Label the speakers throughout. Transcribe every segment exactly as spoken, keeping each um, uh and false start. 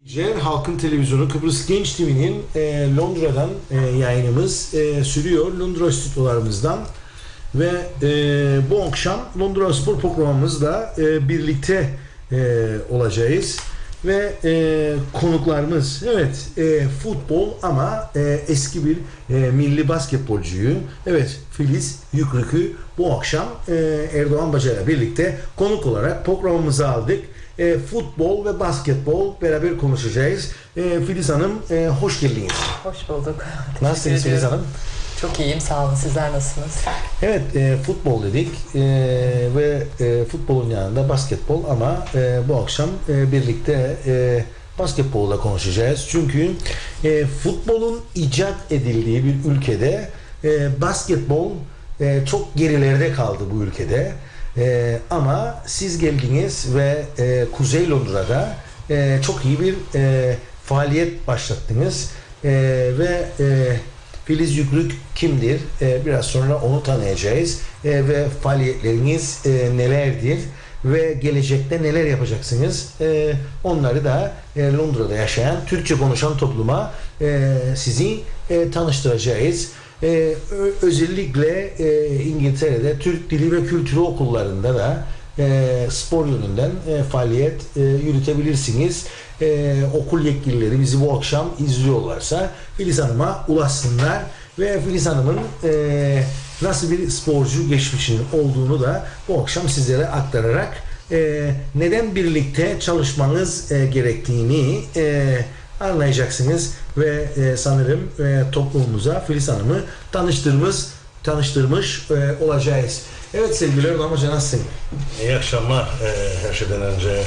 Speaker 1: Halkın Televizyonu Kıbrıs Genç T V'nin e, Londra'dan e, yayınımız e, sürüyor. Londra stüdyolarımızdan ve e, bu akşam Londra Spor programımızla e, birlikte e, olacağız ve e, konuklarımız evet e, futbol ama e, eski bir e, milli basketbolcuyu evet Filiz Yükrük'ü bu akşam e, Erdoğan Baca'yla birlikte konuk olarak programımıza aldık. E, futbol ve basketbol beraber konuşacağız. E, Filiz Hanım e, hoş geldiniz.
Speaker 2: Hoş bulduk.
Speaker 1: Nasılsınız Filiz Hanım?
Speaker 2: Çok iyiyim, sağ olun. Sizler nasılsınız?
Speaker 1: Evet, e, futbol dedik e, ve e, futbolun yanında basketbol ama e, bu akşam e, birlikte e, basketbolla konuşacağız. Çünkü e, futbolun icat edildiği bir ülkede e, basketbol e, çok gerilerde kaldı bu ülkede. Ee, ama siz geldiniz ve e, Kuzey Londra'da e, çok iyi bir e, faaliyet başlattınız e, ve e, Filiz Yükrük kimdir? E, biraz sonra onu tanıyacağız e, ve faaliyetleriniz e, nelerdir ve gelecekte neler yapacaksınız? E, onları da e, Londra'da yaşayan, Türkçe konuşan topluma e, sizi e, tanıştıracağız. Ee, özellikle e, İngiltere'de Türk Dili ve Kültürü okullarında da e, spor yönünden e, faaliyet e, yürütebilirsiniz. E, okul yetkilileri bizi bu akşam izliyorlarsa Filiz Hanım'a ulaşsınlar ve Filiz Hanım'ın e, nasıl bir sporcu geçmişinin olduğunu da bu akşam sizlere aktararak e, neden birlikte çalışmanız e, gerektiğini e, anlayacaksınız ve e, sanırım e, toplumumuza Filiz Hanım'ı tanıştırmış, tanıştırmış e, olacağız. Evet sevgili Erdoğan Hoca, nasılsın?
Speaker 3: İyi akşamlar. Ee, her şeyden önce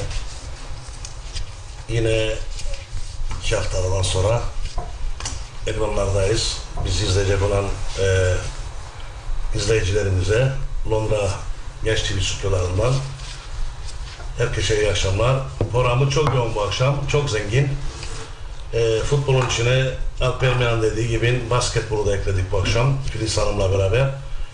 Speaker 3: yine iki haftadan sonra ekranlardayız. Bizi izleyecek olan e, izleyicilerimize Londra Genç T V stüdyolarından herkese iyi akşamlar. Programı çok yoğun bu akşam, çok zengin. E, futbolun içine Alper Meyan dediği gibi basketbolu da ekledik bu akşam Filiz Hanım'la beraber.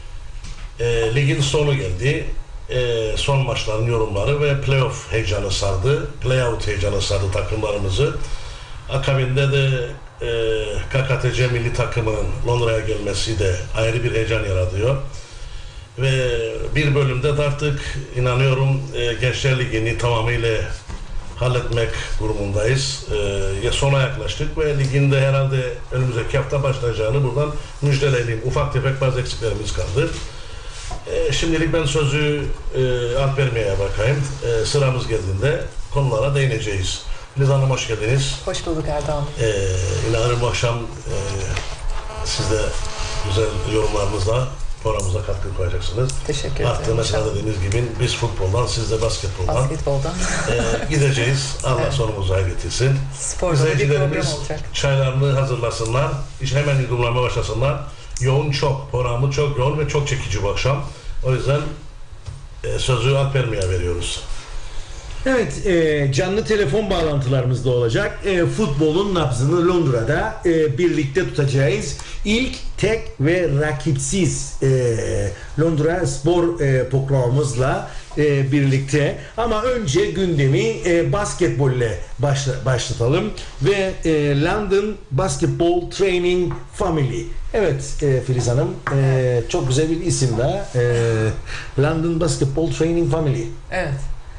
Speaker 3: E, ligin sonu geldi. E, son maçların yorumları ve playoff heyecanı sardı. Playout heyecanı sardı takımlarımızı. Akabinde de e, K K T C milli takımının Londra'ya gelmesi de ayrı bir heyecan yaratıyor. Ve bir bölümde de artık inanıyorum e, Gençler Ligi'ni tamamıyla halletmek durumundayız. Ee, sona yaklaştık ve liginde herhalde önümüzdeki hafta başlayacağını buradan müjdeleyeyim. Ufak tefek bazı eksiklerimiz kaldı. Ee, şimdilik ben sözü e, Alper Meyan'a bakayım. E, sıramız geldiğinde konulara değineceğiz. Filiz Hanım hoş geldiniz.
Speaker 2: Hoş bulduk Erdoğan.
Speaker 3: Ee, inanırım bu akşam e, siz de güzel yorumlarınızla programımıza katkı koyacaksınız.
Speaker 2: Teşekkür ederim.
Speaker 3: Artık mesela dediğiniz gibi biz futboldan, siz de basketboldan,
Speaker 2: basketboldan.
Speaker 3: e, gideceğiz. Allah evet. sonumuzu hayretsin.
Speaker 2: Sporda bir program olacak.
Speaker 3: Çaylarını hazırlasınlar. İşte hemen yudumlamaya başlasınlar. Yoğun çok. Programı çok yoğun ve çok çekici bu akşam. O yüzden e, sözü Alper Meyan'a veriyoruz.
Speaker 1: Evet, e, canlı telefon bağlantılarımız da olacak. E, futbolun nabzını Londra'da e, birlikte tutacağız. İlk, tek ve rakipsiz e, Londra Spor e, programımızla e, birlikte. Ama önce gündemi e, basketbolle başla, başlatalım ve e, London Basketball Training Family. Evet e, Filiz Hanım, e, çok güzel bir isim daha. E, London Basketball Training Family.
Speaker 2: Evet.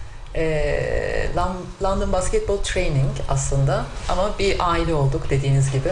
Speaker 2: Ee, London Basketball Training aslında ama bir aile olduk dediğiniz gibi.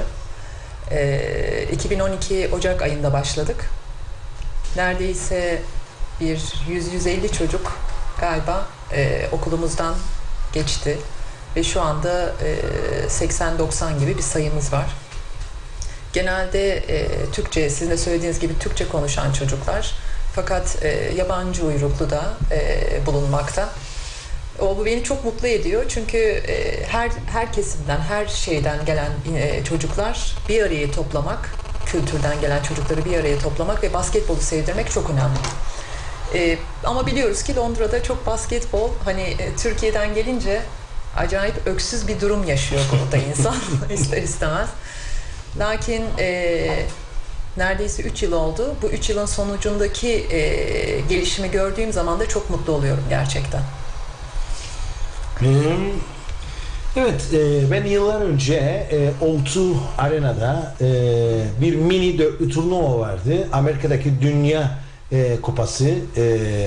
Speaker 2: Ee, iki bin on iki Ocak ayında başladık. Neredeyse bir yüz yüz elli çocuk galiba e, okulumuzdan geçti ve şu anda e, seksen doksan gibi bir sayımız var. Genelde e, Türkçe, sizin de söylediğiniz gibi Türkçe konuşan çocuklar, fakat e, yabancı uyruklu da e, bulunmakta. O bu beni çok mutlu ediyor çünkü e, her her kesimden, her şeyden gelen e, çocuklar bir araya toplamak, kültürden gelen çocukları bir araya toplamak ve basketbolu sevdirmek çok önemli. E, ama biliyoruz ki Londra'da çok basketbol, hani e, Türkiye'den gelince acayip öksüz bir durum yaşıyor burada insan ister istemez. Lakin e, neredeyse üç yıl oldu. Bu üç yılın sonucundaki e, gelişimi gördüğüm zaman da çok mutlu oluyorum gerçekten.
Speaker 1: Hmm. Evet, e, ben yıllar önce e, O iki Arena'da e, bir mini dörtlü turnuva vardı. Amerika'daki Dünya e, Kupası e,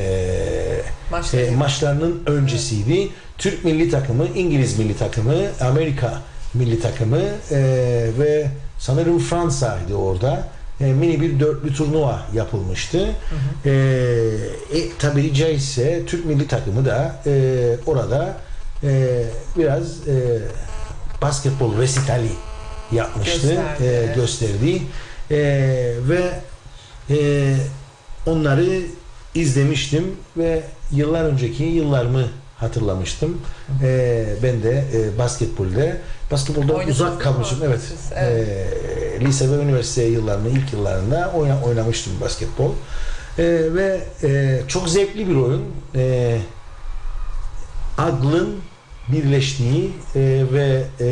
Speaker 1: e, maçlarının öncesiydi. Türk milli takımı, İngiliz milli takımı, Amerika milli takımı e, ve sanırım Fransa'ydı orada. E, mini bir dörtlü turnuva yapılmıştı. Hı hı. E, e, tabiri caizse Türk milli takımı da e, orada e, biraz e, basketbol resitali yapmıştı, gösterdi, e, gösterdi. E, ve e, onları izlemiştim ve yıllar önceki yıllarımı hatırlamıştım. E, ben de e, basketbolda basketbolda Oynadınız uzak kalmışım. Evet. evet. E, lise ve üniversite yıllarında, ilk yıllarında oyna, oynamıştım basketbol. E, ve e, çok zevkli bir oyun. E, aklın birleştiği e, ve e,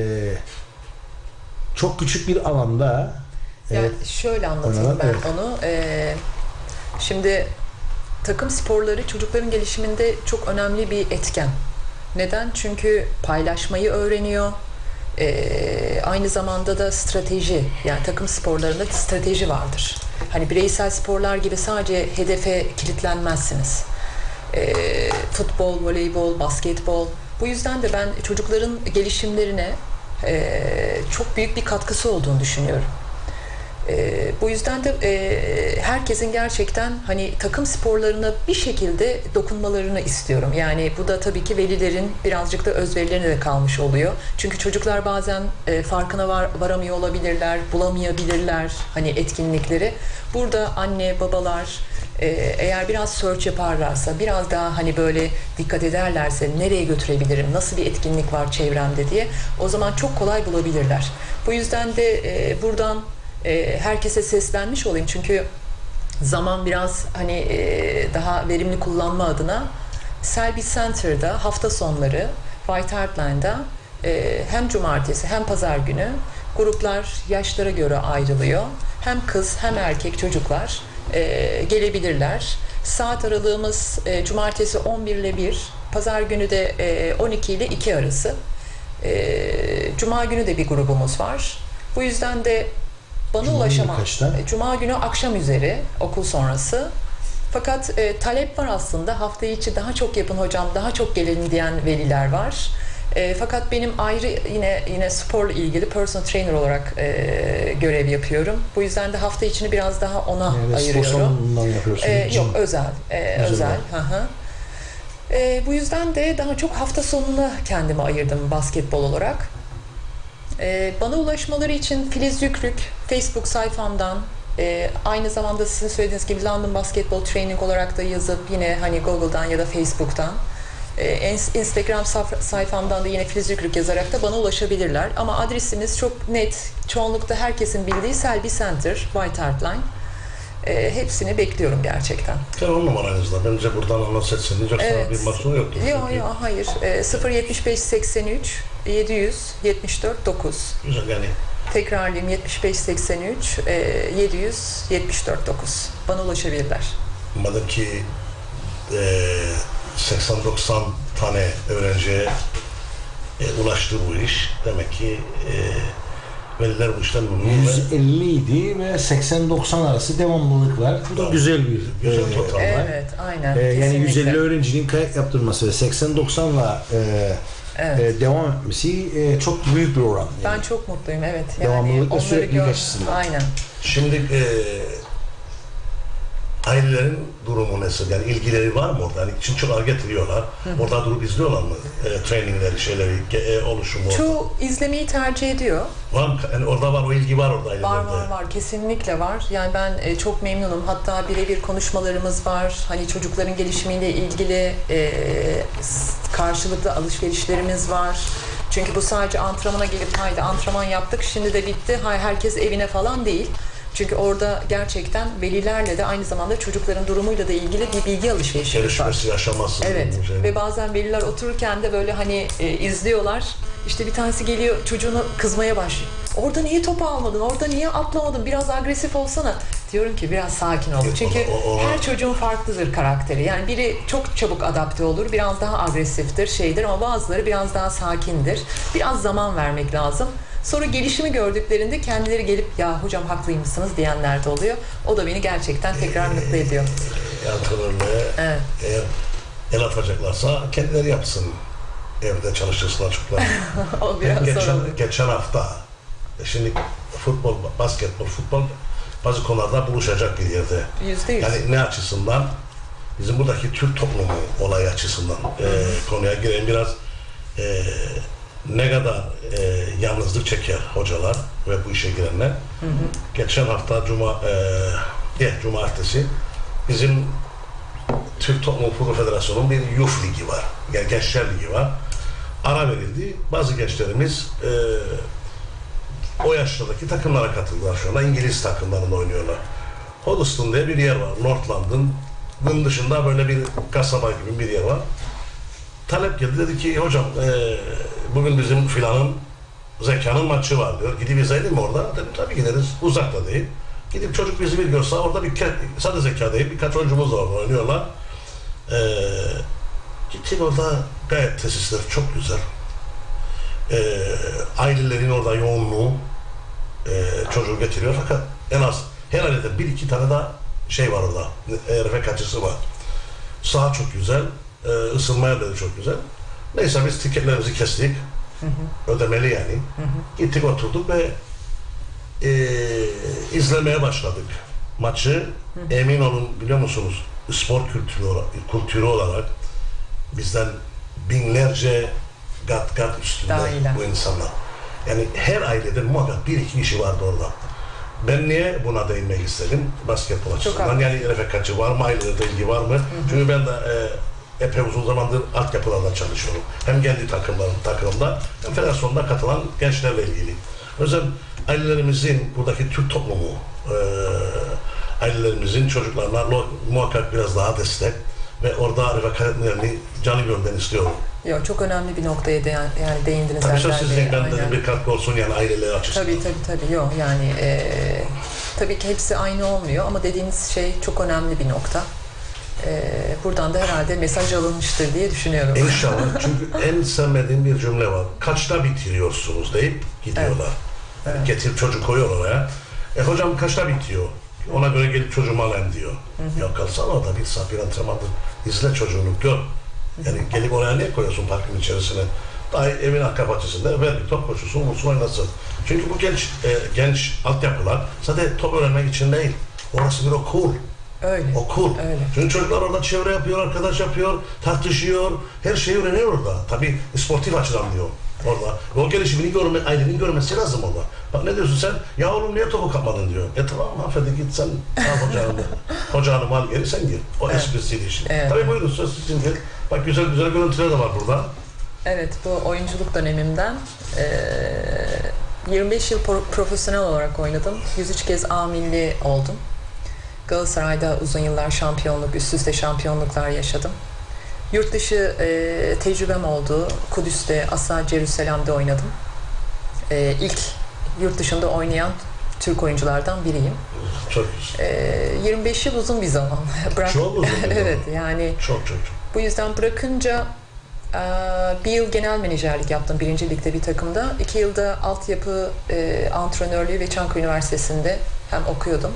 Speaker 1: çok küçük bir alanda
Speaker 2: e, yani şöyle anlatayım oynanan, ben evet. onu. E, şimdi takım sporları çocukların gelişiminde çok önemli bir etken. Neden? Çünkü paylaşmayı öğreniyor. Ee, aynı zamanda da strateji, yani takım sporlarında strateji vardır. Hani bireysel sporlar gibi sadece hedefe kilitlenmezsiniz. Ee, futbol, voleybol, basketbol. Bu yüzden de ben çocukların gelişimlerine e, çok büyük bir katkısı olduğunu düşünüyorum. E, bu yüzden de e, herkesin gerçekten hani takım sporlarına bir şekilde dokunmalarını istiyorum. Yani bu da tabii ki velilerin birazcık da özverilerine de kalmış oluyor. Çünkü çocuklar bazen e, farkına var, varamıyor olabilirler, bulamayabilirler hani etkinlikleri. Burada anne, babalar e, eğer biraz search yaparlarsa, biraz daha hani böyle dikkat ederlerse nereye götürebilirim, nasıl bir etkinlik var çevremde diye o zaman çok kolay bulabilirler. Bu yüzden de e, buradan E, herkese seslenmiş olayım çünkü zaman biraz hani e, daha verimli kullanma adına Selby Center'da hafta sonları White Hart Lane'da e, hem cumartesi hem pazar günü gruplar yaşlara göre ayrılıyor. Hem kız hem erkek çocuklar e, gelebilirler. Saat aralığımız e, cumartesi on bir ile bir, pazar günü de e, on iki ile iki arası. E, Cuma günü de bir grubumuz var. Bu yüzden de bana ulaşamam. Cuma günü akşam üzeri, okul sonrası. Fakat e, talep var aslında. Hafta içi daha çok yapın hocam, daha çok gelin diyen veliler var. E, fakat benim ayrı yine yine sporla ilgili personal trainer olarak e, görev yapıyorum. Bu yüzden de hafta içini biraz daha ona yani ayırıyorum. E, yok özel, e, özel. özel. Hı hı. E, bu yüzden de daha çok hafta sonuna kendimi ayırdım basketbol olarak. Ee, bana ulaşmaları için Filiz Yükrük Facebook sayfamdan, e, aynı zamanda sizin söylediğiniz gibi London Basketball Training olarak da yazıp yine hani Google'dan ya da Facebook'tan, e, Instagram sayfamdan da yine Filiz Yükrük yazarak da bana ulaşabilirler. Ama adresimiz çok net, çoğunlukta herkesin bildiği Selby Center, White Hart Lane. E, hepsini bekliyorum gerçekten.
Speaker 3: Telefon numaranızda. Bence buradan anons etseniz yoksa evet. bir mahsur yoktur.
Speaker 2: Yok yok hayır. E, sıfır yetmiş beş seksen üç yedi yüz yetmiş dört dokuz.
Speaker 3: Güzel yani.
Speaker 2: Tekrarlayayım yetmiş beş seksen üç yedi yüz yetmiş dört dokuz. Bana ulaşabilirler.
Speaker 3: Madem ki e, seksen doksan tane öğrenciye e, ulaştı bu iş. Demek ki e, veliler bu işten memnun.
Speaker 1: yüz elli idi ve seksen doksan arası devamlılık var. Bu da tamam. güzel bir
Speaker 3: güzel e, total var.
Speaker 2: Evet, aynen.
Speaker 1: E, yani yüz elli öğrencinin kayak yaptırması ve seksen doksanla e, evet. e, devam etmesi e, çok büyük bir oran.
Speaker 2: Yani. Ben çok mutluyum, evet. Yani
Speaker 1: devamlılık ve süreklilik açısından.
Speaker 2: Aynen.
Speaker 3: Şimdi e, ailelerin durumu nasıl? Yani ilgileri var mı orada? Yani çünkü çok getiriyorlar. Hı. Orada durup izliyorlar mı? E, trainingleri, şeyleri, e, oluşumu.
Speaker 2: Çoğu izlemeyi tercih ediyor.
Speaker 3: Var mı? Yani orada var, o ilgi var orada.
Speaker 2: Var var var. Kesinlikle var. Yani ben e, çok memnunum. Hatta birebir konuşmalarımız var. Hani çocukların gelişimiyle ilgili e, karşılıklı alışverişlerimiz var. Çünkü bu sadece antrenmana gelip haydi antrenman yaptık, şimdi de bitti, hay herkes evine falan değil. Çünkü orada gerçekten velilerle de aynı zamanda çocukların durumuyla da ilgili bir bilgi alışverişi var.
Speaker 3: Gelişmesi, yaşaması.
Speaker 2: Evet. Ve bazen veliler otururken de böyle hani e, izliyorlar. İşte bir tanesi geliyor çocuğuna kızmaya başlıyor. Orada niye topu almadın? Orada niye atlamadın? Biraz agresif olsana. Diyorum ki biraz sakin ol. Çünkü
Speaker 3: o, o,
Speaker 2: her çocuğun farklıdır karakteri. Yani biri çok çabuk adapte olur, biraz daha agresiftir, şeydir ama bazıları biraz daha sakindir. Biraz zaman vermek lazım. Sonra gelişimi gördüklerinde kendileri gelip ya hocam haklıymışsınız diyenler de oluyor. O da beni gerçekten tekrar mutlu ediyor.
Speaker 3: Antrenörlüğe
Speaker 2: Evet.
Speaker 3: eğer el atacaklarsa kendileri yapsın. Evde çalıştırsınlar çocuklar.
Speaker 2: O biraz
Speaker 3: geçen,
Speaker 2: sonra.
Speaker 3: geçen hafta şimdi futbol, basketbol, futbol bazı konularda buluşacak bir yerde.
Speaker 2: Yüzde yüz.
Speaker 3: Yani ne açısından? Bizim buradaki Türk toplumu olayı açısından e, konuya gireyim biraz. E, ne kadar e, yalnızlık çeker hocalar ve bu işe girenler. Hı hı. Geçen hafta Cuma, e, eh, Cumartesi bizim Türk Toplumu Futbol Federasyonu'nun bir Youth Ligi var. Yani Gençler Ligi var. Ara verildi. Bazı gençlerimiz e, o yaşlardaki takımlara katıldılar şu anda. İngiliz takımlarında oynuyorlar. Hoddesdon diye bir yer var. North London'ın dışında böyle bir kasaba gibi bir yer var. Talep geldi, dedi ki hocam e, bugün bizim filanın Zeka'nın maçı var diyor. Gidip izleyelim mi orada? Dedim tabii gideriz. Uzakta değil. Gidip çocuk bizi bir görse orada bir sadece Zeka değil birkaç oyuncumuz var oynuyorlar. E, gittik orada gayet tesisler çok güzel. E, ailelerin orada yoğunluğu e, çocuğu getiriyor fakat en az her ailede bir iki tane daha şey var orada. E, refekatçısı var. Saha çok güzel. Ee, ısınma yerleri çok güzel. Neyse biz tiketlerimizi kestik. Hı hı. Ödemeli yani. Hı hı. Gittik oturduk ve e, izlemeye başladık maçı. Hı hı. Emin olun biliyor musunuz spor kültürü olarak, kültürü olarak bizden binlerce kat kat üstünde Dahile. Bu insanlar. Yani her ailede muhakkak bir iki kişi vardı orada. Ben niye buna değinmek istedim? Basketbol açısından. Yani refekatçı var mı? Ailede ilgi var mı? Hı hı. Çünkü ben de e, epey uzun zamandır altyapılarda çalışıyorum. Hem kendi takımlarım, takımda hem federasyonda katılan gençlerle ilgili. O yüzden ailelerimizin, buradaki Türk toplumu, e, ailelerimizin çocuklarına muhakkak biraz daha destek ve orada refakat etmelerini canı gönülden istiyorum.
Speaker 2: Yok, çok önemli bir noktaya de, yani değindiniz.
Speaker 3: Tabii söz sizin benden bir katkı olsun yani aileler açısından.
Speaker 2: Tabii tabii tabii yok yani e, tabii ki hepsi aynı olmuyor ama dediğiniz şey çok önemli bir nokta. E, buradan da herhalde mesaj alınmıştır diye düşünüyorum.
Speaker 3: İnşallah çünkü en sevmediğim bir cümle var. Kaçta bitiriyorsunuz deyip gidiyorlar. Evet. Evet. Getirip çocuk koyuyor oraya. E hocam kaçta bitiyor? Ona göre gelip çocuğumu alayım diyor. Hı hı. Ya kalsana orada bir saat bir antrenmandır. İzle çocuğunu gör. Yani gelip oraya niye koyuyorsun parkın içerisine? Daha evin arka bahçesinde ver bir top koşusun, vursun oynasın. Çünkü bu genç e, genç altyapılar zaten top öğrenmek için değil. Orası bir okul.
Speaker 2: Öyle.
Speaker 3: Okul.
Speaker 2: Öyle.
Speaker 3: Çünkü çocuklar orada çevre yapıyor, arkadaş yapıyor, tartışıyor. Her şeyi öğreniyor orada. Tabii sportif açıdan diyor orada. Ve o gelişimini görme, ailenin görmesi lazım orada. Bak ne diyorsun sen? Ya oğlum niye topu kapmadın diyor. E tamam hanımefendi git sen al ocağını. Ocağını al geri sen gir. O evet. Esprisiydi işin. Evet. Tabii buyurun söz sizin gir. Bak güzel güzel görüntüler de var burada.
Speaker 2: Evet, bu oyunculuk dönemimden e, yirmi beş yıl pro- profesyonel olarak oynadım. yüz üç kez A milli oldum. Galatasaray'da uzun yıllar şampiyonluk, üst üste şampiyonluklar yaşadım. Yurt dışı e, tecrübem oldu. Kudüs'te, Asla Cerüselam'da oynadım. E, ilk yurt dışında oynayan Türk oyunculardan biriyim.
Speaker 3: Çok güzel.
Speaker 2: E, yirmi beş yıl uzun bir zaman. Bırak...
Speaker 3: Çok uzun bir zaman.
Speaker 2: Evet, yani
Speaker 3: çok çok çok.
Speaker 2: Bu yüzden bırakınca e, bir yıl genel menajerlik yaptım birinci ligde bir takımda. İki yılda altyapı e, antrenörlüğü ve Çankaya Üniversitesi'nde hem okuyordum.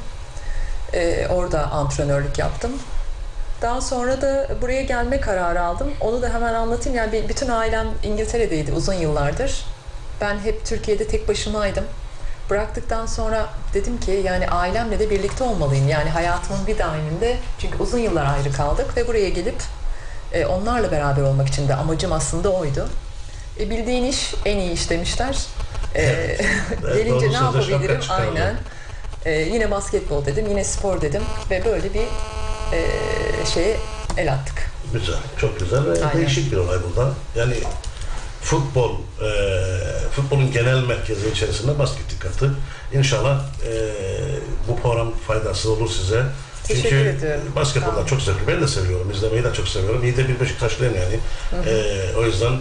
Speaker 2: E, orada antrenörlük yaptım. Daha sonra da buraya gelme kararı aldım. Onu da hemen anlatayım. Yani bütün ailem İngiltere'deydi uzun yıllardır. Ben hep Türkiye'de tek başımaydım. Bıraktıktan sonra dedim ki yani ailemle de birlikte olmalıyım. Yani hayatımın bir döneminde çünkü uzun yıllar ayrı kaldık ve buraya gelip e, onlarla beraber olmak için de amacım aslında oydu. E, bildiğin iş en iyi iş demişler. E, evet, gelince ne yapabilirim? Aynen. E, yine basketbol dedim, yine spor dedim ve böyle bir e, şeye el attık.
Speaker 3: Güzel, çok güzel ve Aynen. değişik bir olay burada. Yani futbol, e, futbolun genel merkezi içerisinde basket katı. İnşallah e, bu program faydası olur size.
Speaker 2: Teşekkür
Speaker 3: Çünkü
Speaker 2: ediyorum.
Speaker 3: basketbolda çok zevkli. Ben de seviyorum, izlemeyi de çok seviyorum. İyi de bir Beşiktaşlıyım yani. Hı hı. E, o yüzden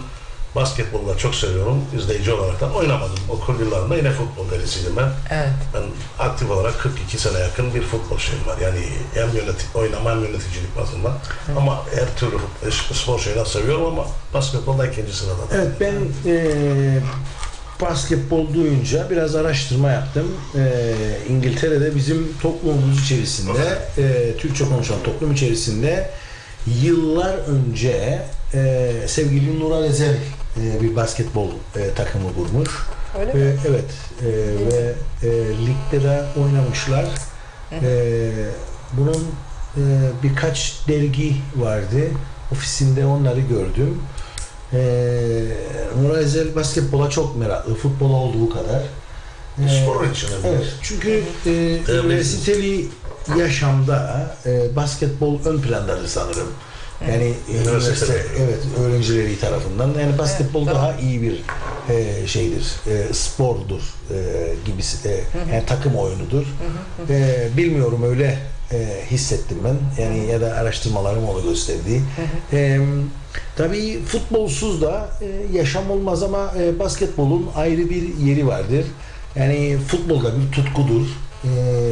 Speaker 3: Basketbolu da çok seviyorum. İzleyici olarak da oynamadım. Okul yıllarında yine futbol delisiydim ben.
Speaker 2: Evet.
Speaker 3: Ben aktif olarak kırk iki sene yakın bir futbol şeyim var. Yani hem yöneti oynama hem yöneticilik bazında. Hı. Ama her türlü spor şeyini seviyorum ama basketbol da ikinci sırada.
Speaker 1: Evet, ben e, basketbol duyunca biraz araştırma yaptım. E, İngiltere'de bizim toplumumuz içerisinde, e, Türkçe konuşan toplum içerisinde yıllar önce e, sevgili Nural Ezel e, bir basketbol e, takımı kurmuş.
Speaker 2: Öyle mi?
Speaker 1: E, evet. E, ve e, liglere oynamışlar. E, bunun e, birkaç dergi vardı. Ofisinde onları gördüm. E, Nural Ezel basketbola çok meraklı. Futbola olduğu kadar.
Speaker 3: E, Spor için.
Speaker 1: Evet. Çünkü e, üniversiteli yaşamda e, basketbol ön plandadır sanırım. Yani üniversite, evet, öğrencileri tarafından. Yani basketbol evet, daha iyi bir e, şeydir, e, spordur e, gibisi, e, yani takım oyunudur. Hı hı. E, bilmiyorum, öyle e, hissettim ben. Yani ya da araştırmalarım onu gösterdi. Hı hı. E, tabii futbolsuz da e, yaşam olmaz ama e, basketbolun ayrı bir yeri vardır. Yani futbolda bir tutkudur. E,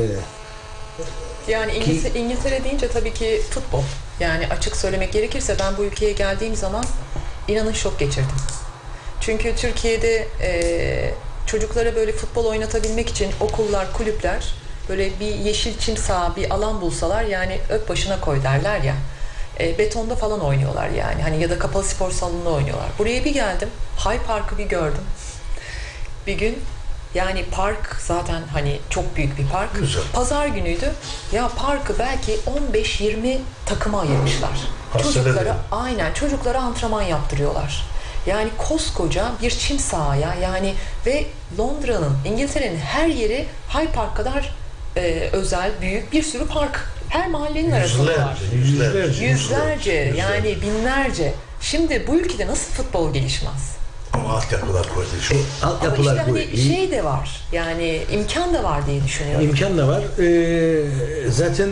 Speaker 2: Yani İngiltere, İngiltere deyince tabii ki futbol. Yani açık söylemek gerekirse ben bu ülkeye geldiğim zaman inanın şok geçirdim. Çünkü Türkiye'de e, çocuklara böyle futbol oynatabilmek için okullar, kulüpler böyle bir yeşil çim saha, bir alan bulsalar yani öp başına koy derler ya. E, betonda falan oynuyorlar yani. Hani ya da kapalı spor salonunda oynuyorlar. Buraya bir geldim. Hyde Park'ı bir gördüm. Bir gün. Yani park zaten hani çok büyük bir park.
Speaker 3: Güzel.
Speaker 2: Pazar günüydü. Ya parkı belki on beş yirmi takıma ayırmışlar. Çocuklara, aynen çocuklara antrenman yaptırıyorlar. Yani koskoca bir çim sahaya yani ve Londra'nın, İngiltere'nin her yeri Hyde Park kadar e, özel, büyük bir sürü park. Her mahallenin arasında var.
Speaker 3: Yüzlerce,
Speaker 2: yüzlerce, yüzlerce, yani binlerce. Şimdi bu ülkede nasıl futbol gelişmez?
Speaker 3: Ama altyapılar kuvvetli şu.
Speaker 1: Altyapılar
Speaker 2: Ama işte hani şey de var. Yani imkan da var diye düşünüyorum.
Speaker 1: İmkan da var. Ee, zaten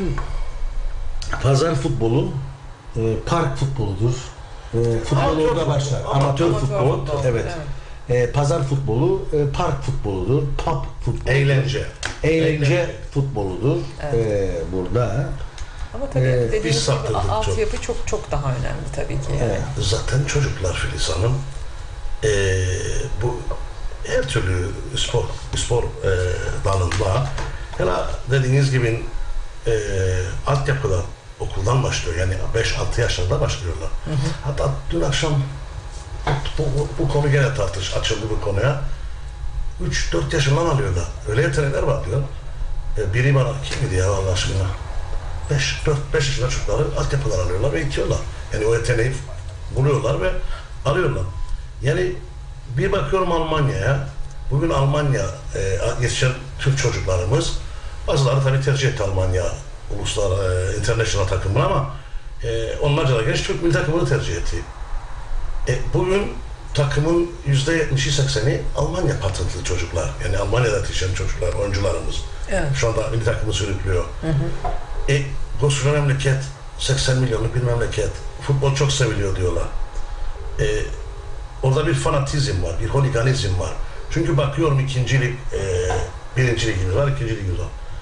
Speaker 1: pazar futbolu e, park futboludur. E, futbol orada başlar. Amatör, Amatör futbol. futbol. Evet. evet. E, pazar futbolu e, park futboludur. Pub futbolu.
Speaker 3: Eğlence.
Speaker 1: Eğlence, Eğlence. futboludur. Evet. E, burada.
Speaker 2: Ama tabii ee, dediğiniz gibi altyapı çok. çok çok daha önemli tabii ki. Yani.
Speaker 3: Evet. Zaten çocuklar Filiz Hanım Ee, bu her türlü spor spor e, dalında hele dediğiniz gibi e, altyapılar okuldan başlıyor. Yani beş altı yaşlarında başlıyorlar. Hı hı. Hatta dün akşam bu, bu, bu konu gene tartış açıldı bu konuya. üç dört yaşından alıyorlar. Öyle yetenekler var diyor. E, biri bana kimdi ya Allah aşkına? beş dört beş yaşında çocukları altyapılar alıyorlar ve itiyorlar. Yani o yeteneği buluyorlar ve alıyorlar. Yani bir bakıyorum Almanya'ya, bugün Almanya e, yetişen Türk çocuklarımız, bazıları tabii tercih etti Almanya uluslararası, e, international takımını ama e, onlarca da genç Türk milli takımını tercih etti. E, bugün takımın yüzde yetmişi sekseni Almanya patentli çocuklar, yani Almanya'da yetişen çocuklar, oyuncularımız. Evet. Şu anda milli takımı sürüklüyor. Hı hı. E, koskoca memleket, seksen milyonluk bir memleket, futbol çok seviliyor diyorlar. E, Orada bir fanatizm var, bir holiganizm var. Çünkü bakıyorum ikincilik, e, birinci ligimiz var, ikinci ligimiz var.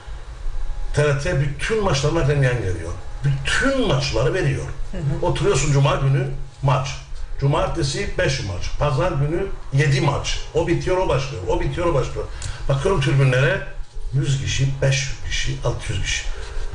Speaker 3: T R T bütün maçlarına rengen geliyor. Bütün maçları veriyor. Hı hı. Oturuyorsun cuma günü maç. Cumartesi beş maç. Pazar günü yedi maç. O bitiyor, o başlıyor. O bitiyor, o başlıyor. Bakıyorum tribünlere yüz kişi, beş yüz kişi, altı yüz kişi.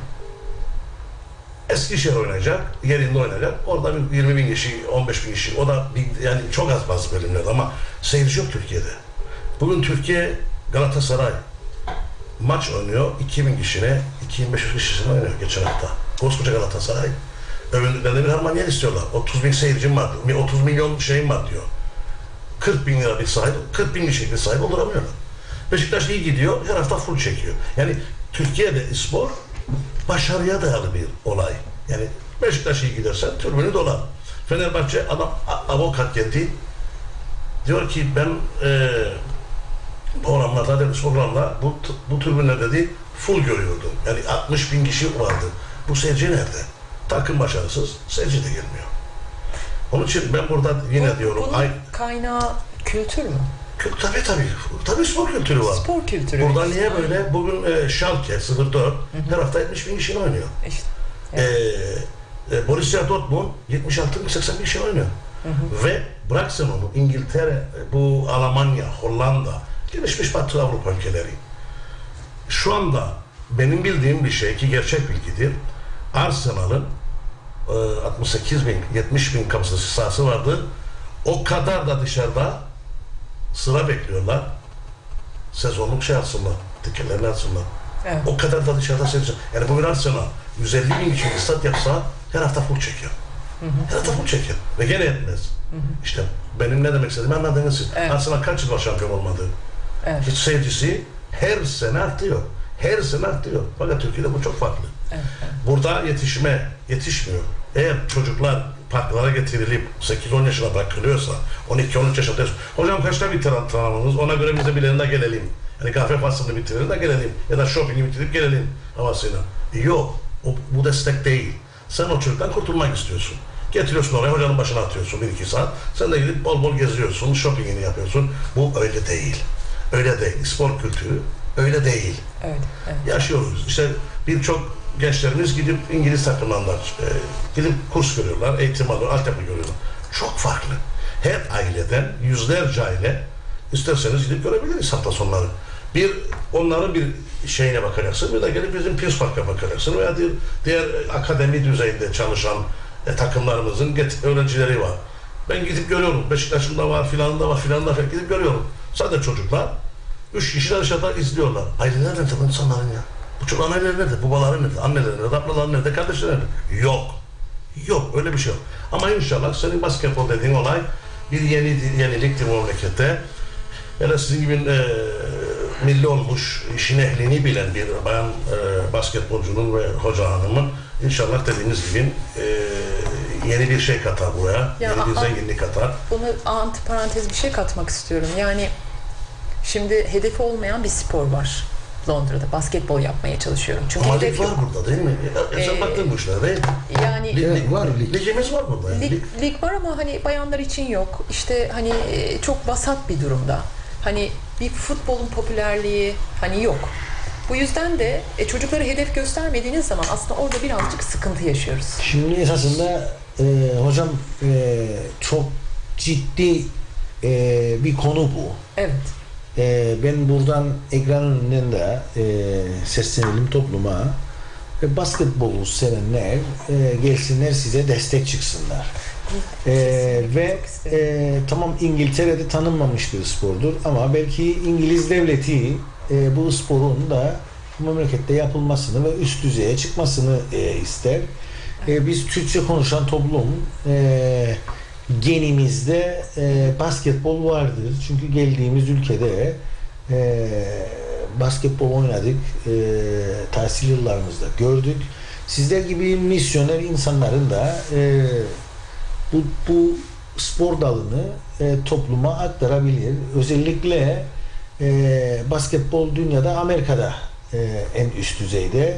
Speaker 3: Eskişehir oynayacak, yerinde oynayacak. Orada bir yirmi bin kişi, on beş bin kişi. O da bir, yani çok az bazı bölümlerde ama seyirci yok Türkiye'de. Bugün Türkiye Galatasaray maç oynuyor. iki bin kişine, iki bin beş yüz kişisine oynuyor geçen hafta. Koskoca Galatasaray. Övündüklerinde bir harmaniyel istiyorlar. otuz bin seyircim var diyor. otuz milyon şeyim var diyor. kırk bin lira bir sahip, kırk bin kişilik bir sahip olduramıyorlar. Beşiktaş iyi gidiyor, her hafta full çekiyor. Yani Türkiye'de spor başarıya dayalı bir olay. Yani Beşiktaş iyi gidersen tribünü dolar. Fenerbahçe adam avukat geldi. Diyor ki ben e, programlarda dedi, programla bu, bu tribünler dedi full görüyordum. Yani altmış bin kişi vardı. Bu seyirci nerede? Takım başarısız, seyirci de gelmiyor. Onun için ben burada yine
Speaker 2: Bu,
Speaker 3: diyorum.
Speaker 2: Bunun
Speaker 3: Ay,
Speaker 2: kaynağı kültür mü?
Speaker 3: tabii tabii. Tabii spor kültürü var.
Speaker 2: Spor kültürü.
Speaker 3: Burada niye işte böyle? Bugün e, Schalke sıfır dört her hafta yetmiş bin kişi oynuyor.
Speaker 2: İşte.
Speaker 3: Evet. E, e, Borussia Dortmund yetmiş altı bin seksen bin kişi oynuyor. Hı hı. Ve bıraksın onu İngiltere, bu Almanya, Hollanda, gelişmiş Batı Avrupa ülkeleri. Şu anda benim bildiğim bir şey ki gerçek bilgidir. Arsenal'ın e, altmış sekiz bin, yetmiş bin kapasitesi sahası vardı. O kadar da dışarıda sıra bekliyorlar. Sezonluk şey alsınlar, ticketlerini alsınlar.
Speaker 2: Evet.
Speaker 3: O kadar da dışarıda seyirci. Yani bugün Arsenal yüz elli bin kişilik stat yapsa her hafta full çekiyor. Hı hı. Her hafta full çekiyor. Ve gene etmez. Hı hı. İşte benim ne demek istediğimi anladınız siz. Evet. Arsenal kaç yıl var şampiyon olmadı? Evet. Hiç seyircisi her sene artıyor. Her sene artıyor. Fakat Türkiye'de bu çok farklı. Evet. Evet. Burada yetişme yetişmiyor. Eğer çocuklar parklara getirilip sekiz on yaşına bırakılıyorsa, on iki on üç yaşında, hocam kaçta bitirir antrenmanımız, ona göre biz de bir yerine gelelim. Yani kahve faslını bitirir de gelelim. Ya da shopping'i bitirip gelelim havasıyla. E yok. O, bu destek değil. Sen o çocuktan kurtulmak istiyorsun. Getiriyorsun oraya, hocanın başına atıyorsun bir iki saat. Sen de gidip bol bol geziyorsun, shopping'ini yapıyorsun. Bu öyle değil. Öyle değil. Spor kültürü öyle değil. Evet, evet. Yaşıyoruz. İşte birçok gençlerimiz gidip İngiliz takımlarında e, gidip kurs görüyorlar, eğitim alıyorlar, altyapı görüyorlar. Çok farklı. Her aileden yüzlerce aile isterseniz gidip görebiliriz hafta sonları. Bir onların bir şeyine bakacaksın, bir de gelip bizim Pierce Park'a bakacaksın veya diğer, diğer akademi düzeyinde çalışan e, takımlarımızın get, öğrencileri var. Ben gidip görüyorum. Beşiktaş'ımda var, filanında var, filanında var. Gidip görüyorum. Sadece çocuklar üç kişi dışarıda izliyorlar. Aileler nerede bu insanların ya? Bu çocuk anneleri nerede? Babaları nerede? Anneleri nerede? Ablaları nerede? Kardeşleri nerede? Yok. Yok. Öyle bir şey yok. Ama inşallah senin basketbol dediğin olay bir yeni yeniliktir memlekette. Yani sizin gibi e, milli olmuş, işin ehlini bilen bir bayan e, basketbolcunun ve hoca hanımın inşallah dediğiniz gibi e, yeni bir şey katar buraya, ya, yeni bir zenginlik katar.
Speaker 2: Buna antiparantez bir şey katmak istiyorum. Yani şimdi hedefi olmayan bir spor var Londra'da. Basketbol yapmaya çalışıyorum. Çünkü
Speaker 3: ama lig var burada değil mi? E, sen ee, baktın bu işlere değil mi?
Speaker 2: Yani
Speaker 3: lig, lig var, lig. Ligimiz var burada. Yani.
Speaker 2: Lig, lig var ama hani bayanlar için yok. İşte hani çok vasat bir durumda. Hani bir futbolun popülerliği hani yok. Bu yüzden de e, çocuklara hedef göstermediğiniz zaman aslında orada birazcık sıkıntı yaşıyoruz.
Speaker 1: Şimdi esasında e, hocam e, çok ciddi e, bir konu bu.
Speaker 2: Evet.
Speaker 1: E, ben buradan ekran önünden de e, seslenelim topluma. E, basketbolu sevenler e, gelsinler size destek çıksınlar. E, ve e, tamam İngiltere'de tanınmamış bir spordur ama belki İngiliz devleti e, bu sporun da bu memlekette yapılmasını ve üst düzeye çıkmasını e, ister. E, biz Türkçe konuşan toplum e, genimizde e, basketbol vardır. Çünkü geldiğimiz ülkede e, basketbol oynadık. E, tahsil yıllarımızda gördük. Sizler gibi misyoner insanların da e, bu, bu spor dalını e, topluma aktarabilir. Özellikle e, basketbol dünyada Amerika'da e, en üst düzeyde.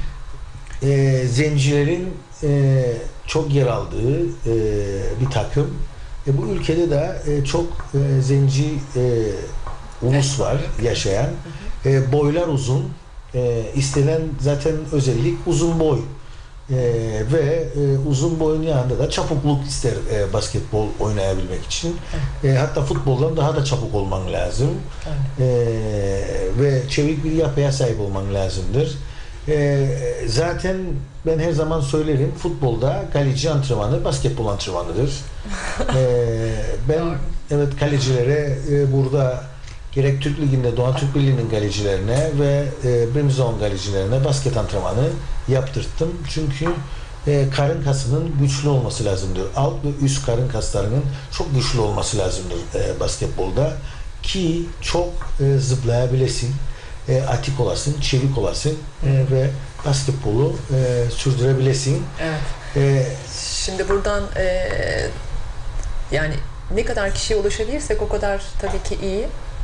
Speaker 1: E, zencilerin e, çok yer aldığı e, bir takım. E, bu ülkede de e, çok e, zenci e, ulus var yaşayan. E, boylar uzun. E, istenen zaten özellik uzun boy. E, ve e, uzun boyun yanında da çabukluk ister e, basketbol oynayabilmek için. E, hatta futboldan daha da çabuk olman lazım. E, ve çevik bir yapıya sahip olman lazımdır. E, zaten ben her zaman söylerim, futbolda kaleci antrenmanı basketbol antrenmanıdır. e, ben evet kalecilere e, burada gerek Türk Ligi'nde Doğan Türk Birliği'nin kalecilerine ve e, Brimzone kalecilerine basket antrenmanı yaptırttım. Çünkü e, karın kasının güçlü olması lazımdır. Alt ve üst karın kaslarının çok güçlü olması lazımdır e, basketbolda ki çok e, zıplayabilesin, e, atik olasın, çevik olasın e, ve basketbolu e, sürdürebilesin.
Speaker 2: Evet.
Speaker 1: E,
Speaker 2: Şimdi buradan e, yani ne kadar kişiye ulaşabilirsek o kadar tabii ki iyi.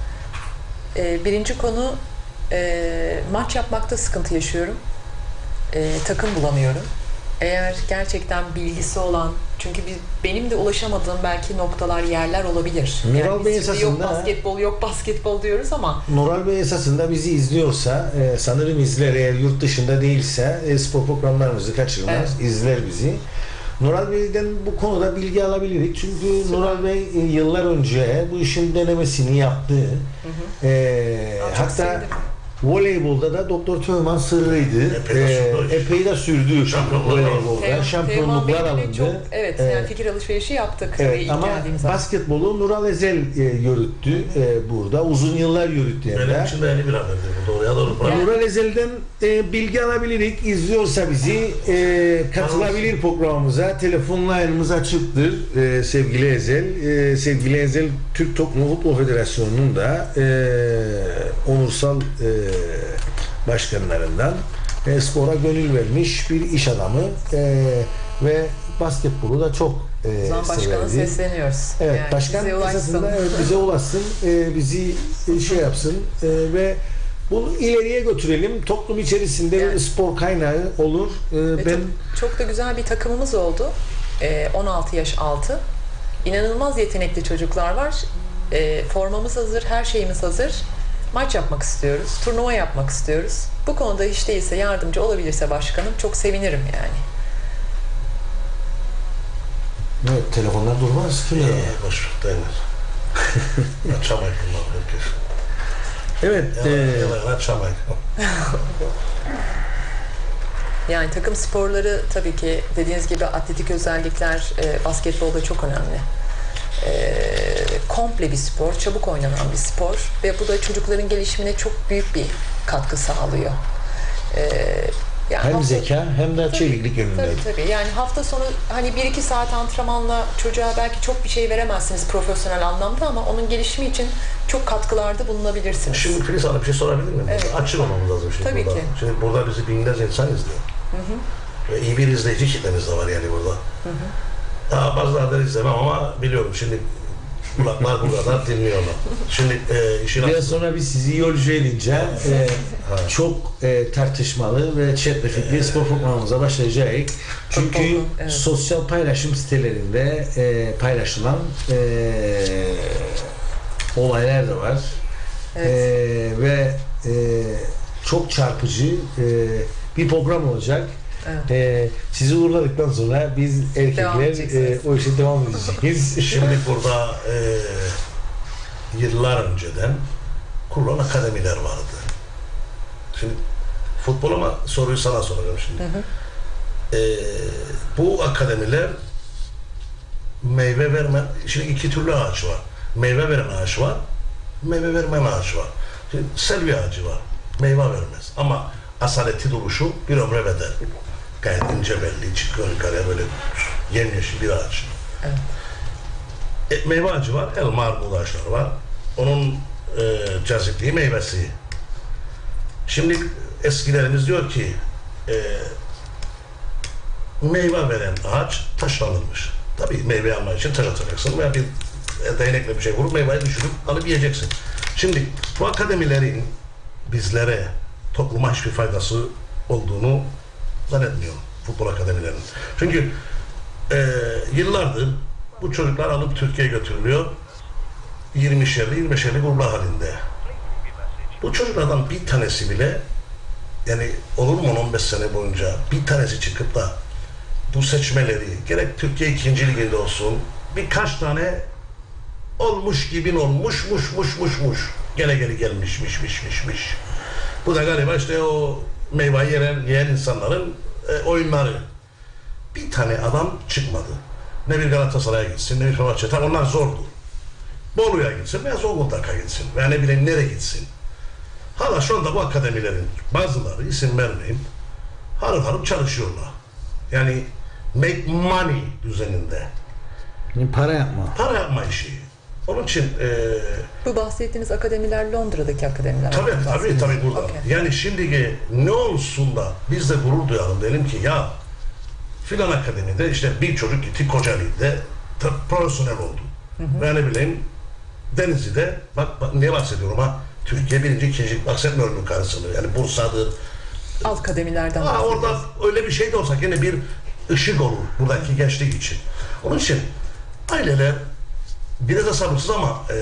Speaker 2: E, birinci konu e, maç yapmakta sıkıntı yaşıyorum. E, takım bulamıyorum. eğer gerçekten bilgisi olan, çünkü biz, benim de ulaşamadığım belki noktalar, yerler olabilir.
Speaker 1: Nural
Speaker 2: Yani
Speaker 1: Bey
Speaker 2: biz şimdi
Speaker 1: esasında-
Speaker 2: yok basketbol, yok basketbol diyoruz ama
Speaker 1: Nural Bey esasında bizi izliyorsa, e, sanırım izler, eğer yurt dışında değilse e, spor programlarımızı kaçırmaz,
Speaker 2: Evet.
Speaker 1: izler bizi. Nural Bey'den bu konuda bilgi alabiliriz. Çünkü
Speaker 2: Süper.
Speaker 1: Nural Bey e, yıllar önce bu işin denemesini yaptı.
Speaker 2: Hı hı.
Speaker 1: E,
Speaker 2: Aa, çok
Speaker 1: hatta
Speaker 2: sevindim.
Speaker 1: voleybolda da Doktor Teoman sırrıydı.
Speaker 3: Epey de sürdü.
Speaker 1: E, epey de sürdü
Speaker 3: Şampiyonlar
Speaker 1: voleybolda.
Speaker 2: Teoman
Speaker 1: Şampiyonluklar
Speaker 2: Bey'le
Speaker 1: alındı.
Speaker 2: çok, evet,
Speaker 1: Evet.
Speaker 2: yani fikir alışverişi yaptık.
Speaker 1: Evet,
Speaker 2: ilk
Speaker 1: ama
Speaker 2: geldiğim zaman.
Speaker 1: basketbolu Nural Ezel e, yürüttü e, burada. Uzun yıllar yürüttü hem de.
Speaker 3: Benim için de yeni bir haberdi bu. Doğruya doğru.
Speaker 2: Yani-
Speaker 1: Nural Ezel'den e, bilgi alabilirik. İzliyorsa bizi e, katılabilir programımıza. Telefon line'ımız açıktır e, sevgili Ezel. E, sevgili Ezel Türk Toplum Futbol Federasyonu'nun da e, onursal e, başkanlarından. E, spora gönül vermiş bir iş adamı e, ve basketbolu da çok e,
Speaker 2: Zaman başkana
Speaker 1: severdi.
Speaker 2: sesleniyoruz.
Speaker 1: Evet,
Speaker 2: Yani
Speaker 1: başkan
Speaker 2: bize ulaşsın.
Speaker 1: esasında evet, bize ulaşsın, e, bizi e, şey yapsın e, ve bunu ileriye götürelim. Toplum içerisinde
Speaker 2: Yani.
Speaker 1: bir spor kaynağı olur. E,
Speaker 2: Ve
Speaker 1: ben
Speaker 2: çok, çok da güzel bir takımımız oldu. Ee, on altı yaş altı. İnanılmaz yetenekli çocuklar var. Ee, formamız hazır, her şeyimiz hazır. Maç yapmak istiyoruz, turnuva yapmak istiyoruz. Bu konuda hiç değilse yardımcı olabilirse başkanım çok sevinirim yani.
Speaker 1: evet, telefonlar durmaz. Kim
Speaker 3: İyi,
Speaker 1: arıyor?
Speaker 3: boş ver, denir. Açamayız bunlar herkes.
Speaker 1: Evet,
Speaker 3: Yalan,
Speaker 1: e,
Speaker 3: yalan, açamayız.
Speaker 2: Yani takım sporları tabii ki dediğiniz gibi atletik özellikler e, basketbolda çok önemli. E, komple bir spor, çabuk oynanan bir spor ve bu da çocukların gelişimine çok büyük bir katkı sağlıyor. E, yani
Speaker 1: hem
Speaker 2: hafta-
Speaker 1: zeka hem de
Speaker 2: Tabii,
Speaker 1: çeviklik yönünde.
Speaker 2: Tabii tabii. Yani hafta sonu hani bir iki saat antrenmanla çocuğa belki çok bir şey veremezsiniz profesyonel anlamda ama onun gelişimi için çok katkılarda bulunabilirsiniz.
Speaker 3: Şimdi Filiz Hanım bir şey sorabilir miyim?
Speaker 2: Evet.
Speaker 3: Açık olmamız lazım şimdi
Speaker 2: Tabii
Speaker 3: burada.
Speaker 2: ki.
Speaker 3: Şimdi burada bizi binlerce insan izliyor.
Speaker 2: Hı hı.
Speaker 3: Ve iyi bir izleyici kitlemiz de var yani burada.
Speaker 2: Hı hı.
Speaker 3: Daha bazıları izlemem ama biliyorum şimdi kulaklar bu kadar dinliyorlar. Şimdi e, işin
Speaker 1: Biraz sonra biz sizi yolcu edince e,
Speaker 3: Ha.
Speaker 1: çok e, tartışmalı ve çetrefilli spor programımıza başlayacağız. Çünkü
Speaker 2: Futbol, evet.
Speaker 1: sosyal paylaşım sitelerinde e, paylaşılan e, olaylar da var.
Speaker 2: Evet.
Speaker 1: E, ve e, çok çarpıcı e, bir program olacak.
Speaker 2: Evet.
Speaker 1: E, sizi uğurladıktan sonra biz
Speaker 2: Devam
Speaker 1: erkekler e,
Speaker 2: edeceksiniz.
Speaker 1: o işe devam edeceğiz.
Speaker 3: Şimdi burada e, yıllar önceden kurulan akademiler vardı. Şimdi futbol ama soruyu sana soracağım şimdi.
Speaker 2: Hı hı.
Speaker 3: E, bu akademiler meyve verme, şimdi iki türlü ağaç var. Meyve veren ağaç var, meyve vermeyen ağaç var. Şimdi selvi ağacı var, meyve vermez. Ama asaleti duruşu bir ömre bedel. Gayet ince belli, çıkıyor yukarıya böyle yemyeşil bir ağaç.
Speaker 2: Evet.
Speaker 3: E, meyve ağacı var, elma armut ağaçları var. Onun e, cazipliği meyvesi. Şimdi eskilerimiz diyor ki e, meyve veren ağaç taşlanırmış. Tabii meyve almak için taş atacaksın veya bir değnekle bir şey vurup meyveyi düşürüp alıp yiyeceksin. Şimdi bu akademilerin bizlere, topluma hiçbir faydası olduğunu zannetmiyorum futbol akademilerinin. Çünkü e, yıllardır bu çocuklar alıp Türkiye'ye götürülüyor. yirmişerli yirmi beşerli gruplar halinde. Bu çocuklardan bir tanesi bile yani olur mu on on beş sene boyunca bir tanesi çıkıp da bu seçmeleri gerek Türkiye ikinci liginde olsun birkaç tane olmuş gibi olmuş muş muş muş muş gene geri gelmiş miş miş miş miş. Bu da galiba işte o meyveyi yiyen, yiyen insanların e, oyunları. Bir tane adam çıkmadı. Ne bir Galatasaray'a gitsin, ne bir Fenerbahçe. Tabii onlar zordu. Bolu'ya gitsin veya Zonguldak'a gitsin veya ne bileyim nereye gitsin. Hala şu anda bu akademilerin bazıları, isim vermeyeyim, harıl harıl çalışıyorlar. Yani make money düzeninde.
Speaker 1: Para yapma.
Speaker 3: Para yapma işi. Onun için e,
Speaker 2: Bu bahsettiğiniz akademiler Londra'daki akademiler.
Speaker 3: tabii tabii tabii burada.
Speaker 2: Okay.
Speaker 3: Yani şimdiki ne olsun da biz de gurur duyalım dedim ki ya filan akademide işte bir çocuk gitti Kocaeli'de profesyonel oldu.
Speaker 2: Hı hı.
Speaker 3: Ve ne bileyim Denizli'de bak, bak niye bahsediyorum ha Türkiye birinci ikinci bahsetmiyorum yukarısını yani Bursa'dır.
Speaker 2: Alt akademilerden
Speaker 3: Ha, orada
Speaker 2: bahsediyoruz.
Speaker 3: öyle bir şey de olsa yine bir ışık olur buradaki gençlik için. Onun için aileler biraz da sabırsız ama e,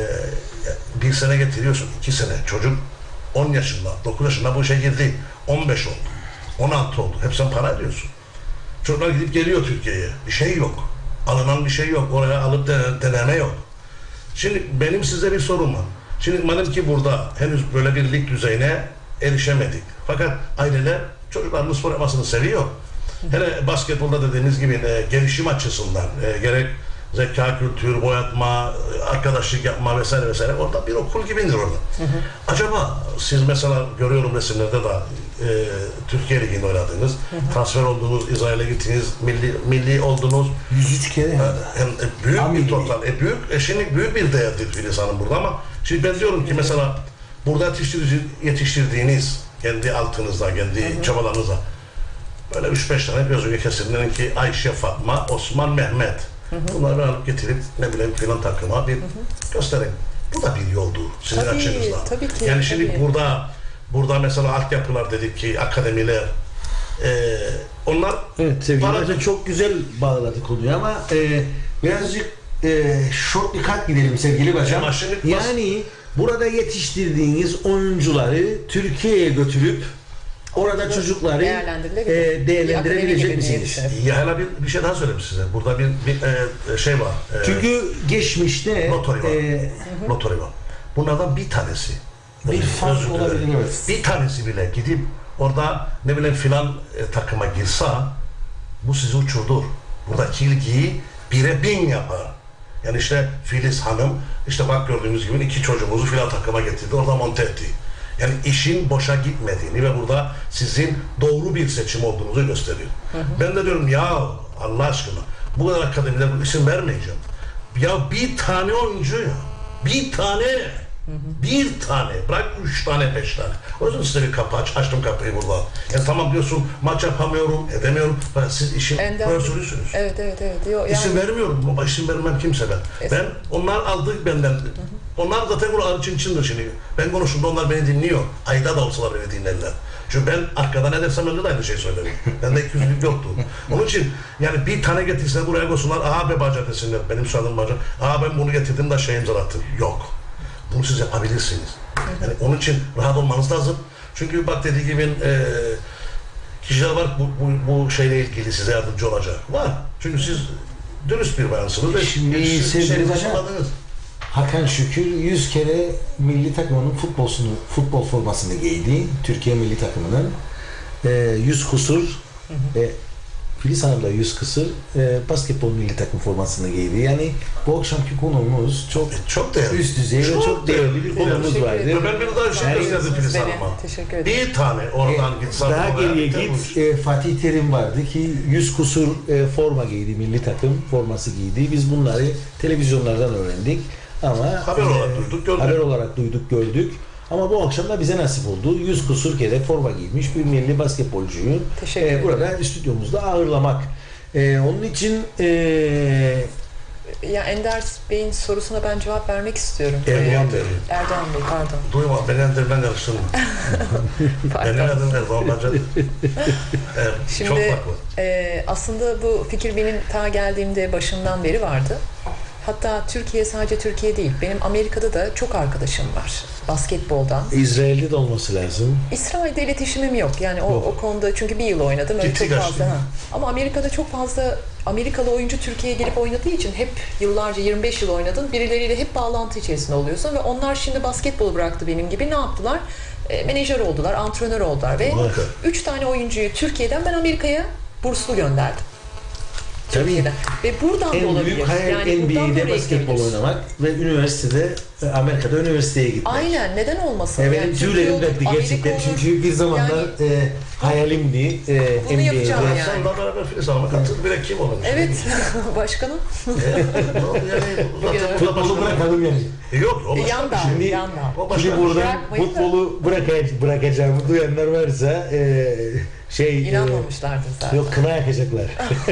Speaker 3: bir sene getiriyorsun, iki sene çocuk on yaşında, dokuz yaşında bu işe girdi, on beş oldu, on altı oldu. Hep sen para ediyorsun. Çocuklar gidip geliyor Türkiye'ye. Bir şey yok. Alınan bir şey yok. Oraya alıp deneme yok. Şimdi benim size bir sorum var. Şimdi madem ki burada henüz böyle bir lig düzeyine erişemedik. Fakat aileler çocuklarının spor yapmasını seviyor. Hele basketbolda dediğiniz gibi e, gelişim açısından e, gerek zeka, kültür, boyatma, arkadaşlık yapma vesaire vesaire orada bir okul gibidir orada. Hı hı. Acaba siz mesela görüyorum resimlerde de e, Türkiye Ligi'nde oynadınız, hı hı. transfer oldunuz, İsrail'e gittiniz, milli, milli oldunuz.
Speaker 1: yüz üç kere.
Speaker 3: Hem e, büyük Amin. bir total, e, büyük, e, şimdi büyük bir değerdir Filiz Hanım burada ama şimdi ben diyorum ki mesela burada yetiştirdiğiniz kendi altınızda, kendi hı hı. çabalarınızda böyle üç beş tane biraz önce kesildiğinin ki Ayşe, Fatma, Osman, Mehmet. Hı hı. Bunları alıp getirip ne bileyim filan takıma bir hı hı. gösterin. Bu da bir yoldur sizin tabii, açınızdan.
Speaker 2: Tabii ki.
Speaker 3: Yani şimdi
Speaker 2: tabii.
Speaker 3: burada burada mesela altyapılar dedik ki akademiler e, onlar
Speaker 1: evet sevgili hocam çok güzel bağladık konuyu ama e, birazcık e, short dikkat gidelim sevgili hocam. Yani burada yetiştirdiğiniz oyuncuları Türkiye'ye götürüp orada çocukları e, değerlendirebilecek misiniz?
Speaker 3: Ya hala bir, bir şey daha söyleyeyim size. Burada bir, bir e, şey var. E,
Speaker 1: Çünkü geçmişte
Speaker 3: Notori var. E, Notori var. Bunlardan bir tanesi.
Speaker 1: Bir fark olabilir. Evet.
Speaker 3: Bir tanesi bile gidip orada ne bileyim filan e, takıma girse bu sizi uçurdur. Buradaki ilgiyi bire bin yapar. Yani işte Filiz Hanım işte bak gördüğünüz gibi iki çocuğumuzu filan takıma getirdi. Orada monte etti. Yani işin boşa gitmediğini ve burada sizin doğru bir seçim olduğunuzu gösteriyor. Hı hı. Ben de diyorum ya Allah aşkına bu kadar akademiler bu isim vermeyeceğim. Ya bir tane oyuncu ya. Bir tane. Hı hı. Bir tane. Bırak üç tane, beş tane. O yüzden size bir kapı aç. Açtım kapıyı burada. Yani tamam diyorsun maç yapamıyorum, edemiyorum. Siz işin profesörüsünüz.
Speaker 2: Evet, evet, evet. Yo, yani...
Speaker 3: İsim vermiyorum. Ama isim vermem kimse ben. Evet. Ben, onlar aldı benden. Hı hı. Onlar zaten bunu arıçın içindir şimdi. Ben konuştuğumda onlar beni dinliyor. Ayda da olsalar beni dinlerler. Çünkü ben arkadan ne dersem önde de aynı şey söylerim. Bende iki yüzlük yoktu. Onun için yani bir tane getirse buraya koysunlar. Aha be baca desinler. Benim soyadım baca. Aha ben bunu getirdim de şey imzalattım. Yok. Bunu siz yapabilirsiniz. Yani onun için rahat olmanız lazım. Çünkü bak dediği gibi e, kişiler var bu, bu, bu şeyle ilgili size yardımcı olacak. Var. Çünkü siz dürüst bir bayansınız.
Speaker 1: Şimdi sevgili başladınız. Hakan Şükür yüz kere milli takımının futbolsunu, futbol formasını giydi. Türkiye milli takımının. E, yüz kusur hı hı. E, Filiz Hanım da yüz kısır e, basketbol milli takım formasını giydi. Yani bu akşamki konuğumuz çok e, çok değerli. Üst düzey ve çok, çok değerli bir konumuz vardı.
Speaker 3: Ben bir daha şey gösterdim Filiz Hanım'a.
Speaker 2: Teşekkür ederim.
Speaker 3: Bir tane oradan
Speaker 1: e,
Speaker 3: git.
Speaker 1: Daha geriye git. E, Fatih Terim vardı ki yüz kusur e, forma giydi. Milli takım forması giydi. Biz bunları televizyonlardan öğrendik. Ama
Speaker 3: haber olarak e, duyduk, gördük.
Speaker 1: Haber olarak duyduk, gördük. Ama bu akşam da bize nasip oldu. Yüz kusur kere forma giymiş bir milli basketbolcuyu e, burada stüdyomuzda ağırlamak. E, onun için e,
Speaker 2: ya Ender Bey'in sorusuna ben cevap vermek istiyorum.
Speaker 3: Erdoğan Bey.
Speaker 2: Erdoğan Bey, pardon.
Speaker 3: Duyma, ben Ender ben karıştırdım. Benim adım Erdoğan Bacı. Evet,
Speaker 2: Şimdi,
Speaker 3: çok farklı.
Speaker 2: E, aslında bu fikir benim ta geldiğimde başından beri vardı. Hatta Türkiye sadece Türkiye değil. Benim Amerika'da da çok arkadaşım var basketboldan.
Speaker 1: İsrail'de de olması lazım.
Speaker 2: İsrail'de iletişimim yok. Yani o, o konuda çünkü bir yıl oynadım. Öyle çok fazla. Ha. Ama Amerika'da çok fazla Amerikalı oyuncu Türkiye'ye gelip oynadığı için hep yıllarca yirmi beş yıl oynadın. Birileriyle hep bağlantı içerisinde oluyorsun ve onlar şimdi basketbolu bıraktı benim gibi. Ne yaptılar? E, menajer oldular, antrenör oldular ve
Speaker 3: Harika.
Speaker 2: üç tane oyuncuyu Türkiye'den ben Amerika'ya burslu gönderdim.
Speaker 1: Tabii.
Speaker 2: Ve buradan
Speaker 1: en
Speaker 2: da olabilir.
Speaker 1: Büyük hayal
Speaker 2: yani
Speaker 1: N B A'de basketbol oynamak ve üniversitede Amerika'da üniversiteye gitmek.
Speaker 2: Aynen, neden olmasın?
Speaker 1: Evet, benim tüylerim derdi gerçekten çünkü bir zamanlar yani, e, hayalimdi e,
Speaker 2: N B A'de.
Speaker 3: Yani. Sen daha beraber Filiz Hanım'a katıl, bile kim olur?
Speaker 2: Evet, başkanım.
Speaker 1: yani, futbolu bırakalım yani.
Speaker 3: E, yok, o başka
Speaker 2: yandan,
Speaker 1: şimdi,
Speaker 2: yandan.
Speaker 1: Şimdi buradan futbolu bırakacağım, bırakacağımı duyanlar varsa e, şey
Speaker 2: İnanmamışlardır zaten.
Speaker 1: Yok, kına yakacaklar.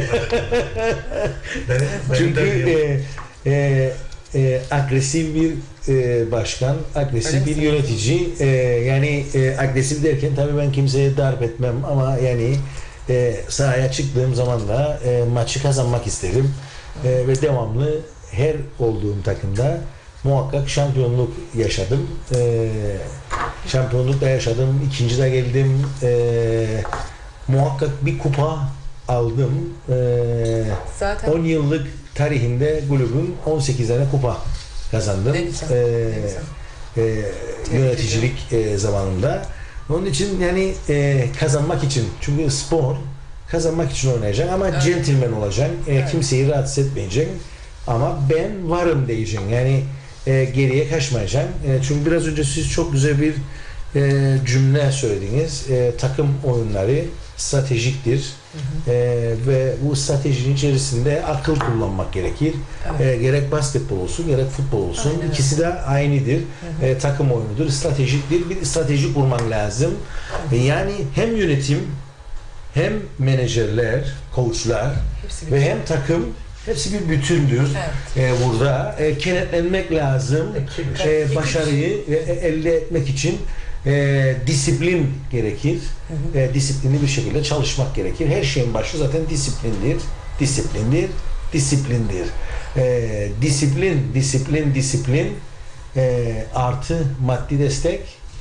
Speaker 3: benim,
Speaker 1: Çünkü e, e, e, agresif bir e, başkan, agresif bir yönetici. E, yani e, agresif derken tabii ben kimseye darp etmem ama yani e, sahaya çıktığım zaman da e, maçı kazanmak isterim. E, ve devamlı her olduğum takımda muhakkak şampiyonluk yaşadım. E, şampiyonluk da yaşadım. İkinci de geldim. E, muhakkak bir kupa aldım. E,
Speaker 2: Zaten
Speaker 1: on yıllık tarihinde kulübüm on sekiz tane kupa kazandım.
Speaker 2: Ne güzel,
Speaker 1: E,
Speaker 2: ne güzel.
Speaker 1: e, yöneticilik e, zamanında. Onun için yani e, kazanmak için, çünkü spor kazanmak için oynayacaksın ama
Speaker 2: Evet.
Speaker 1: centilmen olacaksın. E,
Speaker 2: Evet.
Speaker 1: Kimseyi rahatsız etmeyeceksin. Ama ben varım diyeceksin. Yani e, geriye kaçmayacaksın. E, çünkü biraz önce siz çok güzel bir e, cümle söylediniz. E, takım oyunları stratejiktir.
Speaker 2: Hı hı.
Speaker 1: E, ve bu stratejinin içerisinde akıl kullanmak gerekir.
Speaker 2: Evet.
Speaker 1: E, gerek basketbol olsun, gerek futbol olsun.
Speaker 2: Aynen.
Speaker 1: İkisi de aynıdır.
Speaker 2: Hı hı.
Speaker 1: E, takım oyunudur, stratejiktir. Bir strateji kurman lazım. E, yani hem yönetim, hem menajerler, koçlar
Speaker 2: Hepsi bir
Speaker 1: ve
Speaker 2: şey.
Speaker 1: hem takım hepsi bir bütündür.
Speaker 2: Evet.
Speaker 1: E, burada e, kenetlenmek lazım.
Speaker 3: Ekip.
Speaker 1: E, başarıyı e, elde etmek için e, disiplin gerekir.
Speaker 2: Hı hı.
Speaker 1: E, disiplinli bir şekilde çalışmak gerekir. Her şeyin başı zaten disiplindir. Disiplindir. Disiplindir. E, disiplin, disiplin, disiplin e, artı maddi destek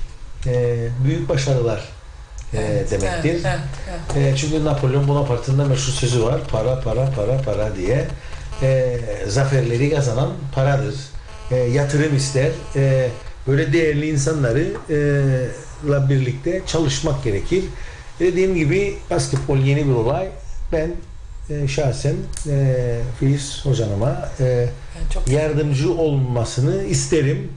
Speaker 1: e, büyük başarılar e,
Speaker 2: Evet,
Speaker 1: demektir.
Speaker 2: Evet, evet, evet.
Speaker 1: E, çünkü Napolyon Bonaparte'ın da meşhur sözü var. Para, para, para, para diye. E, zaferleri kazanan paradır. E, yatırım ister. E, böyle değerli insanları e, la birlikte çalışmak gerekir. Dediğim gibi basketbol yeni bir olay. Ben e, şahsen e, Filiz Hocam'a e,
Speaker 2: Yani çok
Speaker 1: yardımcı olmasını isterim.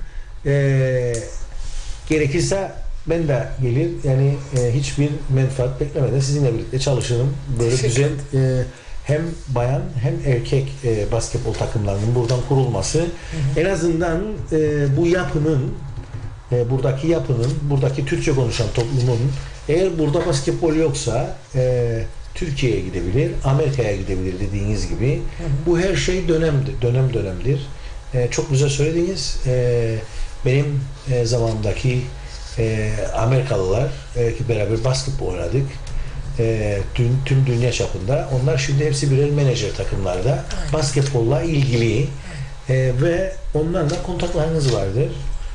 Speaker 1: E, gerekirse ben de gelir. Yani e, hiçbir menfaat beklemeden sizinle birlikte çalışırım. Böyle
Speaker 2: Teşekkür
Speaker 1: güzel e, hem bayan hem erkek e, basketbol takımlarının buradan kurulması,
Speaker 2: Hı hı.
Speaker 1: en azından e, bu yapının e, buradaki yapının, buradaki Türkçe konuşan toplumun, eğer burada basketbol yoksa e, Türkiye'ye gidebilir, Amerika'ya gidebilir dediğiniz gibi.
Speaker 2: Hı hı.
Speaker 1: Bu her şey dönemdir, dönem dönemdir. E, çok güzel söylediniz. E, benim e, zamanımdaki e, Amerikalılar e, ki beraber basketbol oynadık. E, tüm, tüm dünya çapında. Onlar şimdi hepsi birer menajer takımlarda.
Speaker 2: Aynen.
Speaker 1: Basketbolla ilgili e, ve onlarla kontaklarınız vardır.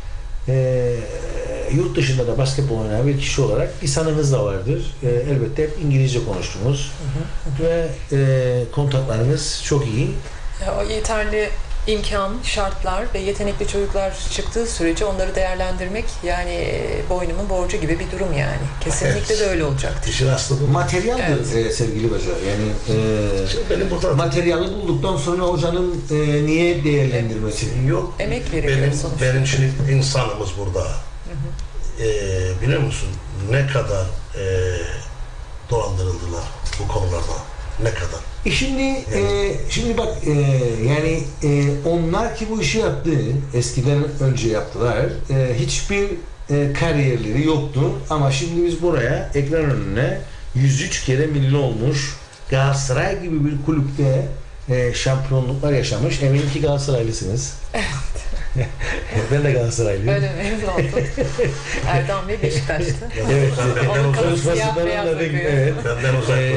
Speaker 1: E, yurt dışında da basketbol oynayan bir kişi olarak lisanınız da vardır. E, elbette hep İngilizce konuştunuz.
Speaker 2: Hı hı.
Speaker 1: Ve e, kontaklarınız çok iyi.
Speaker 2: Ya, o yeterli imkan, şartlar ve yetenekli çocuklar çıktığı sürece onları değerlendirmek yani e, boynumun borcu gibi bir durum yani. Kesinlikle
Speaker 3: Evet.
Speaker 2: de öyle olacaktır.
Speaker 3: İşin aslı bu.
Speaker 1: Materyaldir
Speaker 2: Evet.
Speaker 1: e, sevgili Hoca. Yani e,
Speaker 3: Şimdi benim burada
Speaker 1: materyali bulduktan sonra hocanın e, niye değerlendirmesi?
Speaker 3: yok.
Speaker 2: Emek veriliyor
Speaker 3: benim,
Speaker 2: sonuçta.
Speaker 3: benim şimdi insanımız burada.
Speaker 2: Hı hı.
Speaker 3: Ee, biliyor musun ne kadar e, dolandırıldılar bu konularda, ne kadar.
Speaker 1: E şimdi e, şimdi bak e, yani e, onlar ki bu işi yaptı, eskiden önce yaptılar. E, hiçbir e, kariyerleri yoktu ama şimdi biz buraya ekran önüne yüz üç kere milli olmuş Galatasaray gibi bir kulüpte e, şampiyonluklar yaşamış. Eminim ki Galatasaraylısınız. Ben de Galatasaraylıyım.
Speaker 2: Öyle memnun oldum. Erdem Bey Beşiktaş'tı.
Speaker 1: Evet.
Speaker 3: Benden
Speaker 2: Onun
Speaker 3: uzak,
Speaker 2: kafası siyah
Speaker 1: Konuşmasından
Speaker 2: beyaz
Speaker 1: anladık.
Speaker 2: akıyor.
Speaker 1: Evet.
Speaker 3: benden uzak.
Speaker 1: Ee,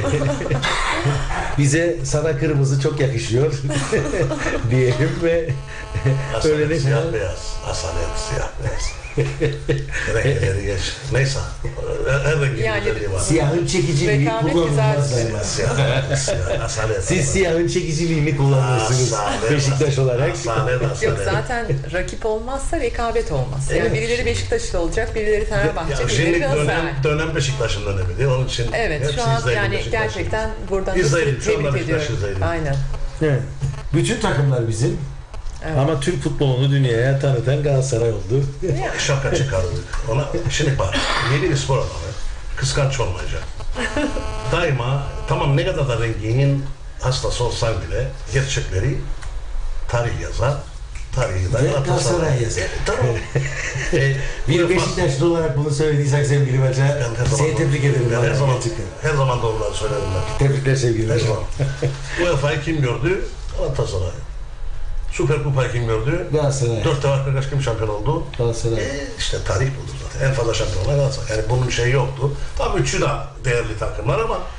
Speaker 1: bize sana kırmızı çok yakışıyor diyelim ve öyle
Speaker 3: Asalet
Speaker 1: ne
Speaker 3: siyah beyaz. Asalet siyah beyaz. Renkleri geç. Neyse. Her, her rengin
Speaker 2: Yani
Speaker 3: güzelliği var.
Speaker 1: siyahın çekiciliği
Speaker 2: Rekabet
Speaker 1: kullanılmaz.
Speaker 2: güzel.
Speaker 1: ama.
Speaker 3: Siyah, siyah, asalet.
Speaker 1: Siz siyahın çekiciliğini kullanırsınız
Speaker 3: Asalet,
Speaker 1: Beşiktaş olarak.
Speaker 3: Asalet, asalet.
Speaker 2: Yok zaten rakip olmazsa rekabet olmaz. Yani
Speaker 3: Evet.
Speaker 2: birileri Beşiktaşlı olacak, birileri Fenerbahçe,
Speaker 3: Ya
Speaker 2: birileri
Speaker 3: şimdi
Speaker 2: Galatasaray.
Speaker 3: dönem, dönem Beşiktaş'ın dönemi değil. Onun için
Speaker 2: Evet
Speaker 3: hepsi
Speaker 2: şu an
Speaker 3: İzrail'in
Speaker 2: yani
Speaker 3: Beşiktaş'ı.
Speaker 2: gerçekten buradan da
Speaker 3: İzrail'in,
Speaker 2: sizi
Speaker 3: şu anda
Speaker 2: tebrik
Speaker 3: Beşiktaş
Speaker 2: ediyorum.
Speaker 3: İzrail'in.
Speaker 2: Aynen.
Speaker 1: Evet. Bütün takımlar bizim
Speaker 2: Evet.
Speaker 1: ama Türk futbolunu dünyaya tanıtan Galatasaray oldu.
Speaker 2: Yani,
Speaker 3: Şaka çıkardık. Ona şimdi bak, yeni bir spor adamı kıskanç olmayacak. Daima tamam ne kadar da renginin hastası olsan bile gerçekleri tarih yazar. Tarihi de
Speaker 1: Ve Galatasaray yazar.
Speaker 3: E, tamam. e, bu
Speaker 1: Bir
Speaker 3: yapmaz.
Speaker 1: Beşiktaşlı olarak bunu söylediysek sevgili Hoca,
Speaker 3: Ben her zaman-
Speaker 1: seni tebrik ederim.
Speaker 3: Ben her
Speaker 1: bana
Speaker 3: zaman,
Speaker 1: gerçekten.
Speaker 3: her zaman doğruları söylerim ben.
Speaker 1: Tebrikler sevgili
Speaker 3: Her
Speaker 1: Hoca.
Speaker 3: zaman. U E F A'yı kim gördü? Galatasaray. Süper Kupa'yı kim gördü?
Speaker 1: Galatasaray.
Speaker 3: Dört defa arkadaş kim şampiyon oldu?
Speaker 1: Galatasaray.
Speaker 3: E, işte tarih budur zaten. En fazla şampiyonlar Galatasaray. Yani bunun şeyi yoktu. Tabii üçü de değerli takımlar ama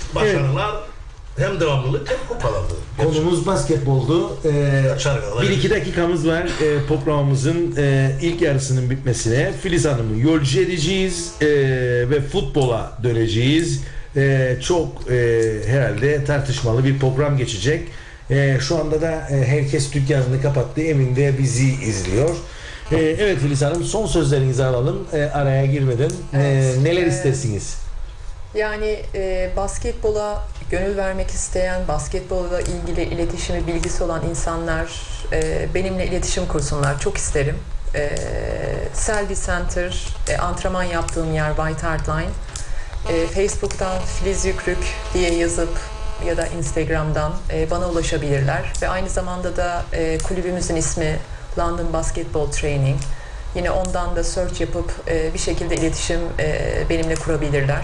Speaker 3: başarılar evet. hem devamlılık hem kupalardı.
Speaker 1: Konumuz basketboldu. Ee, bir iki dakikamız var ee, programımızın e, ilk yarısının bitmesine. Filiz Hanım'ı yolcu edeceğiz e, ve futbola döneceğiz. E, çok e, herhalde tartışmalı bir program geçecek. E, şu anda da e, herkes dükkanını kapattı. Evinde bizi izliyor. E, evet Filiz Hanım, son sözlerinizi alalım e, araya girmeden. Evet, e, neler e, istersiniz?
Speaker 2: Yani e, basketbola gönül vermek isteyen, basketbolla ilgili iletişimi, bilgisi olan insanlar e, benimle iletişim kursunlar. Çok isterim. E, Selvi Center, e, antrenman yaptığım yer White Hart Line. E, Facebook'tan Filiz Yükrük diye yazıp ya da Instagram'dan e, bana ulaşabilirler. Ve aynı zamanda da e, kulübümüzün ismi London Basketball Training. Yine ondan da search yapıp e, bir şekilde iletişim e, benimle kurabilirler.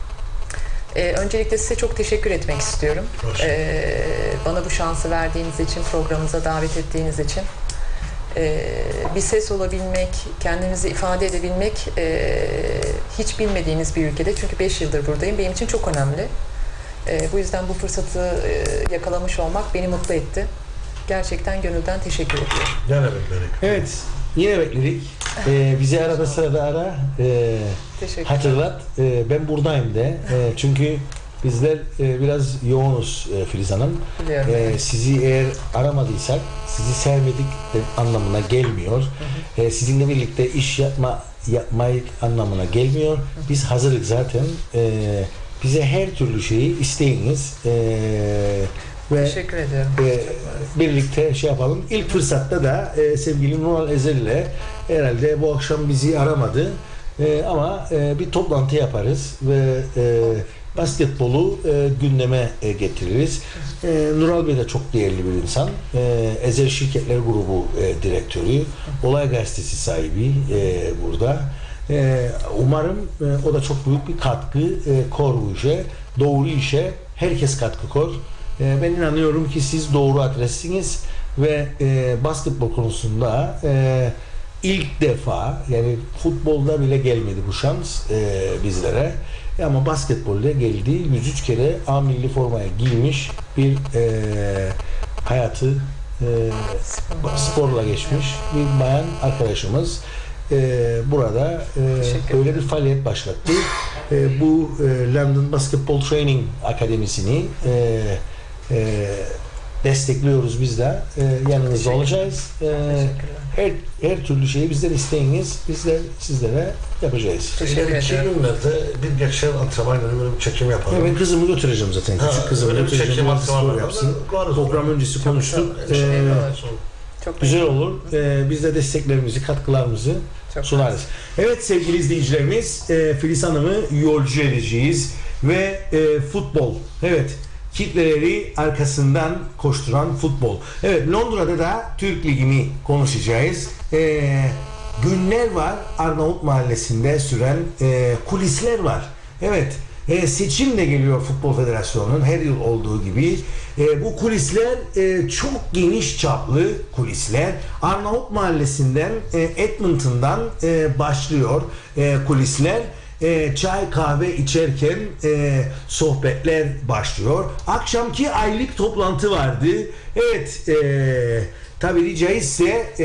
Speaker 2: Ee, öncelikle size çok teşekkür etmek istiyorum. Ee, bana bu şansı verdiğiniz için, programımıza davet ettiğiniz için. Ee, bir ses olabilmek, kendinizi ifade edebilmek e, hiç bilmediğiniz bir ülkede. Çünkü beş yıldır buradayım. Benim için çok önemli. Ee, bu yüzden bu fırsatı e, yakalamış olmak beni mutlu etti. Gerçekten gönülden teşekkür ediyorum.
Speaker 3: Yine bekledik.
Speaker 1: Evet, yine bekledik. Ee, bizi arada sırada ara. Ee, hatırlat. Ee, ben buradayım de. Ee, çünkü bizler e, biraz yoğunuz e, Filiz Hanım. Ee, sizi eğer aramadıysak, sizi sevmedik anlamına gelmiyor. Hı hı. Ee, sizinle birlikte iş yapma yapmayı anlamına gelmiyor. Hı hı. Biz hazırlık zaten. Ee, bize her türlü şeyi isteyiniz. Ee, Ve,
Speaker 2: Teşekkür ediyorum.
Speaker 1: E, birlikte şey yapalım. İlk fırsatta da e, sevgili Nural Ezel ile herhalde bu akşam bizi aramadı. E, ama e, bir toplantı yaparız ve e, basketbolu e, gündeme e, getiririz. E, Nural Bey de çok değerli bir insan. E, Ezel Şirketler Grubu e, direktörü. Olay Gazetesi sahibi e, burada. E, umarım e, o da çok büyük bir katkı e, kor bu işe. Doğru işe herkes katkı kor. Ben inanıyorum ki siz doğru adressiniz ve e, basketbol konusunda e, ilk defa, yani futbolda bile gelmedi bu şans e, bizlere, e, ama basketbolda geldi. yüz üç kere A milli formaya giymiş bir e, hayatı e, sporla geçmiş bir bayan arkadaşımız. E, burada e, böyle bir faaliyet başlattı. E, bu e, London Basketball Training Akademisi'ni e, e, destekliyoruz biz de. E, yanınızda olacağız. E, her her türlü şeyi bizden isteyiniz. Biz de sizlere yapacağız.
Speaker 3: İleriki günlerde bir geçen antrenmanla böyle bir çekim yapalım.
Speaker 1: Evet, kızımı götüreceğim zaten. Ha, küçük kızımı götüreceğim. Spor yapsın. Program öncesi konuştuk. Çok, ee, çok güzel olur. Ee, biz de desteklerimizi, katkılarımızı çok sunarız. Evet sevgili izleyicilerimiz, e, Filiz Hanım'ı yolcu edeceğiz ve e, futbol. Evet. Kitleleri arkasından koşturan futbol. Evet, Londra'da da Türk Ligi'ni konuşacağız. Ee, günler var, Arnavut Mahallesi'nde süren e, kulisler var. Evet, e, seçim de geliyor Futbol Federasyonu'nun her yıl olduğu gibi. E, bu kulisler e, çok geniş çaplı kulisler. Arnavut Mahallesi'nden, e, Edmonton'dan e, başlıyor e, kulisler. E, çay kahve içerken e, sohbetler başlıyor. Akşamki aylık toplantı vardı. Evet, e, tabiri caizse e,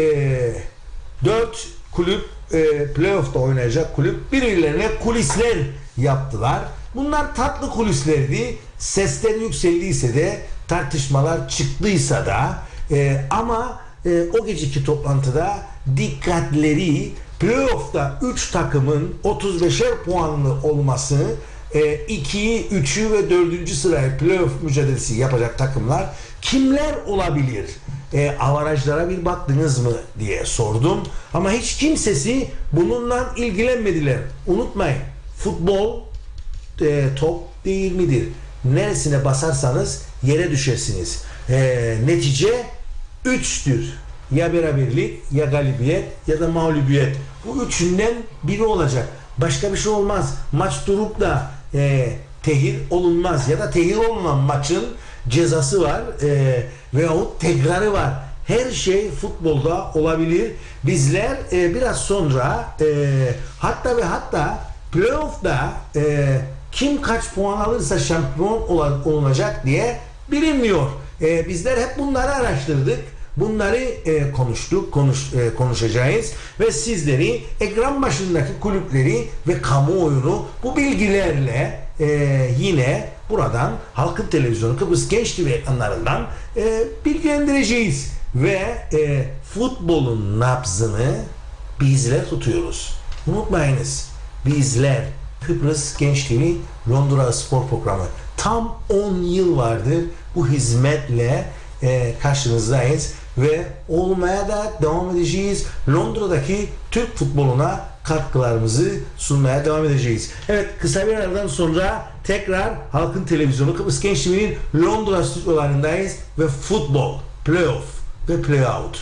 Speaker 1: dört kulüp e, playoff'ta oynayacak kulüp birbirlerine kulisler yaptılar. Bunlar tatlı kulislerdi. Sesler yükseldiyse de, tartışmalar çıktıysa da e, ama e, o geceki toplantıda dikkatleri playoff'ta üç takımın otuz beşer puanlı olması, ikiyi, üçü ve dördüncü sıraya playoff mücadelesi yapacak takımlar kimler olabilir? E, avarajlara bir baktınız mı diye sordum. Ama hiç kimsesi bununla ilgilenmediler. Unutmayın, futbol e, top değil midir? Neresine basarsanız yere düşersiniz. E, netice üçtür. Ya beraberlik, ya galibiyet, ya da mağlubiyet. Bu üçünden biri olacak. Başka bir şey olmaz. Maç durup da e, tehir olunmaz. Ya da tehir olunan maçın cezası var. E, veyahut tekrarı var. Her şey futbolda olabilir. Bizler e, biraz sonra e, hatta ve hatta playoff'da e, kim kaç puan alırsa şampiyon olunacak diye bilinmiyor. E, bizler hep bunları araştırdık. Bunları e, konuştuk, konuş, e, konuşacağız ve sizleri ekran başındaki kulüpleri ve kamuoyunu bu bilgilerle e, yine buradan Halkın Televizyonu Kıbrıs Genç T V ekranlarından e, bilgilendireceğiz ve e, futbolun nabzını bizler tutuyoruz. Unutmayınız, bizler Kıbrıs Genç T V Londra Spor Programı tam on yıl vardır bu hizmetle e, karşınızdayız ve olmaya da devam edeceğiz. Londra'daki Türk futboluna katkılarımızı sunmaya devam edeceğiz. Evet, kısa bir aradan sonra tekrar Halkın Televizyonu Kıbrıs Genç T V'nin Londra stüdyolarındayız ve futbol, playoff ve playout.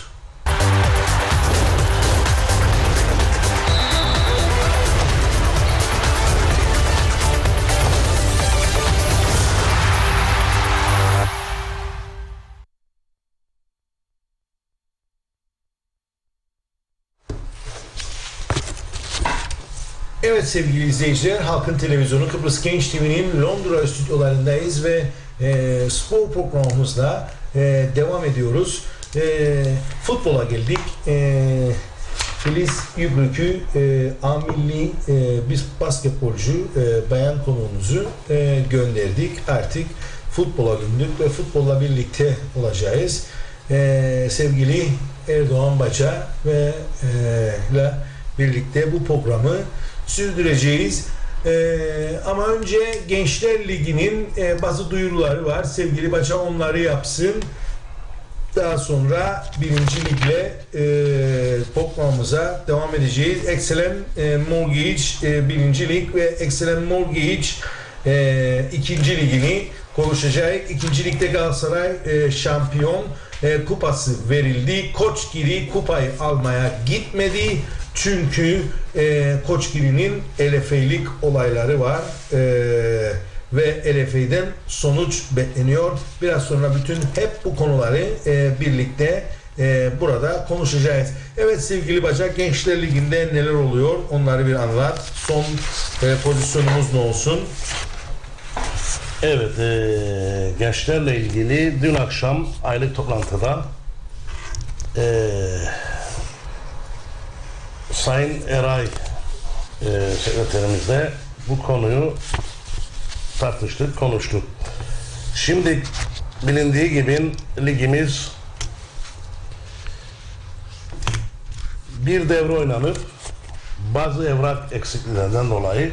Speaker 1: Evet sevgili izleyiciler, Halkın Televizyonu Kıbrıs Genç T V'nin Londra stüdyolarındayız ve e, spor programımızla e, devam ediyoruz. E, futbola geldik. E, Filiz Yübrük'ü e, A Milli e, biz basketbolcu e, bayan konuğumuzu e, gönderdik. Artık futbola döndük ve futbolla birlikte olacağız. E, sevgili Erdoğan Baca ve e, ile birlikte bu programı sürdüreceğiz. Ee, ama önce Gençler Ligi'nin e, bazı duyuruları var. Sevgili Baca onları yapsın. Daha sonra birinci ligle e, programımıza devam edeceğiz. Excellent e, Mortgage e, birinci lig ve Excellent Mortgage e, ikinci ligini konuşacağız. İkinci ligde Galatasaray e, şampiyon e, kupası verildi. Koçgiri kupayı almaya gitmedi. Çünkü e, Koçgiri'nin L F A'lik olayları var e, ve L F A'den sonuç bekleniyor. Biraz sonra bütün hep bu konuları e, birlikte e, burada konuşacağız. Evet sevgili Bacak, Gençler Ligi'nde neler oluyor onları bir anlat. Son e, pozisyonumuz ne olsun?
Speaker 3: Evet, e, gençlerle ilgili dün akşam aylık toplantıda e, Sayın Eray e, sekreterimizle bu konuyu tartıştık, konuştuk. Şimdi bilindiği gibi ligimiz bir devre oynanıp bazı evrak eksikliklerinden dolayı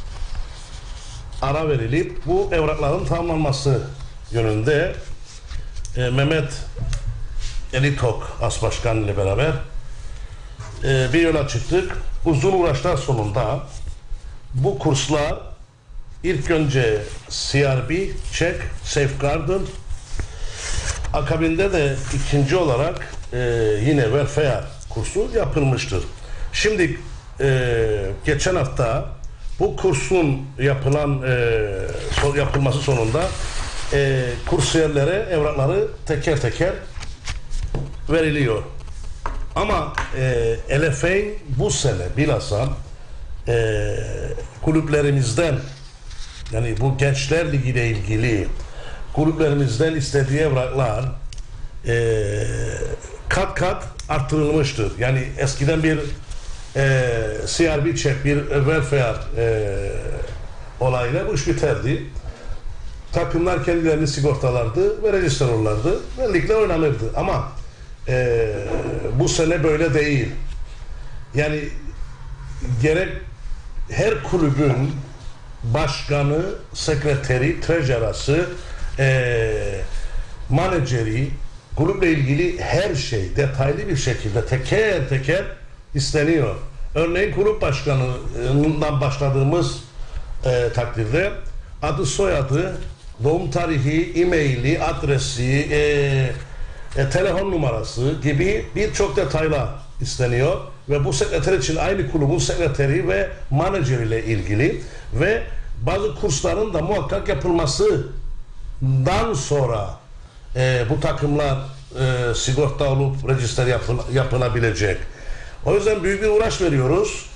Speaker 3: ara verilip bu evrakların tamamlanması yönünde e, Mehmet Elitok As Başkan ile beraber e, bir yola çıktık. Uzun uğraşlar sonunda bu kurslar ilk önce C R B, Check, Safeguard'ın akabinde de ikinci olarak e, yine Welfare kursu yapılmıştır. Şimdi e, geçen hafta bu kursun yapılan e, yapılması sonunda e, kursiyerlere evrakları teker teker veriliyor. Ama e, L F A bu sene bilhassa e, kulüplerimizden, yani bu Gençler Ligi ile ilgili kulüplerimizden istediği evraklar e, kat kat arttırılmıştır. Yani eskiden bir e, C R B check, bir welfare e, olayla bu iş biterdi. Takımlar kendilerini sigortalardı ve register olurlardı ve ligle oynanırdı. Ama e, bu sene böyle değil. Yani gerek her kulübün başkanı, sekreteri, treasurası, e, manajeri, kulüple ilgili her şey detaylı bir şekilde teker teker isteniyor. Örneğin kulüp başkanından başladığımız e, takdirde adı, soyadı, doğum tarihi, e-maili, adresi, e, e, telefon numarası gibi birçok detaylar isteniyor ve bu sekreter için aynı kulübün sekreteri ve menajeri ile ilgili ve bazı kursların da muhakkak yapılmasından sonra e, bu takımlar e, sigorta olup register yapıl, yapılabilecek. O yüzden büyük bir uğraş veriyoruz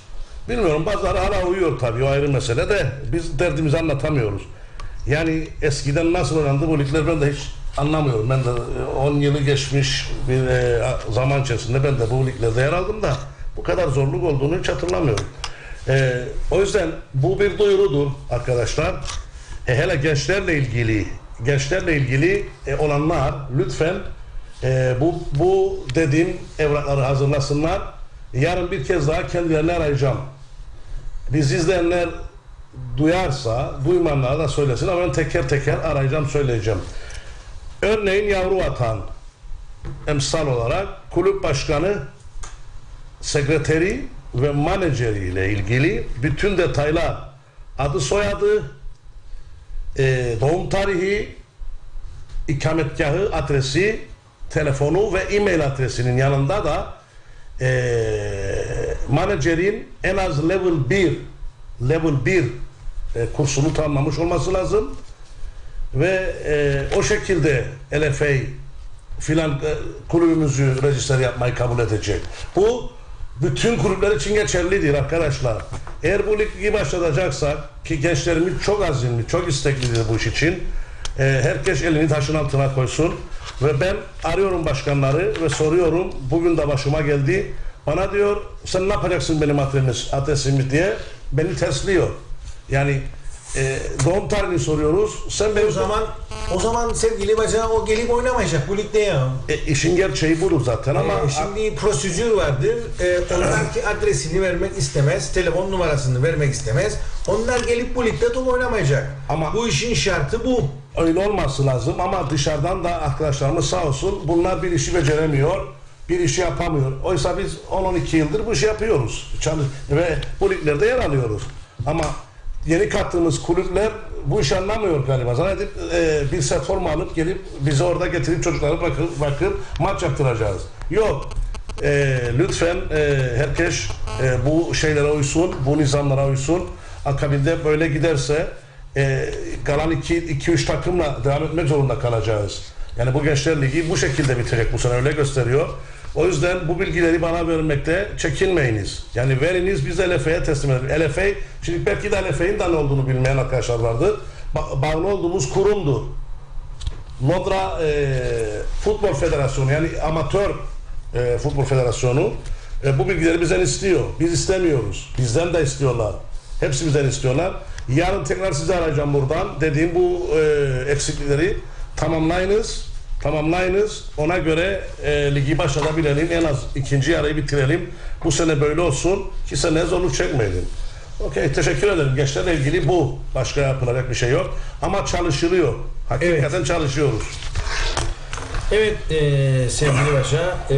Speaker 3: Bilmiyorum, bazıları hala uyuyor tabii, o ayrı mesele de biz derdimizi anlatamıyoruz. Yani eskiden nasıl oynandı bu ligler ben de hiç anlamıyorum. Ben de on yılı geçmiş bir e, zaman içerisinde ben de bu liglerde yer aldım da bu kadar zorluk olduğunu hiç hatırlamıyorum. E, o yüzden bu bir duyurudur arkadaşlar. E, hele gençlerle ilgili gençlerle ilgili e, olanlar lütfen e, bu bu dediğim evrakları hazırlasınlar. Yarın bir kez daha kendilerini arayacağım. Biz izleyenler duyarsa, duymayanlar da söylesin ama ben teker teker arayacağım, söyleyeceğim. Örneğin Yavru Vatan emsal olarak kulüp başkanı, sekreteri ve menajeri ile ilgili bütün detaylar, adı soyadı, e, doğum tarihi, ikametgahı, adresi, telefonu ve e-mail adresinin yanında da e, menajerin en az level bir level bir e, kursunu tamamlamış olması lazım ve e, o şekilde L F A filan e, kulübümüzü rejister yapmayı kabul edecek. Bu bütün kulüpler için geçerlidir arkadaşlar. Eğer bu ligi başlatacaksak, ki gençlerimiz çok azimli, çok isteklidir bu iş için, e, herkes elini taşın altına koysun ve ben arıyorum başkanları ve soruyorum, bugün de başıma geldi, bana diyor sen ne yapacaksın benim adresimi diye beni tersliyor. Yani e, doğum tarihini soruyoruz. Sen benim
Speaker 1: O zaman o zaman sevgili bacağı o gelip oynamayacak bu ligde ya.
Speaker 3: E, işin gerçeği budur zaten ama
Speaker 1: E, şimdi prosedür vardır. E, onlar ki adresini vermek istemez, telefon numarasını vermek istemez. Onlar gelip bu ligde top oynamayacak.
Speaker 3: Ama
Speaker 1: bu işin şartı bu.
Speaker 3: Öyle olması lazım ama dışarıdan da arkadaşlarımız sağ olsun, bunlar bir işi beceremiyor, bir işi yapamıyor. Oysa biz on on iki yıldır bu işi yapıyoruz. Çalış ve bu liglerde yer alıyoruz. Ama yeni kattığımız kulüpler bu işi anlamıyor galiba. Zannedip e, bir set forma alıp gelip bizi orada getirip çocukları bakıp, bakıp maç yaptıracağız. Yok. E, lütfen e, herkes e, bu şeylere uysun, bu nizamlara uysun. Akabinde böyle giderse e, kalan iki üç takımla devam etmek zorunda kalacağız. Yani bu Gençler Ligi bu şekilde bitecek bu sene, öyle gösteriyor. O yüzden bu bilgileri bana vermekte çekinmeyiniz. Yani veriniz, biz de L F A'ya teslim edelim. L F A, şimdi belki de L F A'nın da ne olduğunu bilmeyen arkadaşlar vardı. Ba bağlı olduğumuz kurumdur. Londra e, Futbol Federasyonu, yani amatör e, futbol federasyonu e, bu bilgileri bizden istiyor. Biz istemiyoruz. Bizden de istiyorlar. Hepsi bizden istiyorlar. Yarın tekrar sizi arayacağım buradan. Dediğim bu e, eksiklikleri tamamlayınız. Tamamlayınız. Ona göre e, ligi başlatabilelim. En az ikinci yarıyı bitirelim. Bu sene böyle olsun. Ki sene zorluk çekmeyelim. Okey, teşekkür ederim. Gençlerle ilgili bu. Başka yapılacak bir şey yok. Ama çalışılıyor. Hakikaten evet. Çalışıyoruz.
Speaker 1: Evet e, sevgili Başa. E,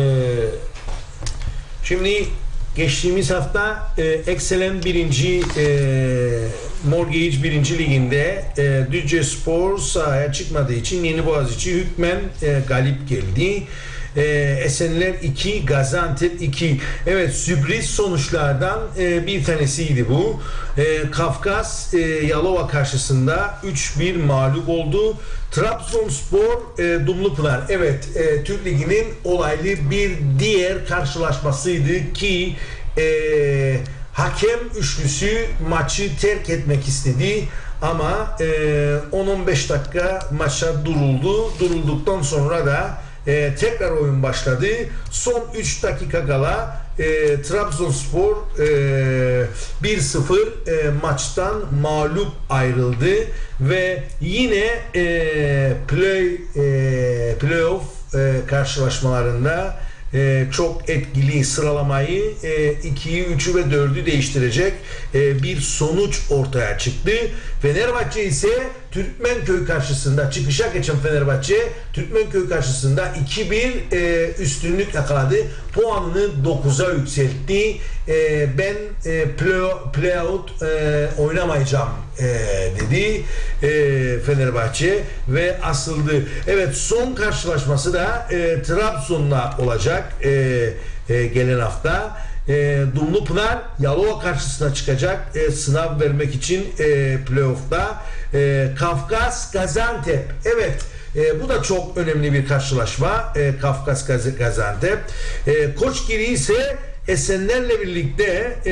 Speaker 1: şimdi geçtiğimiz hafta e, Excellent birinci e, Mortgage birinci liginde e, Düzce Spor sahaya çıkmadığı için Yeniboğaziçi hükmen e, galip geldi. E, Esenler iki, Gaziantep iki. Evet, sürpriz sonuçlardan e, bir tanesiydi bu. E, Kafkas e, Yalova karşısında üç bir mağlup oldu. Trabzonspor e, Dumlupınar. Evet, e, Türk Ligi'nin olaylı bir diğer karşılaşmasıydı ki e, hakem üçlüsü maçı terk etmek istedi ama e, on on beş dakika maça duruldu. Durulduktan sonra da e, tekrar oyun başladı. Son üç dakika kala e, Trabzonspor e, bir sıfır e, maçtan mağlup ayrıldı ve yine e, play e, playoff e, karşılaşmalarında Ee, çok etkili sıralamayı e, ikiyi, üçü ve dördü değiştirecek e, bir sonuç ortaya çıktı. Fenerbahçe ise Türkmenköy karşısında çıkışa geçen Fenerbahçe Türkmenköy karşısında iki bir e, üstünlük yakaladı. Puanını dokuza yükseltti. E, ben e, play, play out e, oynamayacağım e, dedi e, Fenerbahçe ve asıldı. Evet, son karşılaşması da e, Trabzon'la olacak e, e, gelen hafta. E, Dumlupınar Yalova karşısına çıkacak e, sınav vermek için e, playoff'ta. E, Kafkas Gaziantep. Evet, e, bu da çok önemli bir karşılaşma. E, Kafkas Gaziantep. E, Koçgiri ise Esenler'le birlikte e,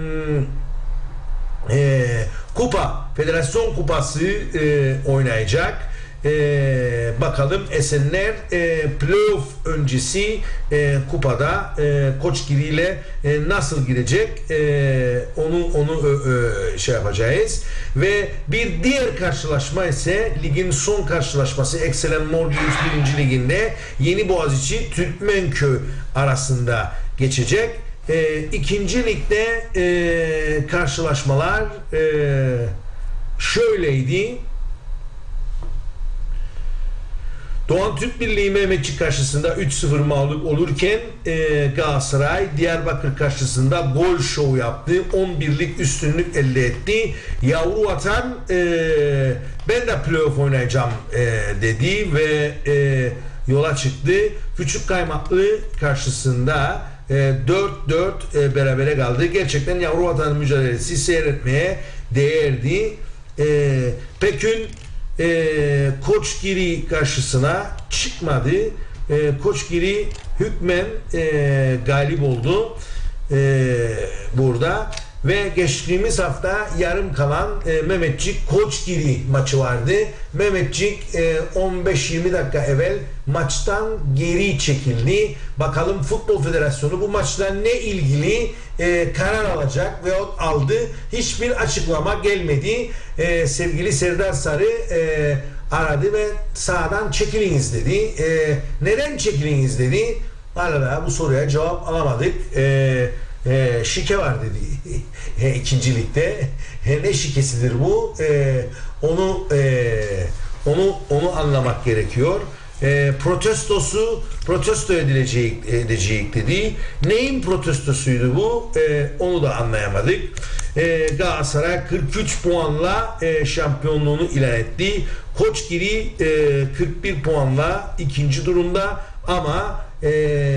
Speaker 1: e, kupa, Federasyon Kupası e, oynayacak. Ee, bakalım Esenler e, playoff öncesi e, kupada e, Koçgiri ile e, nasıl girecek e, onu onu ö, ö, şey yapacağız ve bir diğer karşılaşma ise ligin son karşılaşması Excelen Mordius birinci liginde Yeni Boğaziçi Türkmenköy arasında geçecek. E, ikinci ligde e, karşılaşmalar e, şöyleydi. Doğan Türk Birliği Mehmetçik karşısında üç sıfır mağlup olurken e, Galatasaray Diyarbakır karşısında gol şovu yaptı. on birlik üstünlük elde etti. Yavru Vatan e, ben de playoff oynayacağım e, dedi ve e, yola çıktı. Küçük Kaymaklı karşısında e, dört dört e, berabere kaldı. Gerçekten Yavru Vatan'ın mücadelesi seyretmeye değerdi. E, Pekün Ee, Koçgiri karşısına çıkmadı. Ee, Koçgiri hükmen e, galip oldu ee, burada ve geçtiğimiz hafta yarım kalan e, Mehmetçik Koçgiri maçı vardı. Mehmetçik e, on beş yirmi dakika evvel maçtan geri çekildi. Bakalım Futbol Federasyonu bu maçla ne ilgili e, karar alacak ve aldı. Hiçbir açıklama gelmedi. E, sevgili Serdar Sarı e, aradı ve sahadan çekiliniz dedi. E, neden çekiliniz dedi. Hala bu soruya cevap alamadık. E, e, şike var dedi e, ikinci ligde. E, ne şikesidir bu? E, onu e, onu onu anlamak gerekiyor. E, protestosu protesto edilecek, edecek dedi. Neyin protestosuydu bu? E, onu da anlayamadık. E, Galatasaray kırk üç puanla e, şampiyonluğunu ilan etti. Koçgiri e, kırk bir puanla ikinci durumda ama e,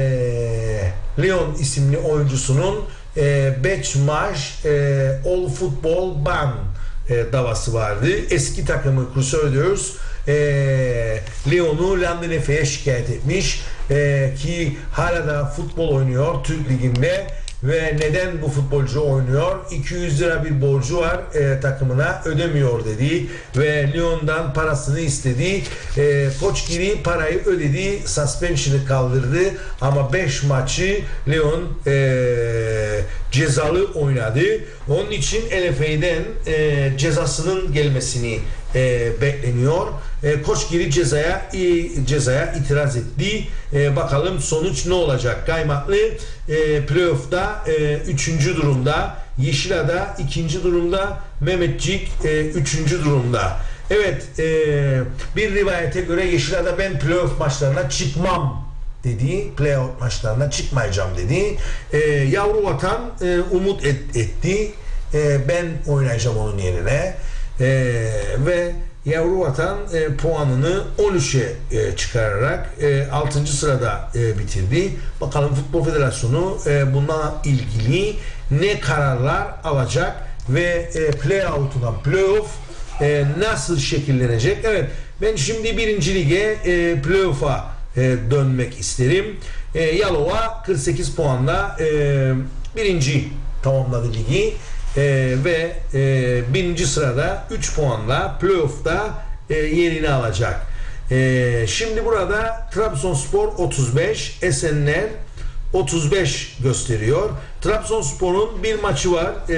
Speaker 1: Leon isimli oyuncusunun e, Beşiktaş e, All Football Ban e, davası vardı. Eski takımı Crusaders e, Leon'u London Efes'e şikayet etmiş e, ki hala da futbol oynuyor Türk Ligi'nde ve neden bu futbolcu oynuyor? iki yüz lira bir borcu var e, takımına ödemiyor dedi ve Lyon'dan parasını istedi. E, Koçgiri parayı ödedi, suspension'ı kaldırdı ama beş maçı Lyon e, cezalı oynadı. Onun için L F A'den e, cezasının gelmesini e, bekleniyor. E, Koçgiri cezaya e, cezaya itiraz etti. E, bakalım sonuç ne olacak? Kaymaklı e, playoff'ta e, üçüncü durumda, Yeşilada ikinci durumda, Mehmetçik e, üçüncü durumda. Evet, e, bir rivayete göre Yeşilada ben playoff maçlarına çıkmam dedi. Playoff maçlarına çıkmayacağım dedi. E, Yavru Vatan e, umut et, etti. E, ben oynayacağım onun yerine. E, ve Yavru Vatan e, puanını on üçe e, çıkararak e, altıncı sırada e, bitirdi. Bakalım Futbol Federasyonu e, bununla ilgili ne kararlar alacak ve e, play-out'una play-off e, nasıl şekillenecek? Evet, ben şimdi birinci lige e, play-off'a e, dönmek isterim. E, Yalova kırk sekiz puanla e, birinci tamamladı ligi. Ee, ve e, birinci sırada üç puanla playoff'ta e, yerini alacak. E, şimdi burada Trabzonspor otuz beş, Esenler otuz beş gösteriyor. Trabzonspor'un bir maçı var e,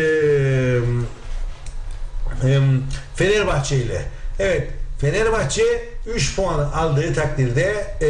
Speaker 1: e, Fenerbahçe ile. Evet, Fenerbahçe üç puanı aldığı takdirde e,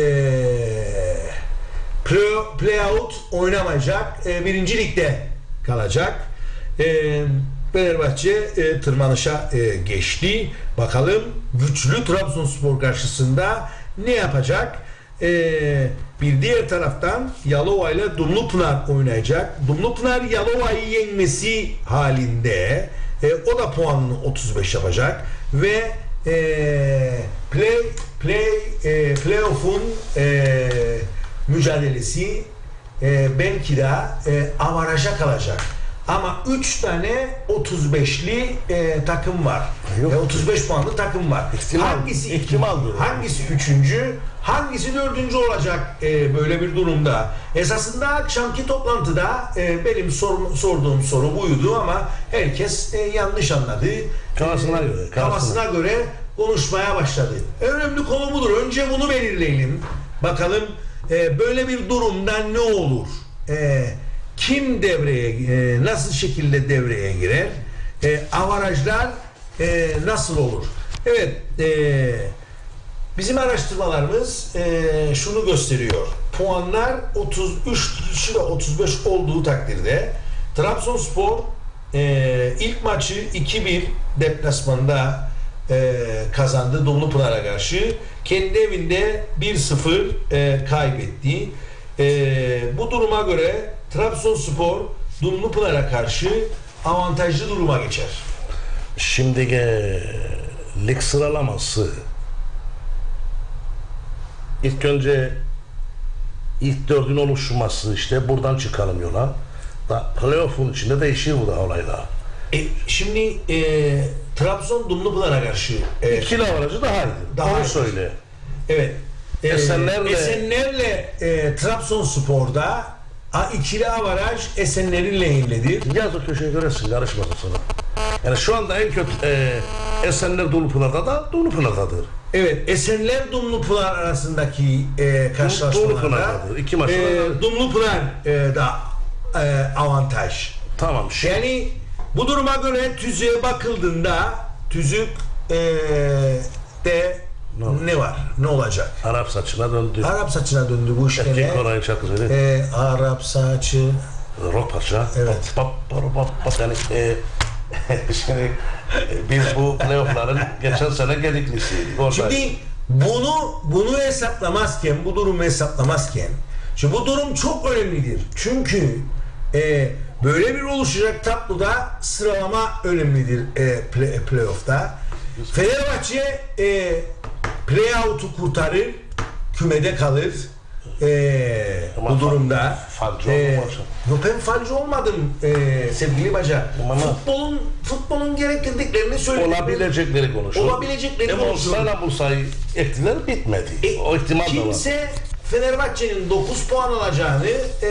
Speaker 1: play, play-out oynamayacak. E, birinci ligde kalacak. E, Fenerbahçe e, tırmanışa e, geçti. Bakalım güçlü Trabzonspor karşısında ne yapacak? E, bir diğer taraftan Yalova ile Dumlupınar oynayacak. Dumlupınar Yalova'yı yenmesi halinde e, o da puanını otuz beş yapacak ve e, play play e, playoff'un e, mücadelesi e, belki de e, avaraja kalacak. Ama üç tane otuz beşli e, takım var.
Speaker 4: Yok.
Speaker 1: E, otuz beş puanlı takım var.
Speaker 4: İhtimal,
Speaker 1: hangisi
Speaker 4: ihtimal
Speaker 1: ikinci, hangisi üçüncü, hangisi dördüncü olacak e, böyle bir durumda? Esasında akşamki toplantıda e, benim sor, sorduğum soru buydu ama herkes e, yanlış anladı.
Speaker 4: Kafasına
Speaker 1: E,
Speaker 4: göre.
Speaker 1: Kafasına göre konuşmaya başladı. Önemli konu budur. Önce bunu belirleyelim. Bakalım e, böyle bir durumda ne olur? E, kim devreye, e, nasıl şekilde devreye girer? E, avarajlar e, nasıl olur? Evet, e, bizim araştırmalarımız e, şunu gösteriyor. Puanlar otuz üç ve otuz beş olduğu takdirde Trabzonspor e, ilk maçı iki bir deplasmanda e, kazandı Dumlupınar'a karşı. Kendi evinde bir sıfır e, kaybetti. E, bu duruma göre Trabzonspor Dumlupınar'a karşı avantajlı duruma geçer.
Speaker 4: Şimdi e, lig sıralaması ilk önce ilk dördün oluşması, işte buradan çıkalım yola. Da playoff'un içinde değişir bu da olaylar.
Speaker 1: E, şimdi e, Trabzon Dumlupınar'a karşı e,
Speaker 4: İkili avarajı daha iyi.
Speaker 1: Daha
Speaker 4: Onu
Speaker 1: iyi.
Speaker 4: söyle.
Speaker 1: evet. E,
Speaker 4: Esenlerle-
Speaker 1: Esenlerle e, Trabzonspor'da a, ikili avaraj Esenler'in lehindedir.
Speaker 4: Yaz o köşeye göresin, karışmasın sana. Yani şu anda en kötü e, Esenler Dumlupınar'da da Dumlupınar'dadır.
Speaker 1: Evet, Esenler Dumlupınar arasındaki e, karşılaşmalarda
Speaker 4: Dumlupınar'dadır. İki maçta
Speaker 1: e,
Speaker 4: da-
Speaker 1: Dumlupınar e, da e, avantaj.
Speaker 4: Tamam. Şimdi
Speaker 1: Yani bu duruma göre tüzüğe bakıldığında tüzük e, de
Speaker 4: Ne olur?
Speaker 1: ne var? Ne olacak?
Speaker 4: Arap saçına döndü.
Speaker 1: Arap saçına döndü bu iş gene.
Speaker 4: Erkek Koray'ın şarkısı öyle.
Speaker 1: E, Arap saçı.
Speaker 4: Rock parça.
Speaker 1: Evet.
Speaker 4: Bak bak bak bak yani e, şimdi e, biz bu playoff'ların geçen sene gediklisiydik. Oradaydık.
Speaker 1: Şimdi bunu bunu hesaplamazken, bu durumu hesaplamazken, şimdi bu durum çok önemlidir. Çünkü e, böyle bir oluşacak tabloda sıralama önemlidir e, play, playoff'ta. Fenerbahçe e, playout'u kurtarır, kümede kalır. E,
Speaker 4: Ama
Speaker 1: bu durumda.
Speaker 4: falcı
Speaker 1: E,
Speaker 4: oldu maçta.
Speaker 1: yok ben falcı olmadım e, sevgili Baca.
Speaker 4: Ama-
Speaker 1: Futbolun futbolun gerektirdiklerini söyledim.
Speaker 4: Olabilecekleri konuşuyor.
Speaker 1: Olabilecekleri
Speaker 4: Ama
Speaker 1: konuşuyor.
Speaker 4: olsayla Bursa'yı ektiler bitmedi.
Speaker 1: E,
Speaker 4: o ihtimal da var.
Speaker 1: kimse Fenerbahçe'nin dokuz puan alacağını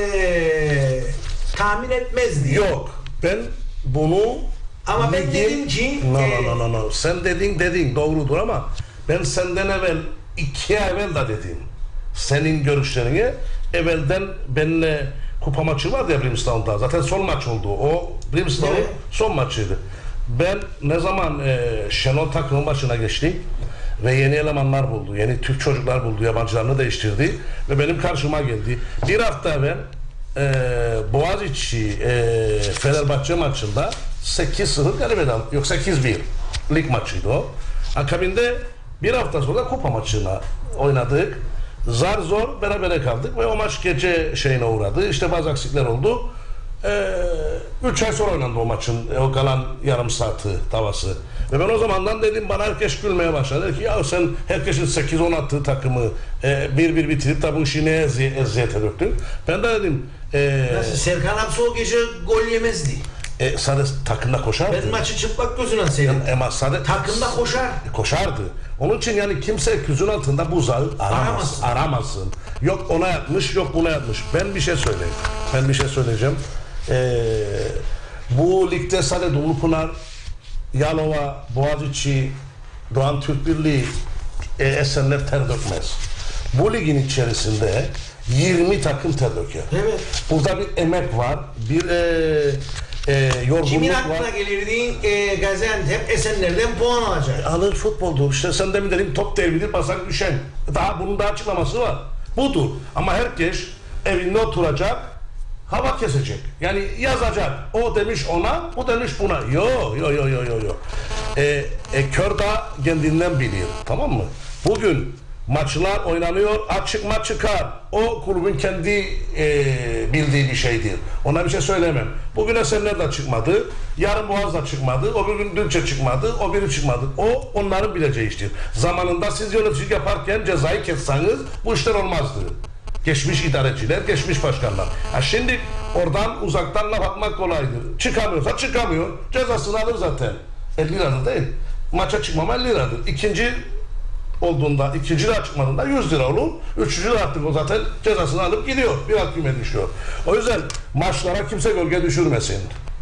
Speaker 1: e, tahmin etmezdi.
Speaker 4: Yok. Ben bunu
Speaker 1: Ama ben
Speaker 4: ligin-
Speaker 1: dedim ki,
Speaker 4: no,
Speaker 1: e,
Speaker 4: no, no, no, no. Sen dedin dedin doğrudur ama ben senden evvel iki ay evvel de dedim. Senin görüşlerini evvelden benimle kupa maçı vardı ya Brimstone'da. Zaten son maç oldu. O Brimstone'un
Speaker 1: Evet.
Speaker 4: son maçıydı. Ben ne zaman e, Şenol takımın başına geçti ve yeni elemanlar buldu. Yeni Türk çocuklar buldu. Yabancılarını değiştirdi. Ve benim karşıma geldi. Bir hafta evvel e, Boğaziçi e, Fenerbahçe maçında sekiz sıfır galip eden, yok sekiz bir lig maçıydı o. Akabinde bir hafta sonra kupa maçına oynadık. Zar zor berabere kaldık ve o maç gece şeyine uğradı. İşte bazı eksikler oldu. Ee, üç ay sonra oynandı o maçın e, o kalan yarım saati tavası. Ve ben o zamandan dedim, bana herkes gülmeye başladı. Dedi ki ya sen herkesin sekiz on attığı takımı e, bir bir bitirip de bu işi neye ezi- eziyete döktün. Ben de dedim e,
Speaker 1: Nasıl Serkan Aksu o gece gol yemezdi.
Speaker 4: e, sadece takımda koşardı.
Speaker 1: Ben maçı çıplak gözüne seyrettim.
Speaker 4: Ama sadece
Speaker 1: Takımda koşar.
Speaker 4: koşardı. Onun için yani kimse gözün altında buzağı aramaz,
Speaker 1: Aramasın.
Speaker 4: aramasın. Yok ona yapmış, yok buna yapmış. Ben bir şey söyleyeyim. Ben bir şey söyleyeceğim. Ee, bu ligde sadece Dumlupınar, Yalova, Boğaziçi, Doğan Türk Birliği, e, Esenler ter dökmez. Bu ligin içerisinde yirmi takım ter döker.
Speaker 1: Evet.
Speaker 4: Burada bir emek var, bir e, e, yorgunluk
Speaker 1: Kimin
Speaker 4: var.
Speaker 1: aklına gelirdi e, Gaziantep Esenler'den puan alacak.
Speaker 4: Alır futboldur. İşte sen demin dedim top devridir basak düşen. Daha bunun da açıklaması var. Budur. Ama herkes evinde oturacak, hava kesecek. Yani yazacak. O demiş ona, bu demiş buna. Yo yo yo yo yo yo. E, e, kör da kendinden bilir. Tamam mı? Bugün maçlar oynanıyor, açık maç çıkar. O kulübün kendi e, bildiği bir şeydir. Ona bir şey söylemem. Bugün Esenler de çıkmadı, yarın Boğaz da çıkmadı, o gün Düzce çıkmadı, o biri çıkmadı. O onların bileceği iştir. Zamanında siz yöneticilik yaparken cezayı kesseniz bu işler olmazdı. Geçmiş idareciler, geçmiş başkanlar. Ha şimdi Oradan uzaktan laf atmak kolaydır. Çıkamıyorsa çıkamıyor. Cezasını alır zaten. elli liradır değil. Maça çıkmama elli liradır. İkinci olduğunda, ikinci lira çıkmadığında yüz lira olur. Üçüncü de artık o zaten cezasını alıp gidiyor. Bir hakime düşüyor. O yüzden maçlara kimse gölge düşürmesin.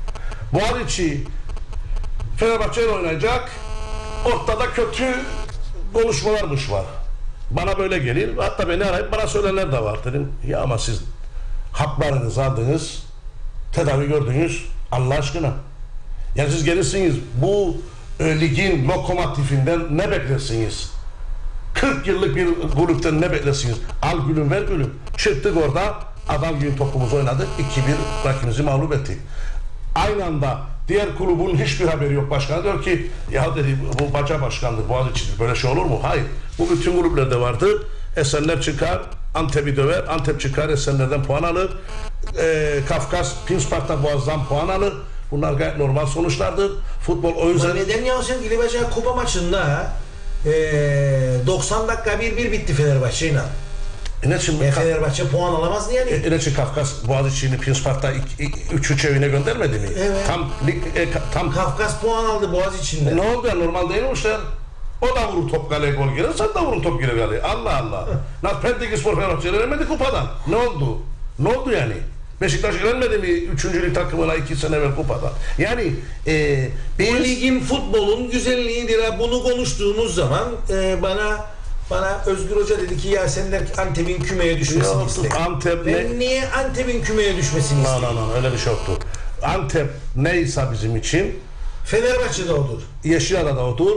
Speaker 4: Boğaziçi Fenerbahçe ile oynayacak. Ortada kötü konuşmalarmış var. Bana böyle gelir. Hatta beni arayıp bana söylenenler de var. Dedim ya ama siz haklarınızı aldınız, tedavi gördünüz Allah aşkına. Yani siz gelirsiniz bu e, ligin lokomotifinden ne beklersiniz? kırk yıllık bir kulüpten ne beklersiniz? Al gülüm ver gülüm. Çıktık orada adam gibi topumuzu oynadık. iki bir rakibimizi mağlup ettik. Aynı anda diğer kulübün hiçbir haberi yok. Başkan diyor ki ya dedi bu baca başkandır Boğaziçi'dir. Böyle şey olur mu? Hayır. Bu bütün kulüplerde vardı. Esenler çıkar, Antep'i döver. Antep çıkar, Esenler'den puan alır. Ee, Kafkas, Pinspark'ta Boğaz'dan puan alır. Bunlar gayet normal sonuçlardır. Futbol o yüzden...
Speaker 1: Neden ya sen İlibaca Kupa maçında ee, doksan dakika bir bir bitti Fenerbahçe'yle.
Speaker 4: E ne için
Speaker 1: e, Fenerbahçe puan alamaz diye yani.
Speaker 4: E ne için Kafkas Boğaziçi'ni Pinspark'ta üç üç evine göndermedi mi?
Speaker 1: Evet.
Speaker 4: Tam e, tam
Speaker 1: Kafkas puan aldı Boğaziçi'nde.
Speaker 4: Ne oldu ya normal değil mi işler? O da vurur top kaleye gol girer, sen de vurur top girer kaleye. Allah Allah. Nasıl Pendik-Spor Fenerbahçe'ye vermedi kupadan? Ne oldu? Ne oldu yani? Beşiktaş gelmedi mi üçüncülük takımına iki sene evvel kupadan? Yani e,
Speaker 1: bu ligin futbolun güzelliğidir. Bunu konuştuğumuz zaman e, bana bana Özgür Hoca dedi ki ya sen de Antep'in kümeye düşmesini iste.
Speaker 4: Antep
Speaker 1: ben
Speaker 4: ne?
Speaker 1: niye Antep'in kümeye düşmesini
Speaker 4: no,
Speaker 1: isteyeyim?
Speaker 4: No, no, öyle bir şey yoktu. Antep neyse bizim için
Speaker 1: Fenerbahçe'de odur.
Speaker 4: Yeşilada'da odur.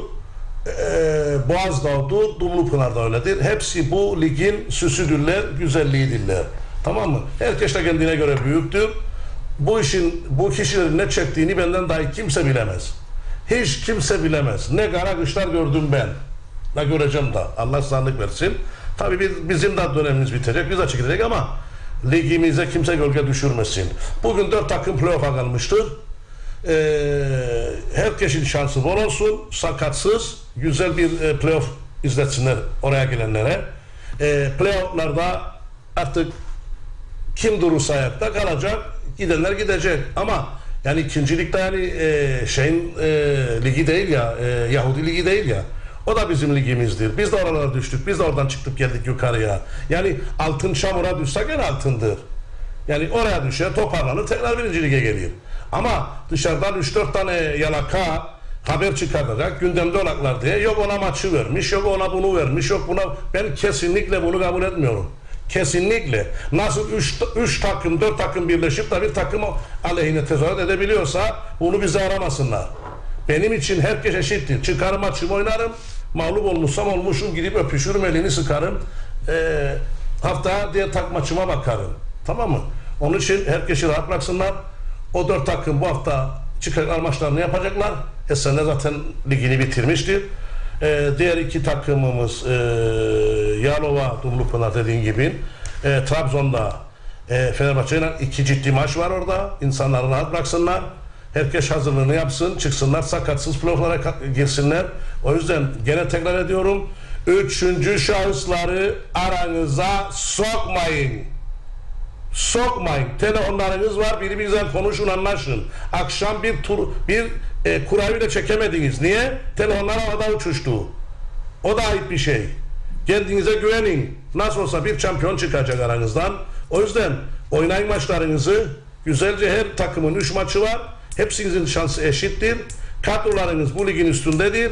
Speaker 4: Ee, Boğaz'da odur. Dumlupınar'da öyledir. Hepsi bu ligin süsüdürler, güzelliğidirler. Tamam mı? Herkes de kendine göre büyüktür. Bu işin, bu kişilerin ne çektiğini benden dahi kimse bilemez. Hiç kimse bilemez. Ne kara kışlar gördüm ben. Ne göreceğim da. Allah sağlık versin. Tabii biz, bizim de dönemimiz bitecek. Biz de çekilecek ama ligimize kimse gölge düşürmesin. Bugün dört takım playoff'a kalmıştır. Ee, herkesin şansı bol olsun. Sakatsız. Güzel bir e, playoff izletsinler oraya gelenlere. E, playoff'larda artık kim durursa ayakta kalacak. Gidenler gidecek. Ama yani ikincilikte yani e, şeyin e, ligi değil ya, e, Yahudi ligi değil ya. O da bizim ligimizdir. Biz de oralara düştük. Biz de oradan çıktık geldik yukarıya. Yani altın çamura düşse gene altındır. Yani oraya düşer, toparlanır, tekrar birinci lige gelir. Ama dışarıdan üç dört tane yalaka haber çıkartacak, gündemde olaklar diye yok ona maçı vermiş, yok ona bunu vermiş, yok buna... Ben kesinlikle bunu kabul etmiyorum. Kesinlikle. Nasıl üç takım, dört takım birleşip de bir takım aleyhine tezahürat edebiliyorsa bunu bize aramasınlar. Benim için herkes eşittir. Çıkarım maçımı oynarım, mağlup olmuşsam olmuşum, gidip öpüşürüm, elini sıkarım. Ee, hafta diğer tak maçıma bakarım. Tamam mı? Onun için herkesi rahat bıraksınlar. O dört takım bu hafta çıkar maçlarını yapacaklar. Esenler zaten ligini bitirmiştir. Ee, diğer iki takımımız e, Yalova, Dumlupınar dediğin gibi e, Trabzon'da e, Fenerbahçe ile iki ciddi maç var orada. İnsanları rahat bıraksınlar. Herkes hazırlığını yapsın. Çıksınlar sakatsız playoff'lara girsinler. O yüzden gene tekrar ediyorum. Üçüncü şahısları aranıza sokmayın. Sokmayın. Telefonlarınız var. Birbirinizden konuşun, anlaşın. Akşam bir tur bir e, kurayı da çekemediniz. Niye? Telefonlar havada uçuştu. O da ayıp bir şey. Kendinize güvenin. Nasıl olsa bir şampiyon çıkacak aranızdan. O yüzden oynayın maçlarınızı. Güzelce her takımın üç maçı var. Hepsinizin şansı eşittir. Kadrolarınız bu ligin üstündedir.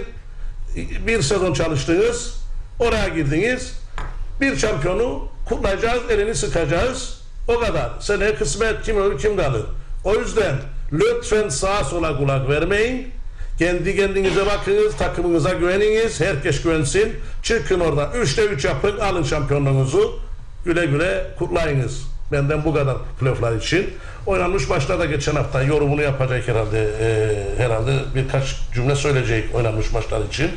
Speaker 4: Bir sezon çalıştınız. Oraya girdiniz. Bir şampiyonu kutlayacağız. Elini sıkacağız. O kadar. Seneye kısmet kim ölür kim kalır. O yüzden lütfen sağa sola kulak vermeyin. Kendi kendinize bakınız. Takımınıza güveniniz. Herkes güvensin. Çıkın orada. Üçte üç yapın. Alın şampiyonluğunuzu. Güle güle kutlayınız. Benden bu kadar playofflar için. Oynanmış maçlarda geçen hafta yorumunu yapacak herhalde. E, herhalde birkaç cümle söyleyecek oynanmış maçlar için.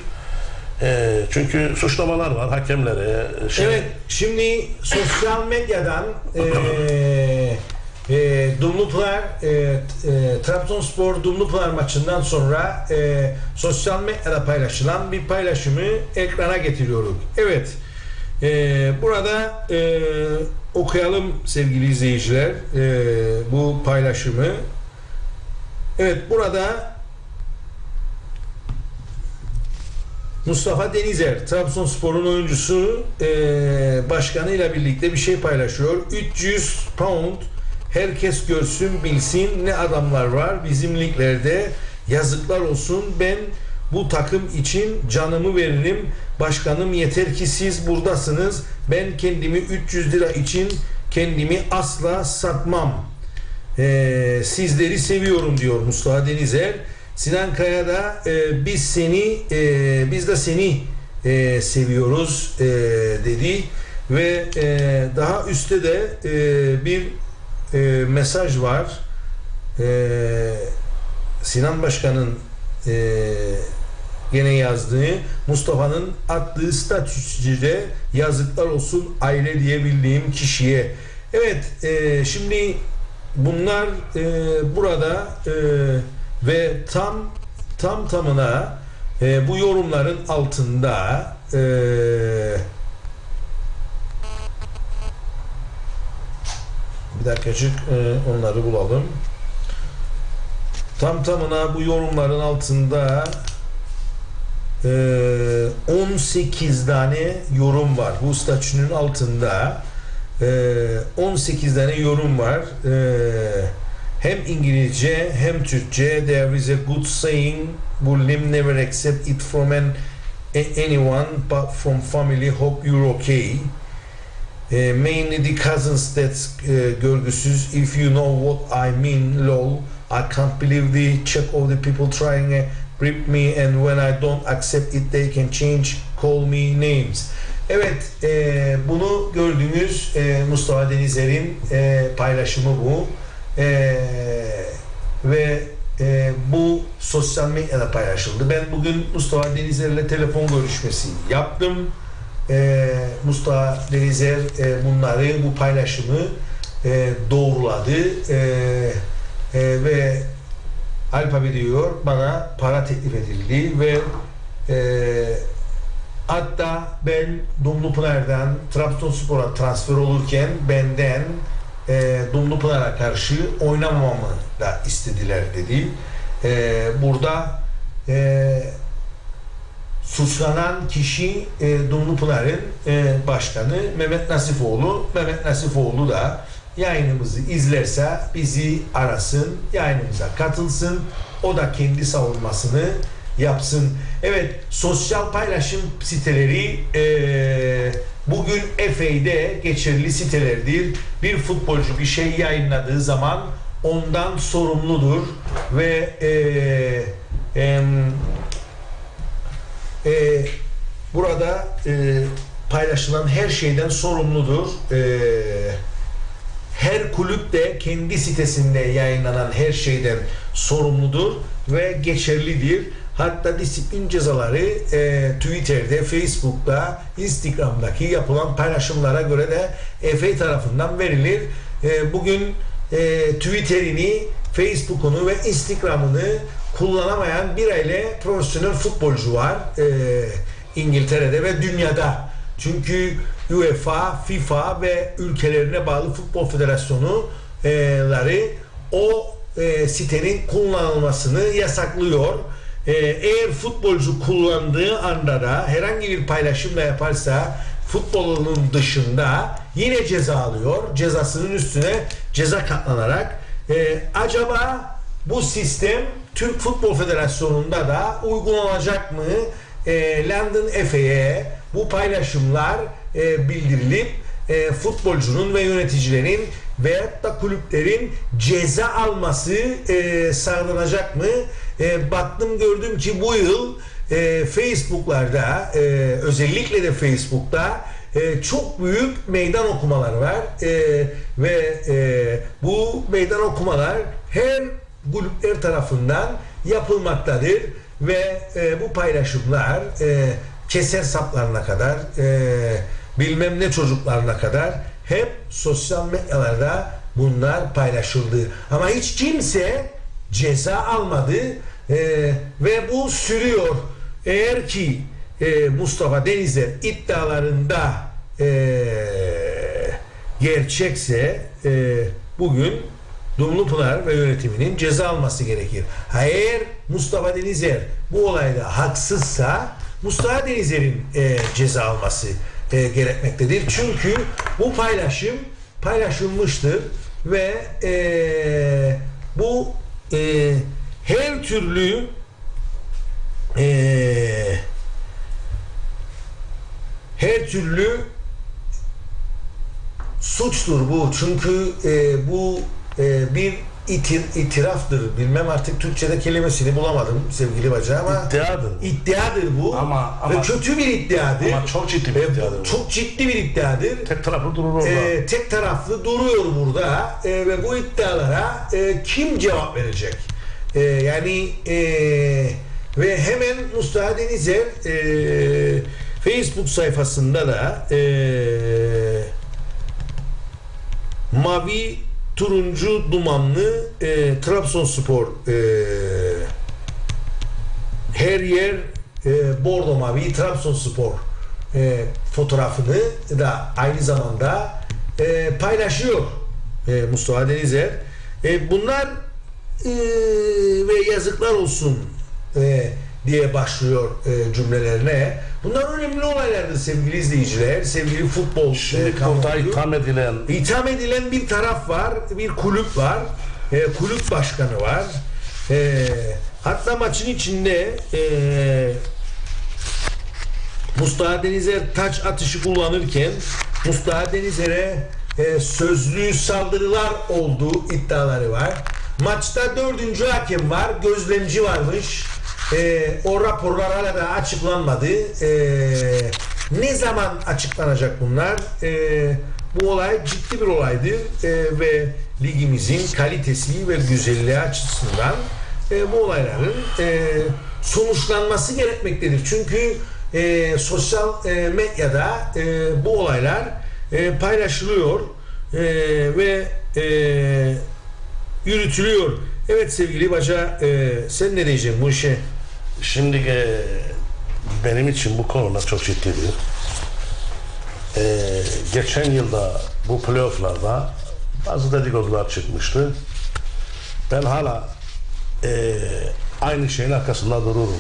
Speaker 4: E, çünkü suçlamalar var hakemlere.
Speaker 1: Şey... Evet, şimdi sosyal medyadan e, e, Dumlupınar e, e, Trabzonspor Dumlupınar maçından sonra e, sosyal medyada paylaşılan bir paylaşımı ekrana getiriyoruz. Evet, e, burada e, okuyalım sevgili izleyiciler e, bu paylaşımı. Evet, burada Mustafa Denizer, Trabzonspor'un oyuncusu, e, başkanıyla birlikte bir şey paylaşıyor. üç yüz pound, herkes görsün bilsin ne adamlar var bizim liglerde, yazıklar olsun, ben bu takım için canımı veririm. Başkanım, yeter ki siz buradasınız. Ben kendimi üç yüz lira için kendimi asla satmam. Ee, sizleri seviyorum diyor Mustafa Denizer. Sinan Kaya da e, biz seni e, biz de seni e, seviyoruz e, dedi ve e, daha üstte de e, bir e, mesaj var. E, Sinan Başkan'ın e, gene yazdığı, Mustafa'nın attığı statüde yazıklar olsun aile diyebildiğim kişiye. Evet, e, şimdi bunlar e, burada e, ve tam tam tamına e, bu yorumların altında e, bir dakikacık e, onları bulalım. Tam tamına bu yorumların altında on sekiz tane yorum var. Bu statünün altında on sekiz tane yorum var. Hem İngilizce hem Türkçe. There is a good saying, Bullim never accept it from an, anyone but from family. Hope you're okay. Uh, mainly the cousins that's uh, görgüsüz. If you know what I mean, lol. I can't believe the check of the people trying to rip me, and when I don't accept it they can change, call me names. Evet, e, bunu gördüğünüz e, Mustafa Denizer'in e, paylaşımı bu. E, ve e, bu sosyal medyada paylaşıldı. Ben bugün Mustafa Denizer'le telefon görüşmesi yaptım. E, Mustafa Denizer e, bunları, bu paylaşımı e, doğruladı e, e, ve Alp abi diyor, bana para teklif edildi ve e, hatta ben Dumlupınar'dan Trabzonspor'a transfer olurken benden e, Dumlupınar'a karşı oynamamamı da istediler dedi. E, burada e, suçlanan kişi e, Dumlupınar'ın e, başkanı Mehmet Nasifoğlu. Mehmet Nasifoğlu da yayınımızı izlerse bizi arasın, yayınımıza katılsın. O da kendi savunmasını yapsın. Evet, sosyal paylaşım siteleri e, bugün F A'de geçerli sitelerdir. Bir futbolcu bir şey yayınladığı zaman ondan sorumludur ve e, e, e, burada e, paylaşılan her şeyden sorumludur. E, Her kulüp de kendi sitesinde yayınlanan her şeyden sorumludur ve geçerlidir. Hatta disiplin cezaları e, Twitter'de, Facebook'ta, Instagram'daki yapılan paylaşımlara göre de F A tarafından verilir. E, bugün e, Twitter'ini, Facebook'unu ve Instagram'ını kullanamayan bir aile profesyonel futbolcu var e, İngiltere'de ve dünyada. Çünkü UEFA, FIFA ve ülkelerine bağlı futbol federasyonları o e, sitenin kullanılmasını yasaklıyor. E, eğer futbolcu kullandığı anda da herhangi bir paylaşım da yaparsa futbolun dışında yine ceza alıyor. Cezasının üstüne ceza katlanarak. E, acaba bu sistem Türk Futbol Federasyonu'nda da uygulanacak mı? E, London F A'ye bu paylaşımlar e, bildirilip e, futbolcunun ve yöneticilerin veyahut da kulüplerin ceza alması e, sağlanacak mı? E, baktım, gördüm ki bu yıl e, Facebook'larda e, özellikle de Facebook'ta e, çok büyük meydan okumalar var e, ve e, bu meydan okumalar her kulüpler tarafından yapılmaktadır ve e, bu paylaşımlar e, keser saplarına kadar e, bilmem ne çocuklarına kadar hep sosyal medyalarda bunlar paylaşıldı. Ama hiç kimse ceza almadı e, ve bu sürüyor. Eğer ki e, Mustafa Denizer iddialarında e, gerçekse e, bugün Dumlupınar ve yönetiminin ceza alması gerekir. Eğer Mustafa Denizer bu olayda haksızsa Mustafa Denizer'in e, ceza alması e, gerekmektedir. Çünkü bu paylaşım paylaşılmıştır ve e, bu e, her türlü e, her türlü suçtur bu. Çünkü e, bu e, bir itir, itiraftır. Bilmem artık Türkçe'de kelimesini bulamadım sevgili Bacı ama
Speaker 4: iddiadır.
Speaker 1: iddiadır bu.
Speaker 4: Ama, ama
Speaker 1: ve kötü bir iddiadır.
Speaker 4: Ama çok ciddi bir
Speaker 1: e,
Speaker 4: iddiadır.
Speaker 1: Çok ciddi bir iddiadır.
Speaker 4: Tek taraflı durur orada.
Speaker 1: E, tek taraflı duruyor burada e, ve bu iddialara e, kim cevap verecek? E, yani e, ve hemen Mustafa Denizer e, Facebook sayfasında da e, mavi turuncu dumanlı e, Trabzonspor e, her yer e, bordo mavi Trabzonspor e, fotoğrafını da aynı zamanda e, paylaşıyor e, Mustafa Denizer. E, bunlar e, ve yazıklar olsun e, diye başlıyor e, cümlelerine. Bunlar önemli olaylardır sevgili izleyiciler, sevgili futbol.
Speaker 4: Şimdi burada itham edilen
Speaker 1: itham edilen bir taraf var, bir kulüp var, e, kulüp başkanı var. E, hatta maçın içinde e, Mustafa Denizer taç atışı kullanırken Mustafa Denizer'e e, sözlü saldırılar olduğu iddiaları var. Maçta dördüncü hakem var, gözlemci varmış. Ee, o raporlar hala da açıklanmadı. Ee, ne zaman açıklanacak bunlar? Ee, bu olay ciddi bir olaydır ee, ve ligimizin kalitesi ve güzelliği açısından e, bu olayların e, sonuçlanması gerekmektedir. Çünkü e, sosyal e, medyada e, bu olaylar e, paylaşılıyor e, ve e, yürütülüyor. Evet sevgili Baca, e, sen ne diyeceksin bu işe?
Speaker 4: Şimdi e, benim için bu konuda çok ciddidir. E, geçen yılda bu playofflarda bazı dedikodular çıkmıştı. Ben hala e, aynı şeyin arkasında dururum.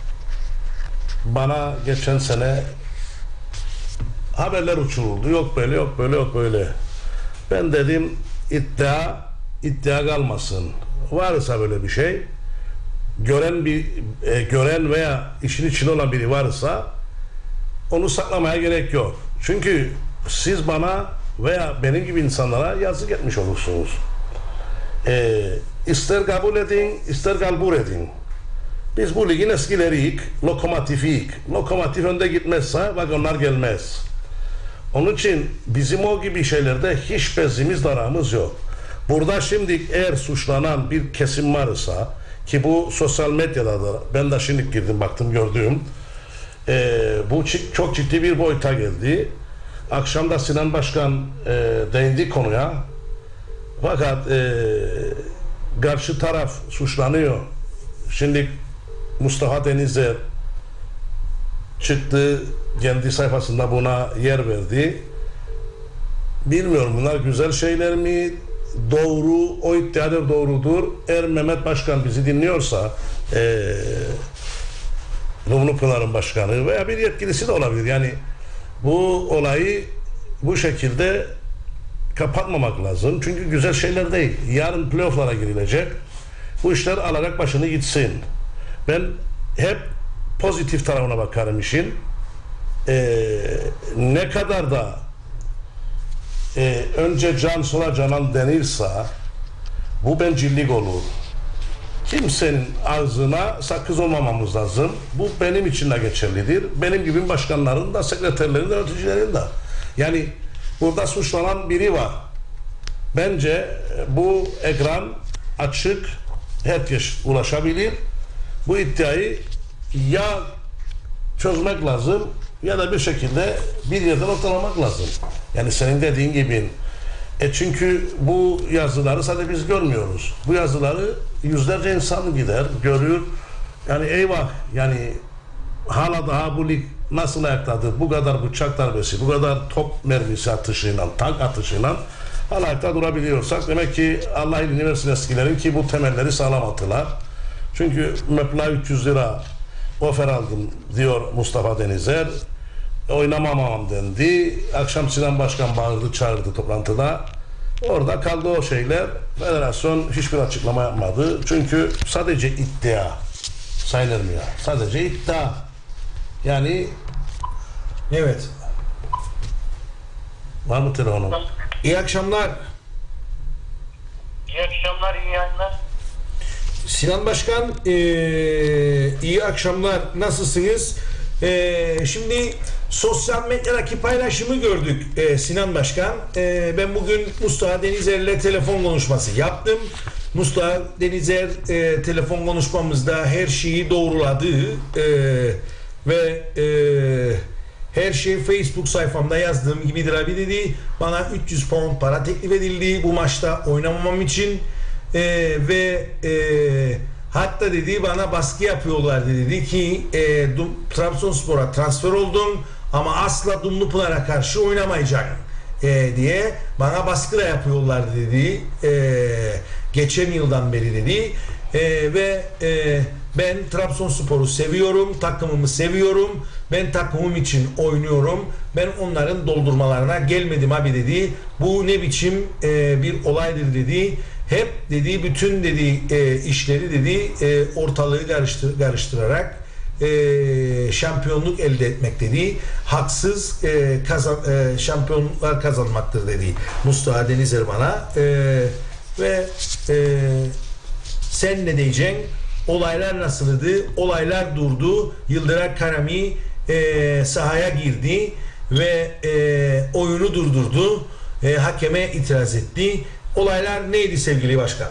Speaker 4: Bana geçen sene haberler uçuruldu. Yok böyle, yok böyle, yok böyle. Ben dedim iddia iddia kalmasın. Varsa böyle bir şey, gören bir e, gören veya işin içinde olan biri varsa onu saklamaya gerek yok. Çünkü siz bana veya benim gibi insanlara yazık etmiş olursunuz. E, ister kabul edin, ister kalbur edin. Biz bu ligin eskileriyik, lokomotifiyik. Lokomotif önde gitmezse vagonlar gelmez. Onun için bizim o gibi şeylerde hiç bezimiz daramız yok. Burada şimdi eğer suçlanan bir kesim varsa, ki bu sosyal medyada da ben de şimdi girdim baktım gördüğüm e, bu çok ciddi bir boyuta geldi. Akşam da Sinan Başkan e, değindi konuya. Fakat e, karşı taraf suçlanıyor. Şimdi Mustafa Denizer çıktı, kendi sayfasında buna yer verdi. Bilmiyorum bunlar güzel şeyler mi? Doğru, o iddialar doğrudur. Eğer Mehmet Başkan bizi dinliyorsa ee, Dumlupınar'ın başkanı veya bir yetkilisi de olabilir. Yani bu olayı bu şekilde kapatmamak lazım. Çünkü güzel şeyler değil. Yarın playoff'lara girilecek. Bu işler alarak başını gitsin. Ben hep pozitif tarafına bakarım işin. Ee, ne kadar da Ee, önce can sola canan denirse bu bencillik olur. Kimsenin ağzına sakız olmamamız lazım. Bu benim için de geçerlidir. Benim gibi başkanların da, sekreterlerin de, yöneticilerin de. Yani burada suçlanan biri var. Bence bu ekran açık, herkes ulaşabilir. Bu iddiayı ya çözmek lazım ya da bir şekilde bir yerden ortalamak lazım. Yani senin dediğin gibi. E çünkü bu yazıları sadece biz görmüyoruz. Bu yazıları yüzlerce insan gider, görür. Yani eyvah, yani hala daha bu lig nasıl ayaktadır? Bu kadar bıçak darbesi, bu kadar top mermisi atışıyla, tank atışıyla hala ayakta durabiliyorsak demek ki Allah iyiliğini versin eskilerin ki bu temelleri sağlam attılar. Çünkü meblağ üç yüz lira ofer aldım diyor Mustafa Denizer. Oynamamam dendi. Akşam Sinan Başkan bağırdı, çağırdı toplantıda. Orada kaldı o şeyler. Federasyon hiçbir açıklama yapmadı. Çünkü sadece iddia sayılmıyor. Sadece iddia. Yani
Speaker 1: Evet.
Speaker 4: var mı telefonum?
Speaker 1: İyi akşamlar.
Speaker 5: İyi akşamlar, iyi yayınlar.
Speaker 1: Sinan Başkan, ee, iyi akşamlar. Nasılsınız? Ee, şimdi sosyal medyadaki paylaşımı gördük ee, Sinan Başkan. Ee, ben bugün Mustafa Denizer'le telefon konuşması yaptım. Mustafa Denizer e, telefon konuşmamızda her şeyi doğruladı e, ve e, her şey Facebook sayfamda yazdığım gibidir abi dedi. Bana üç yüz pound para teklif edildi bu maçta oynamamam için e, ve e, hatta dedi bana baskı yapıyorlar dedi ki e, Trabzonspor'a transfer oldum ama asla Dumlupınar'a karşı oynamayacağım e, diye bana baskı da yapıyorlar dedi. E, geçen yıldan beri dedi. E, ve e, ben Trabzonspor'u seviyorum, takımımı seviyorum. Ben takımım için oynuyorum. Ben onların doldurmalarına gelmedim abi dedi. Bu ne biçim e, bir olaydır dedi. Hep dedi bütün dedi e, işleri dedi e, ortalığı karıştır, karıştırarak e, şampiyonluk elde etmek dedi. Haksız e, kazan, e, şampiyonluklar kazanmaktır dedi Mustafa Denizer bana. E, ve e, sen ne diyeceksin? Olaylar nasıldı? Olaylar durdu. Yıldıray Karami e, sahaya girdi ve e, oyunu durdurdu. E, hakeme itiraz etti. Olaylar neydi sevgili başkan?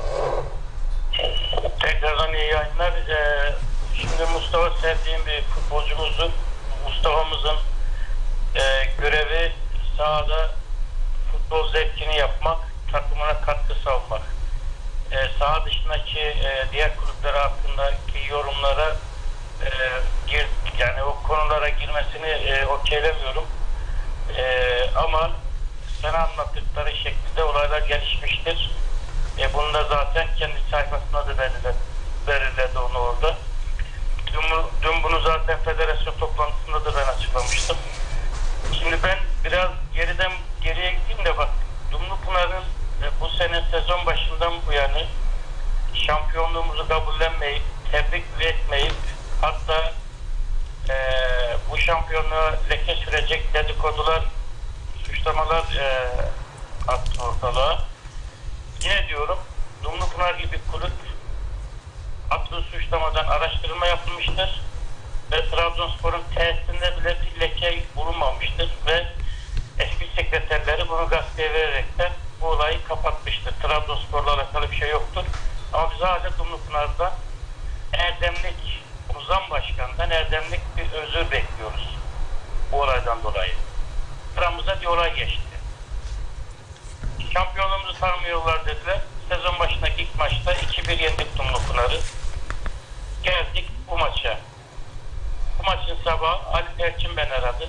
Speaker 5: Tekrardan iyi yayınlar. Ee, şimdi Mustafa sevdiğim bir futbolcumuzun, Mustafa'mızın e, görevi sahada futbol zevkini yapmak, takımına katkı sağlamak. E, saha dışındaki e, diğer kulüpler hakkındaki yorumlara e, gir, yani o konulara girmesini e, okeylemiyorum. E, ama sana anlattıkları şekilde olaylar gelişmiştir. E, bunu da zaten kendi sayfasında da belirledi, belirledi onu orada. Dün, dün bunu zaten federasyon toplantısında da ben açıklamıştım. Şimdi ben biraz geriden geriye gideyim de bak, Dumlupınar'ın e, bu sene sezon başından bu yana şampiyonluğumuzu kabullenmeyip, tebrik etmeyip, hatta e, bu şampiyonluğa leke sürecek dedikodular, suçlamalar e, attı ortalığa. Yine diyorum, Dumlupınar gibi kulüp attığı suçlamadan araştırma yapılmıştır ve Trabzonspor'un tesisinde bile bir leke bulunmamıştır ve eski sekreterleri bunu gazeteye vererekten bu olayı kapatmıştır. Trabzonspor'la alakalı bir şey yoktur. Ama biz hala Dumlupınar'da erdemlik, Uzan Başkan'dan erdemlik bir özür bekliyoruz bu olaydan dolayı. Aramıza bir olay geçti. Şampiyonluğumuzu tanımıyorlar dediler. Sezon başındaki ilk maçta iki bir yendik Dumlupınar'ı. Geldik bu maça. Bu maçın sabahı Ali Perçin ben aradı.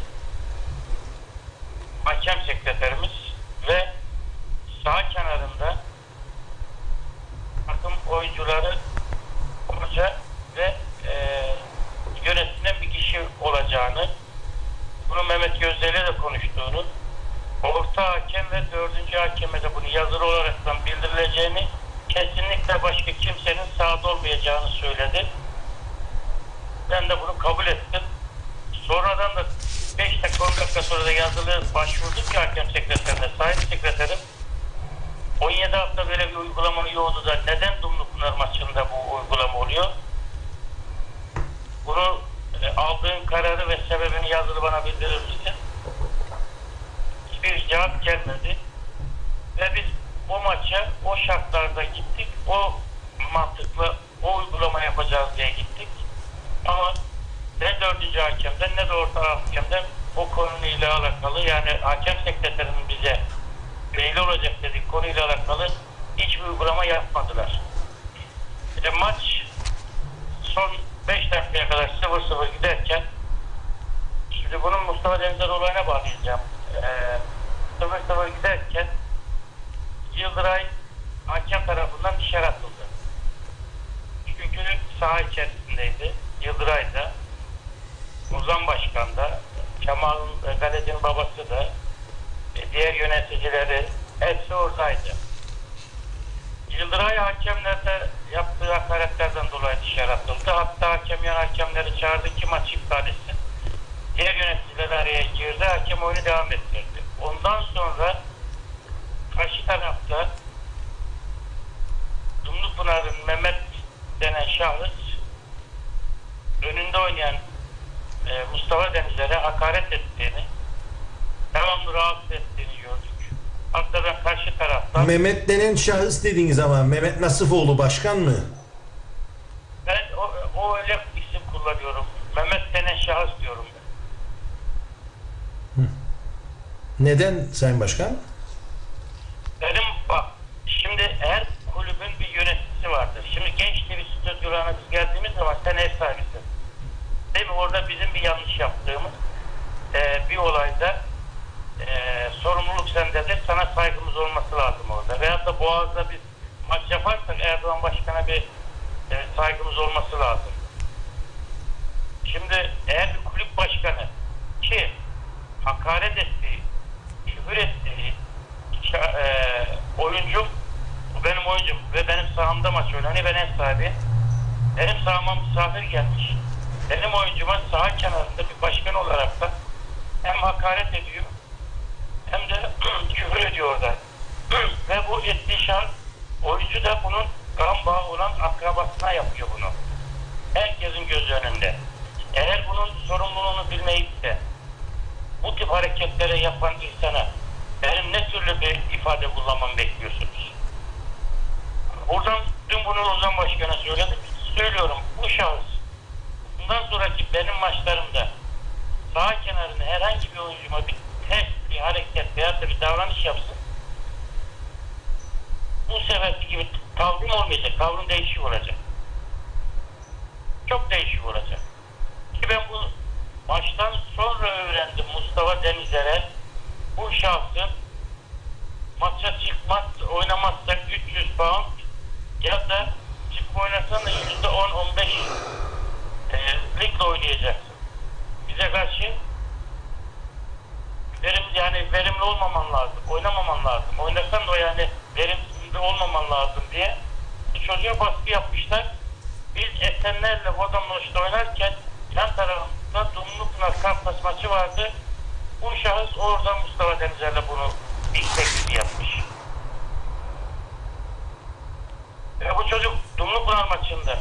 Speaker 5: Hakem sekreterimiz ve sağ kenarında takım oyuncuları, hoca ve e, yönetilen bir kişi olacağını, bunu Mehmet Gözde'yle de konuştuğunu, orta hakem ve dördüncü hakeme de bunu yazılı olaraktan bildirileceğini, kesinlikle başka kimsenin sahada olmayacağını söyledi. Ben de bunu kabul ettim. Sonradan da beş dakika on dakika sonra da yazılı başvurdum ki hakem sekreterine, sahip sekreterim on yedi hafta böyle bir uygulama yoktu da neden Dumlupınar maçında bu uygulama oluyor? Bunu e, aldığın kararı ve sebebini yazılı bana bildirir misin? Hiçbir cevap gelmedi. Ve biz bu maça o şartlarda gittik. O mantıkla o uygulama yapacağız diye gittik. Ama ne dördüncü hakemden ne de orta hakemden o konuyla alakalı, yani hakem sekreterinin bize belli olacak dedik konuyla alakalı hiçbir uygulama yapmadılar. E, maç son beş dakikaya kadar sıfır sıfır giderken Şimdi bunun Mustafa Denizler olayına bağlayacağım. Ee, sıfır sıfır giderken Yıldıray hakem tarafından dışarı atıldı. Çünkü saha içerisindeydi. Yıldıray da, Ozan Başkan da, Kemal Galec'in babası da, diğer yöneticileri hepsi oradaydı. Yıldıray hakemlerde yaptığı hakaretlerden dolayı dışarı atıldı. Hatta hakem yan hakemleri çağırdı ki maçı iptal etsin. Diğer yöneticiler araya girdi. Hakem oyunu devam ettirdi. Ondan sonra karşı tarafta Dumlupınar'ın Mehmet denen şahıs önünde oynayan e, Mustafa Denizler'e hakaret ettiğini, devamlı rahatsız ettiğini gördük. Hatta ben karşı taraftan...
Speaker 1: Mehmet denen şahıs dediğiniz ama Mehmet Nasifoğlu başkan mı?
Speaker 5: Ben o, o öyle isim kullanıyorum. Mehmet denen şahıs diyorum ben.
Speaker 1: Hı. Neden Sayın Başkan?
Speaker 5: Benim bak, şimdi her kulübün bir yöneticisi vardır. Şimdi Genç T V stüdyolarına biz geldiğimiz zaman sen ev sahibisin. Değil mi? Orada bizim bir yanlış yaptığımız e, bir olayda e, sorumluluk sendedir. Sana saygımız olması lazım orada. Veyahut da Boğaz'da biz maç yaparsak Erdoğan Başkan'a bir e, saygımız olması lazım. Şimdi eğer bir kulüp başkanı ki hakaret ettiği, küfür ettiği e, oyuncum, benim oyuncum ve benim sahamda maç oynanıyor, ben ev sahibi. Benim sahama misafir gelmiş. Benim oyuncuma saha kenarında bir başkan olarak da hem hakaret ediyor hem de küfür ediyor orada. Ve bu ettiği şahıs, oyuncu da bunun kan bağı olan akrabasına yapıyor bunu. Herkesin göz önünde. Eğer bunun sorumluluğunu bilmeyip de bu tip hareketleri yapan insana benim ne türlü bir ifade kullanmamı bekliyorsunuz? Buradan dün bunu Ozan Başkan'a söyledim. Söylüyorum, bu şahıs bundan sonraki benim maçlarımda saha kenarında herhangi bir oyuncuma bir test, bir hareket veya da bir davranış yapsın. Bu seferki gibi tavrım olmayacak. Tavrım değişik olacak. Çok değişik olacak. Ki ben bu maçtan sonra öğrendim Mustafa Denizler'e bu şahsın maça çıkmaz, oynamazsak üç yüz pound ya da çıkıp oynasan da yüzde on on beş e, ligle oynayacaksın. Bize karşı verim, yani verimli olmaman lazım, oynamaman lazım. Oynasan da yani verimli olmaman lazım diye çocuğa baskı yapmışlar. Biz Esenler'le Vodamloş'ta oynarken yan tarafında Dumlupınar Kafkas maçı vardı. Bu şahıs orada Mustafa Denizler'le bunu ilk teklifi yapmış. Ve bu çocuk Dumlupınar maçında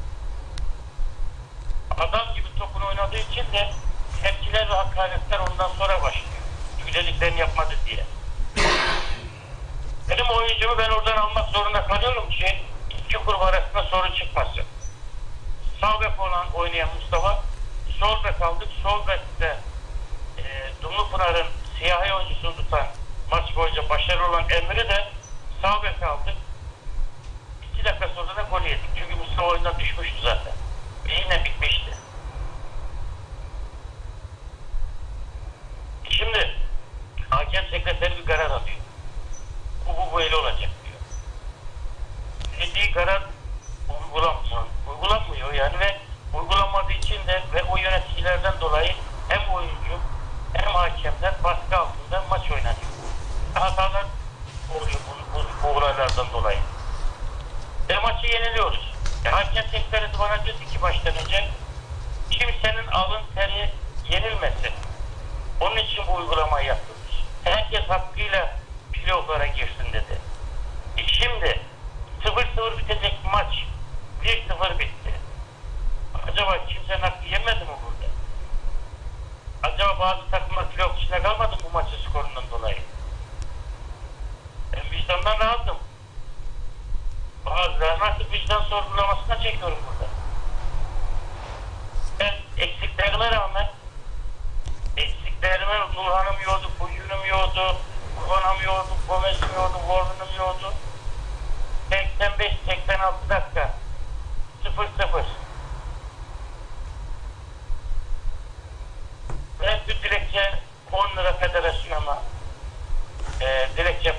Speaker 5: adam gibi topunu oynadığı için de tepkiler ve hakaretler ondan sonra başlıyor. Güzelliklerini yapmadı diye. Benim oyuncumu ben oradan almak zorunda kalıyorum ki iki grup arasında sorun çıkmasın. Sağ bek olan oynayan Mustafa, sol bek aldık. Sol bekte e, Dumlupınar'ın siyahi oyuncusunu tutan maç boyunca başarılı olan Emre'yi de sağ bek aldık. İki dakika sonra da gol yedik. Çünkü Mustafa oyundan düşmüştü zaten. Ve yine bitmişti. Şimdi hakem sekreteri bir karar alıyor. Bu bu böyle olacak diyor. Dediği karar uygulanmıyor. Uygulanmıyor yani ve uygulanmadığı için de ve o yöneticilerden dolayı hem oyuncu hem hakemler baskı altında maç oynanıyor. Hatalar oluyor bu, bu, bu olaylardan dolayı. Ve maçı yeniliyoruz. E, hakem sekreteri bana dedi ki baştan önce kimsenin alın teri yenilmesin. Onun için bu uygulamayı yapıyoruz. Herkes hakkıyla playoff'lara girsin dedi. E şimdi sıfır sıfır bitecek maç bir sıfır bitti. Acaba kimsenin hakkı yemedi mi burada? Acaba bazı takımlar playoff içinde kalmadı mı bu maçın skorundan dolayı? Ben vicdandan rahatım. Bazılarının artık vicdan sorgulamasına çekiyorum burada. Ben eksiklerime rağmen eksiklerime Nurhan'ım yiyordu, Bugün'üm yiyordu, Kur'an'ım yiyordu, Gomez'im yiyordu, Warren'ım yiyordu. seksen beş seksen altı dakika sıfır sıfır. Ve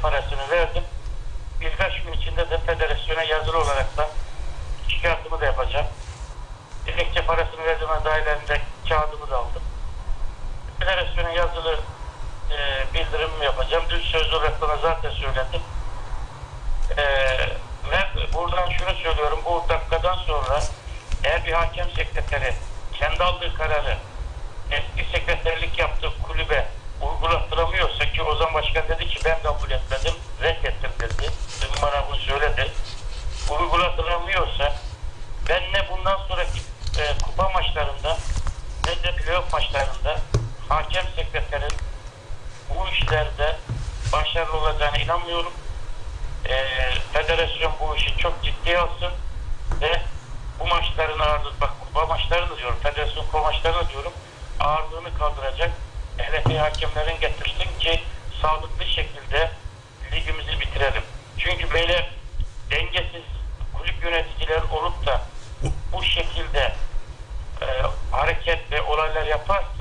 Speaker 5: parasını verdim. Birkaç gün içinde de federasyona yazılı olarak da şikayetimi de yapacağım. Dilekçe parasını verdiğime dairlerinde kağıdımı da aldım. Federasyona yazılı e, bildirim yapacağım. Dün sözlü olarak bana zaten söyledim. E, ve buradan şunu söylüyorum. Bu dakikadan sonra eğer bir hakem sekreteri kendi aldığı kararı eski sekreterlik yaptığı kulübe uygulattıramıyorsa, ki Ozan Başkan dedi ki ben kabul etmedim, reddettim dedi. Dün bana bunu söyledi. Uygulattıramıyorsa ben ne bundan sonraki e, kupa maçlarında ne de playoff maçlarında hakem sekreterin bu işlerde başarılı olacağına inanmıyorum. E, federasyon bu işi çok ciddiye alsın ve bu maçların ağırlığı, bak kupa maçlarını diyorum, federasyon kupa maçlarını diyorum, ağırlığını kaldıracak L F B hakemlerin getirsin ki sağlıklı şekilde ligimizi bitirelim. Çünkü böyle dengesiz kulüp yöneticiler olup da bu şekilde e, hareket ve olaylar yaparsa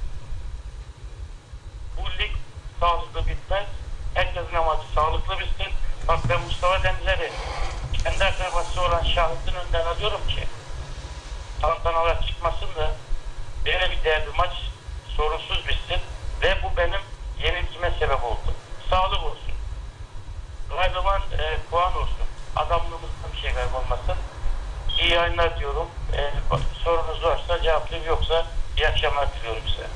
Speaker 5: bu lig sağlıklı bitmez. Herkesin amacı sağlıklı bitsin. Bak ben Mustafa Denizler'i kendi akrabası olan şahısın önden alıyorum ki tantanalar çıkmasın da böyle bir derbi maç sorunsuz bitsin ve bu benim yenilgime sebep oldu. Sağlık olsun. Kaybolan e, puan olsun. Adamlığımızda bir şey kaybolmasın. İyi yayınlar diyorum. E, sorunuz varsa cevaplayayım, yoksa iyi akşamlar diliyorum size.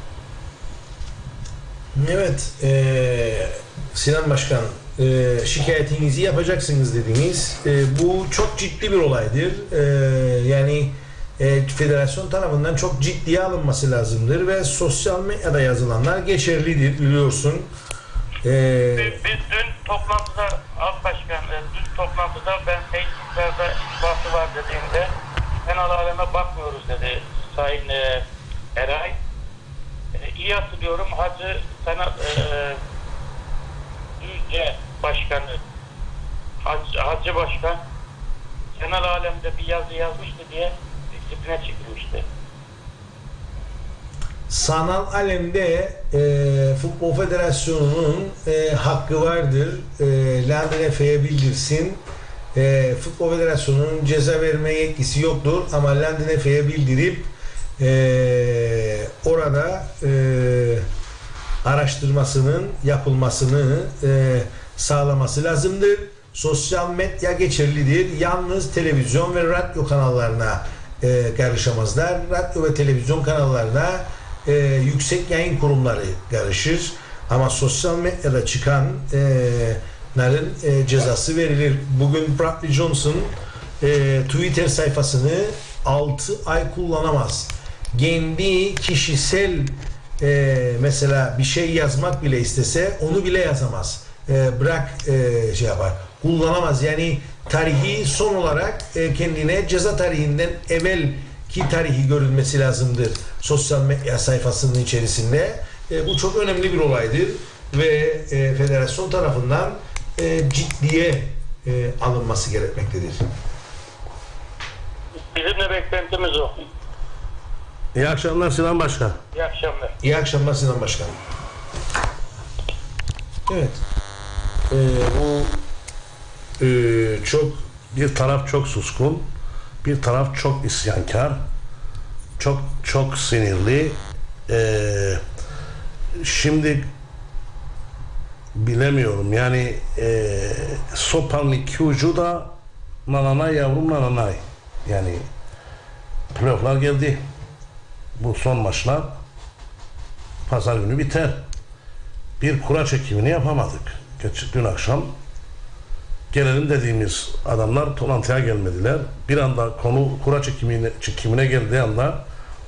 Speaker 1: Evet, e, Sinan Başkan, e, şikayetinizi yapacaksınız dediniz. E, bu çok ciddi bir olaydır. E, yani e, federasyon tarafından çok ciddiye alınması lazımdır ve sosyal medyada yazılanlar geçerlidir, biliyorsun. E,
Speaker 5: biz, biz dün toplantıda, Alt Başkan, dün toplantıda ben Facebook'larda ispatı var dediğimde penal aleme bakmıyoruz dedi Sayın e, Eray. E, iyi hatırlıyorum, Hacı sana e, Düzce Başkanı Hacı, Hacı Başkan penal alemde bir yazı yazmıştı diye disipline çekilmişti.
Speaker 1: Sanal alemde e, Futbol Federasyonu'nun e, hakkı vardır. E, L N F'ye bildirsin. E, Futbol Federasyonu'nun ceza verme yetkisi yoktur ama L N F'ye bildirip e, orada e, araştırmasının yapılmasını e, sağlaması lazımdır. Sosyal medya geçerlidir. Yalnız televizyon ve radyo kanallarına e, karışamazlar. Radyo ve televizyon kanallarına e, yüksek yayın kurumları karışır. Ama sosyal medyada çıkanların e, e, cezası verilir. Bugün Bradley Johnson e, Twitter sayfasını altı ay kullanamaz. Kendi kişisel e, mesela bir şey yazmak bile istese onu bile yazamaz. E, bırak e, şey yapar. Kullanamaz. Yani tarihi son olarak e, kendine ceza tarihinden evvelki tarihi görülmesi lazımdır sosyal medya sayfasının içerisinde. E, bu çok önemli bir olaydır ve e, federasyon tarafından e, ciddiye e, alınması gerekmektedir.
Speaker 5: Bizim de beklentimiz o.
Speaker 4: İyi akşamlar Sinan Başkan.
Speaker 5: İyi akşamlar.
Speaker 1: İyi akşamlar Sinan Başkan. Evet. E, bu e, çok
Speaker 4: Bir taraf çok suskun, bir taraf çok isyankar, çok çok sinirli. Ee, şimdi bilemiyorum yani e, sopanın iki ucu da nananay yavrum nananay. Yani playofflar geldi. Bu son maçlar pazar günü biter. Bir kura çekimini yapamadık. Geç, dün akşam gelelim dediğimiz adamlar toplantıya gelmediler. Bir anda konu kura çekimine, çekimine geldiği anda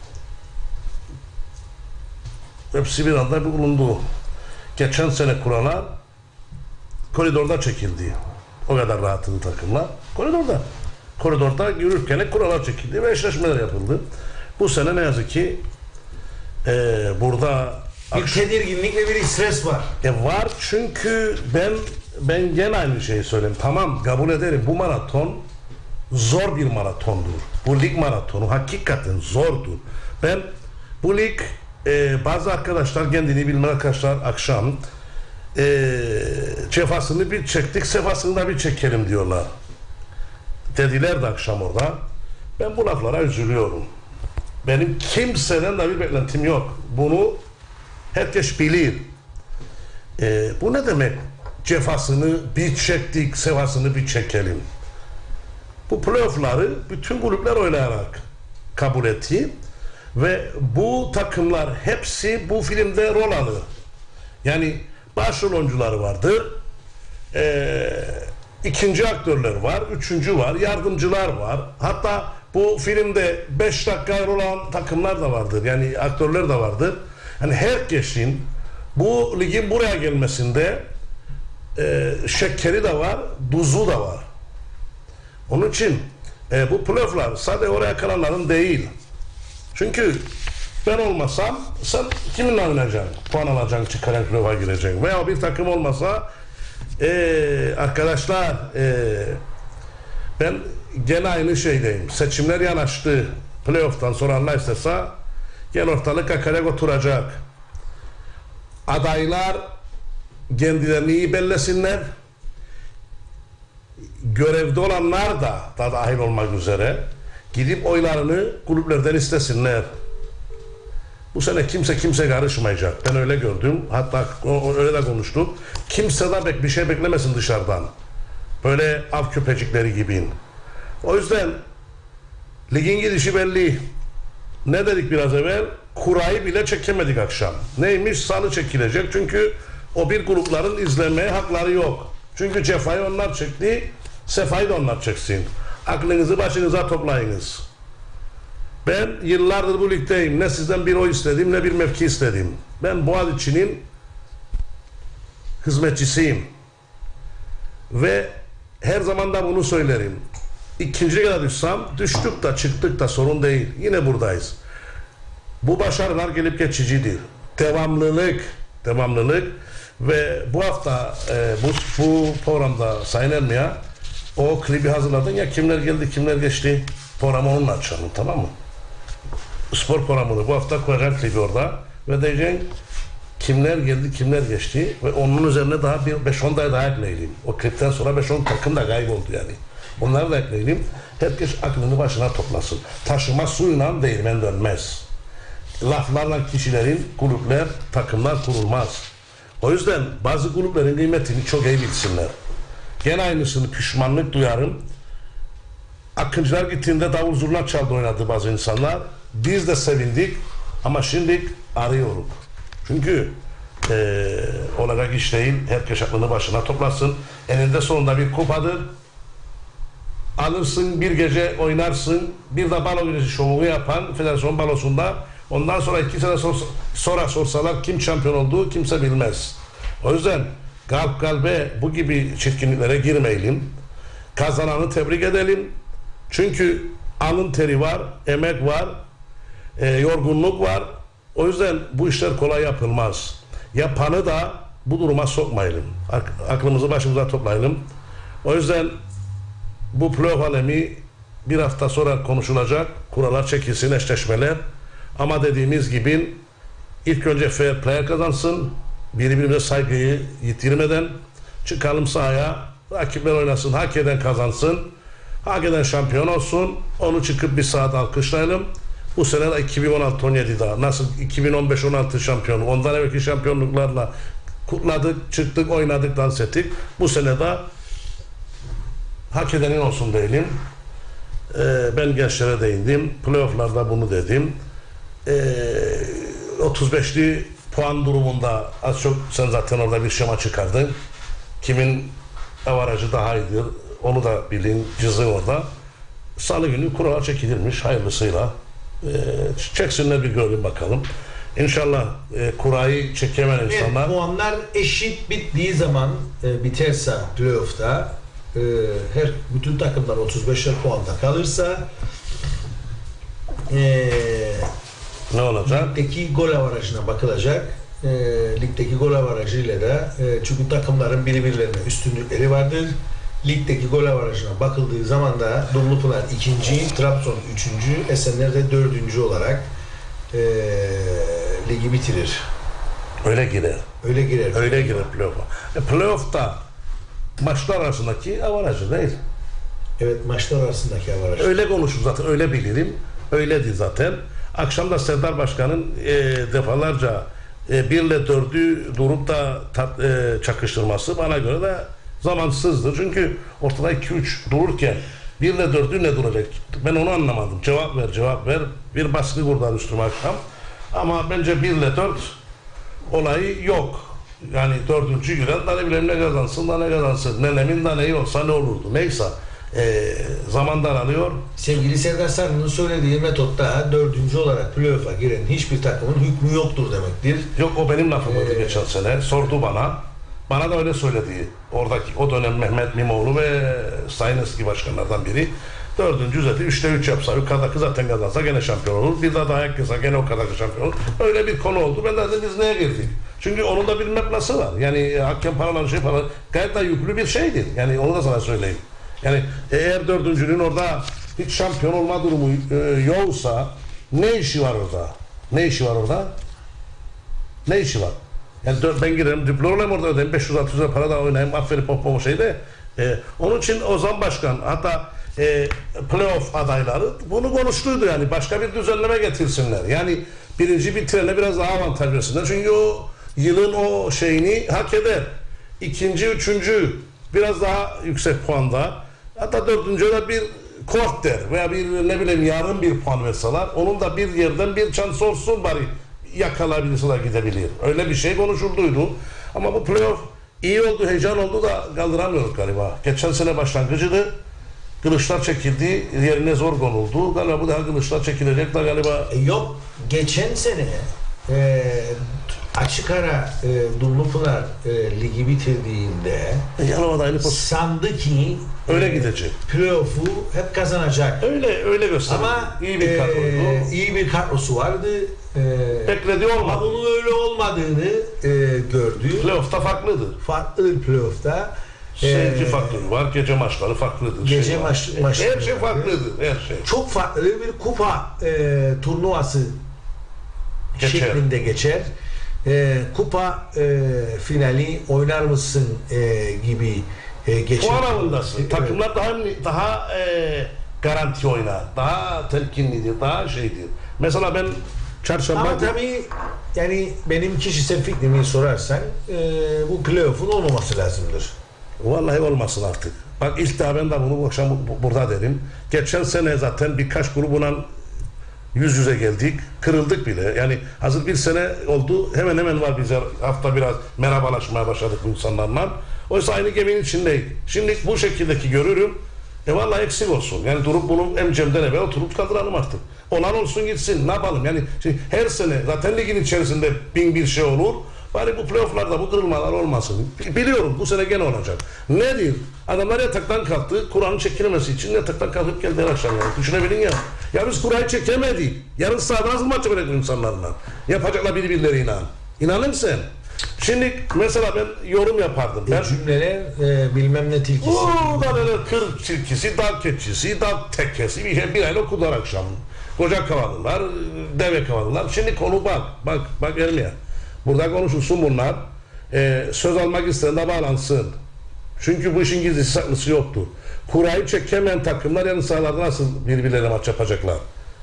Speaker 4: hepsi bir anda bir bulundu. Geçen sene kuralar koridorda çekildi. O kadar rahatladı takımlar. Koridorda. Koridorda yürürken kuralar çekildi ve eşleşmeler yapıldı. Bu sene ne yazık ki e, burada
Speaker 1: bir tedirginlik ve bir stres var.
Speaker 4: E var çünkü ben ben gene aynı şeyi söyleyeyim. Tamam, kabul ederim. Bu maraton zor bir maratondur. Bu lig maratonu hakikaten zordur. Ben bu lig e, bazı arkadaşlar kendini bilmeyen arkadaşlar akşam e, cefasını bir çektik, sefasını da bir çekelim diyorlar. Dediler de akşam orada. Ben bu laflara üzülüyorum. Benim kimseden de bir beklentim yok. Bunu herkes bilir. E, bu ne demek? Cefasını bir çektik, sefasını bir çekelim. Bu playoff'ları bütün kulüpler oynayarak kabul etti. Ve bu takımlar hepsi bu filmde rol alır. Yani başrol oyuncuları vardır. Ee, ikinci aktörler var, üçüncü var, yardımcılar var. Hatta bu filmde beş dakika rol alan takımlar da vardır. Yani aktörler de vardır. Yani herkesin bu ligin buraya gelmesinde e, şekeri de var, tuzu da var. Onun için e, bu playoff'lar sadece oraya kalanların değil. Çünkü ben olmasam sen kiminle oynayacaksın? Puan alacaksın, çıkaran playoff'a gireceksin. Veya bir takım olmasa e, arkadaşlar e, ben gene aynı şeydeyim. Seçimler yanaştı. Playoff'tan sonra Allah isterse gel ortalık akarek oturacak. Adaylar kendilerini iyi bellesinler. Görevde olanlar da, da dahil olmak üzere gidip oylarını kulüplerden istesinler. Bu sene kimse kimse karışmayacak. Ben öyle gördüm. Hatta öyle de konuştuk. Kimse de bir şey beklemesin dışarıdan. Böyle av köpecikleri gibi. O yüzden ligin gidişi belli. Ne dedik biraz evvel? Kurayı bile çekemedik akşam. Neymiş? Salı çekilecek. Çünkü o bir grupların izlemeye hakları yok. Çünkü cefayı onlar çekti, sefayı da onlar çeksin. Aklınızı başınıza toplayınız. Ben yıllardır bu ligdeyim. Ne sizden bir oy istedim, ne bir mevki istedim. Ben Boğaziçi'nin hizmetçisiyim. Ve her zaman da bunu söylerim. İkinciye kadar düşsem, düştük de çıktık da sorun değil. Yine buradayız. Bu başarılar gelip geçicidir. Devamlılık, devamlılık ve bu hafta e, bu, bu programda Sayın Elmiya o klibi hazırladın ya, kimler geldi kimler geçti, programı onunla açalım, tamam mı? Spor programını bu hafta koyacağım klibi orada ve diyeceğim kimler geldi kimler geçti ve onun üzerine daha bir beş on daha ekleyelim. O klipten sonra beş on takım da kayboldu yani. Onları da ekleyelim. Herkes aklını başına toplasın. Taşıma suyla değirmen dönmez. Laflarla kişilerin, kulüpler, takımlar kurulmaz. O yüzden bazı kulüplerin kıymetini çok iyi bilsinler. Gene aynısını pişmanlık duyarım. Akıncılar gittiğinde davul zurna çaldı oynadı bazı insanlar. Biz de sevindik ama şimdi arıyoruz. Çünkü ee, olacak iş değil. Herkes aklını başına toplasın. Eninde sonunda bir kupadır. Alırsın, bir gece oynarsın. Bir de balo gecesi şovunu yapan federasyon balosunda. Ondan sonra iki sene sor, sonra sorsalar kim şampiyon olduğu kimse bilmez. O yüzden kalp kalbe bu gibi çirkinliklere girmeyelim. Kazananı tebrik edelim. Çünkü alın teri var, emek var, e, yorgunluk var. O yüzden bu işler kolay yapılmaz. Yapanı da bu duruma sokmayalım. Aklımızı başımıza toplayalım. O yüzden bu playoff alemi bir hafta sonra konuşulacak. Kurallar çekilsin, eşleşmeler. Ama dediğimiz gibi ilk önce fair play kazansın. Birbirimize saygıyı yitirmeden çıkalım sahaya. Rakipler oynasın, hak eden kazansın. Hak eden şampiyon olsun. Onu çıkıp bir saat alkışlayalım. Bu sene de iki bin on altı on yedi'de nasıl iki bin on beş on altı şampiyonu, ondan evvelki şampiyonluklarla kutladık, çıktık, oynadık, dans ettik. Bu sene de hak edenin olsun diyelim. Ee, ben gençlere değindim. Playoff'larda bunu dedim. Ee, otuz beşli puan durumunda az çok sen zaten orada bir şema çıkardın. Kimin avarajı daha iyidir onu da bilin, cızın orada. Salı günü kurala çekilirmiş hayırlısıyla. Ee, çeksinler bir görelim bakalım. İnşallah e, kurayı çekemeyen
Speaker 1: evet,
Speaker 4: insanlar.
Speaker 1: Puanlar eşit bittiği zaman e, biterse playoff'ta e, her bütün takımlar otuz beşer puanda kalırsa e,
Speaker 4: ne olacak?
Speaker 1: Ligdeki gol avarajına bakılacak. E, ligdeki gol avarajıyla da e, çünkü takımların birbirlerine üstünlükleri vardır. Ligdeki gol avarajına bakıldığı zaman da Dumlupınar ikinci, Trabzon üçüncü, Esenler de dördüncü olarak e, ligi bitirir.
Speaker 4: Öyle girer.
Speaker 1: Öyle girer.
Speaker 4: Öyle girer playoff'a. E, playoff'ta maçlar arasındaki avarajı değil.
Speaker 1: Evet, maçlar arasındaki avaraj.
Speaker 4: Öyle konuşur zaten, öyle bilirim. Öyledir zaten. Akşam da Serdar Başkan'ın e, defalarca e, bir ile dördü durup da tat, e, çakıştırması bana göre de zamansızdır. Çünkü ortada iki üç dururken bir ile dördü ne duracak? Ben onu anlamadım. Cevap ver, cevap ver. Bir baskı buradan üstüme akşam. Ama bence bir ile dört olayı yok. Yani dördüncü giren da ne bileyim ne kazansın da ne kazansın. Nenemin de neyi olsa ne olurdu. Neyse. E, zaman daralıyor.
Speaker 1: Sevgili Serdar Sarı'nın söylediği metotta dördüncü olarak playoff'a giren hiçbir takımın hükmü yoktur demektir.
Speaker 4: Yok, o benim lafımdı
Speaker 1: Ee,
Speaker 4: geçen sene. Sordu bana. Bana da öyle söyledi. Oradaki o dönem Mehmet Mimoğlu ve Sayın eski başkanlardan biri. Dördüncü üzeri üçte üç yapsa, yukarıdaki zaten kazansa gene şampiyon olur. Bir daha dayak yese gene o kadar şampiyon olur. Öyle bir konu oldu. Ben de dedim biz neye girdik? Çünkü onun da bir meplası var. Yani hakem paraları şey paraları gayet de yüklü bir şeydir. Yani onu da sana söyleyeyim. Yani eğer dördüncünün orada hiç şampiyon olma durumu e, yoksa ne işi var orada? Ne işi var orada? Ne işi var? Yani dört, ben girerim, diplom olayım orada ödeyim, beş yüz altı yüz lira para da oynayayım, aferin pop pop şeyde. E, onun için Ozan Başkan hatta e, playoff adayları bunu konuştuydu yani başka bir düzenleme getirsinler. Yani birinci bitirene biraz daha avantaj versinler. Çünkü o yılın o şeyini hak eder. İkinci, üçüncü biraz daha yüksek puanda. Hatta dördüncüde bir korter veya bir ne bileyim yarım bir puan verseler onun da bir yerden bir şans olsun bari yakalayabilirse de gidebilir. Öyle bir şey konuşulduydu. Ama bu playoff iyi oldu, heyecan oldu da kaldıramıyoruz galiba. Geçen sene başlangıcıydı. Kılıçlar çekildi, yerine zor konuldu. Galiba bu daha kılıçlar çekilecek de galiba.
Speaker 1: E, yok, geçen sene e, açık ara e, Dumlupınar e, ligi bitirdiğinde
Speaker 4: Yalova'da aynı poz.
Speaker 1: sandı ki
Speaker 4: Öyle
Speaker 1: e,
Speaker 4: gidecek.
Speaker 1: playoff'u hep kazanacak.
Speaker 4: Öyle öyle gösterdi.
Speaker 1: Ama
Speaker 4: iyi bir kadroydu.
Speaker 1: e, iyi bir kadrosu vardı. E,
Speaker 4: Beklediği olmadı.
Speaker 1: ama bunun öyle olmadığını e, gördü.
Speaker 4: Playoff'ta farklıdır.
Speaker 1: Farklı playoff'ta.
Speaker 4: Seyirci
Speaker 1: e,
Speaker 4: faktörü var, gece maçları farklıdır.
Speaker 1: Gece
Speaker 4: şey
Speaker 1: maç,
Speaker 4: var.
Speaker 1: maçları
Speaker 4: Her şey
Speaker 1: var.
Speaker 4: farklıdır, her şey.
Speaker 1: Çok farklı bir kupa e, turnuvası
Speaker 4: Geçer.
Speaker 1: şeklinde geçer. E, kupa e, finali oynar mısın e, gibi e, geçer.
Speaker 4: Puan avındasın.
Speaker 1: Evet.
Speaker 4: Takımlar daha daha e, garanti oynar. Daha telkinlidir, daha şeydir. Mesela ben çarşamba...
Speaker 1: Ama tabii yani benim kişisel fikrimi sorarsan e, bu playoff'un olmaması lazımdır.
Speaker 4: Vallahi olmasın artık. Bak ilk daha ben de bunu bu akşam bu- burada derim. Geçen sene zaten birkaç grubuna yüz yüze geldik. Kırıldık bile. Yani hazır bir sene oldu. Hemen hemen var bize hafta biraz merhabalaşmaya başladık bu insanlarla. Oysa aynı geminin içindeyiz. Şimdi bu şekildeki görürüm. E vallahi eksik olsun. Yani durup bunu emcemden eve oturup kaldıralım artık. Olan olsun gitsin. Ne yapalım? Yani şimdi her sene zaten ligin içerisinde bin bir şey olur. Bari bu playofflarda bu kırılmalar olmasın. Biliyorum bu sene gene olacak. Nedir? Adamlar yataktan kalktı. Kur'an'ın çekilmesi için yataktan kalkıp geldiler akşam yani. Düşünebilin ya. Ya biz Kur'an'ı çekemedik. Yarın sahada nasıl maç yapacak insanlarla? Yapacaklar birbirleriyle. İnanır mısın? Şimdi mesela ben yorum yapardım. Ben
Speaker 1: E, cümleler e, bilmem ne tilkisi.
Speaker 4: o da böyle kır tilkisi, dağ keçisi, dağ tekkesi bir şey bir ayla okudular akşam. Koca kavalılar, deve kavalılar. Şimdi konu bak, bak, bak Ermiye. Burada konuşulsun bunlar. Ee, söz almak isteyen de bağlansın. Çünkü bu işin gizlisi saklısı yoktur. Kurayı çekemeyen takımlar yarın sahalarda nasıl birbirlerine maç yapacaklar?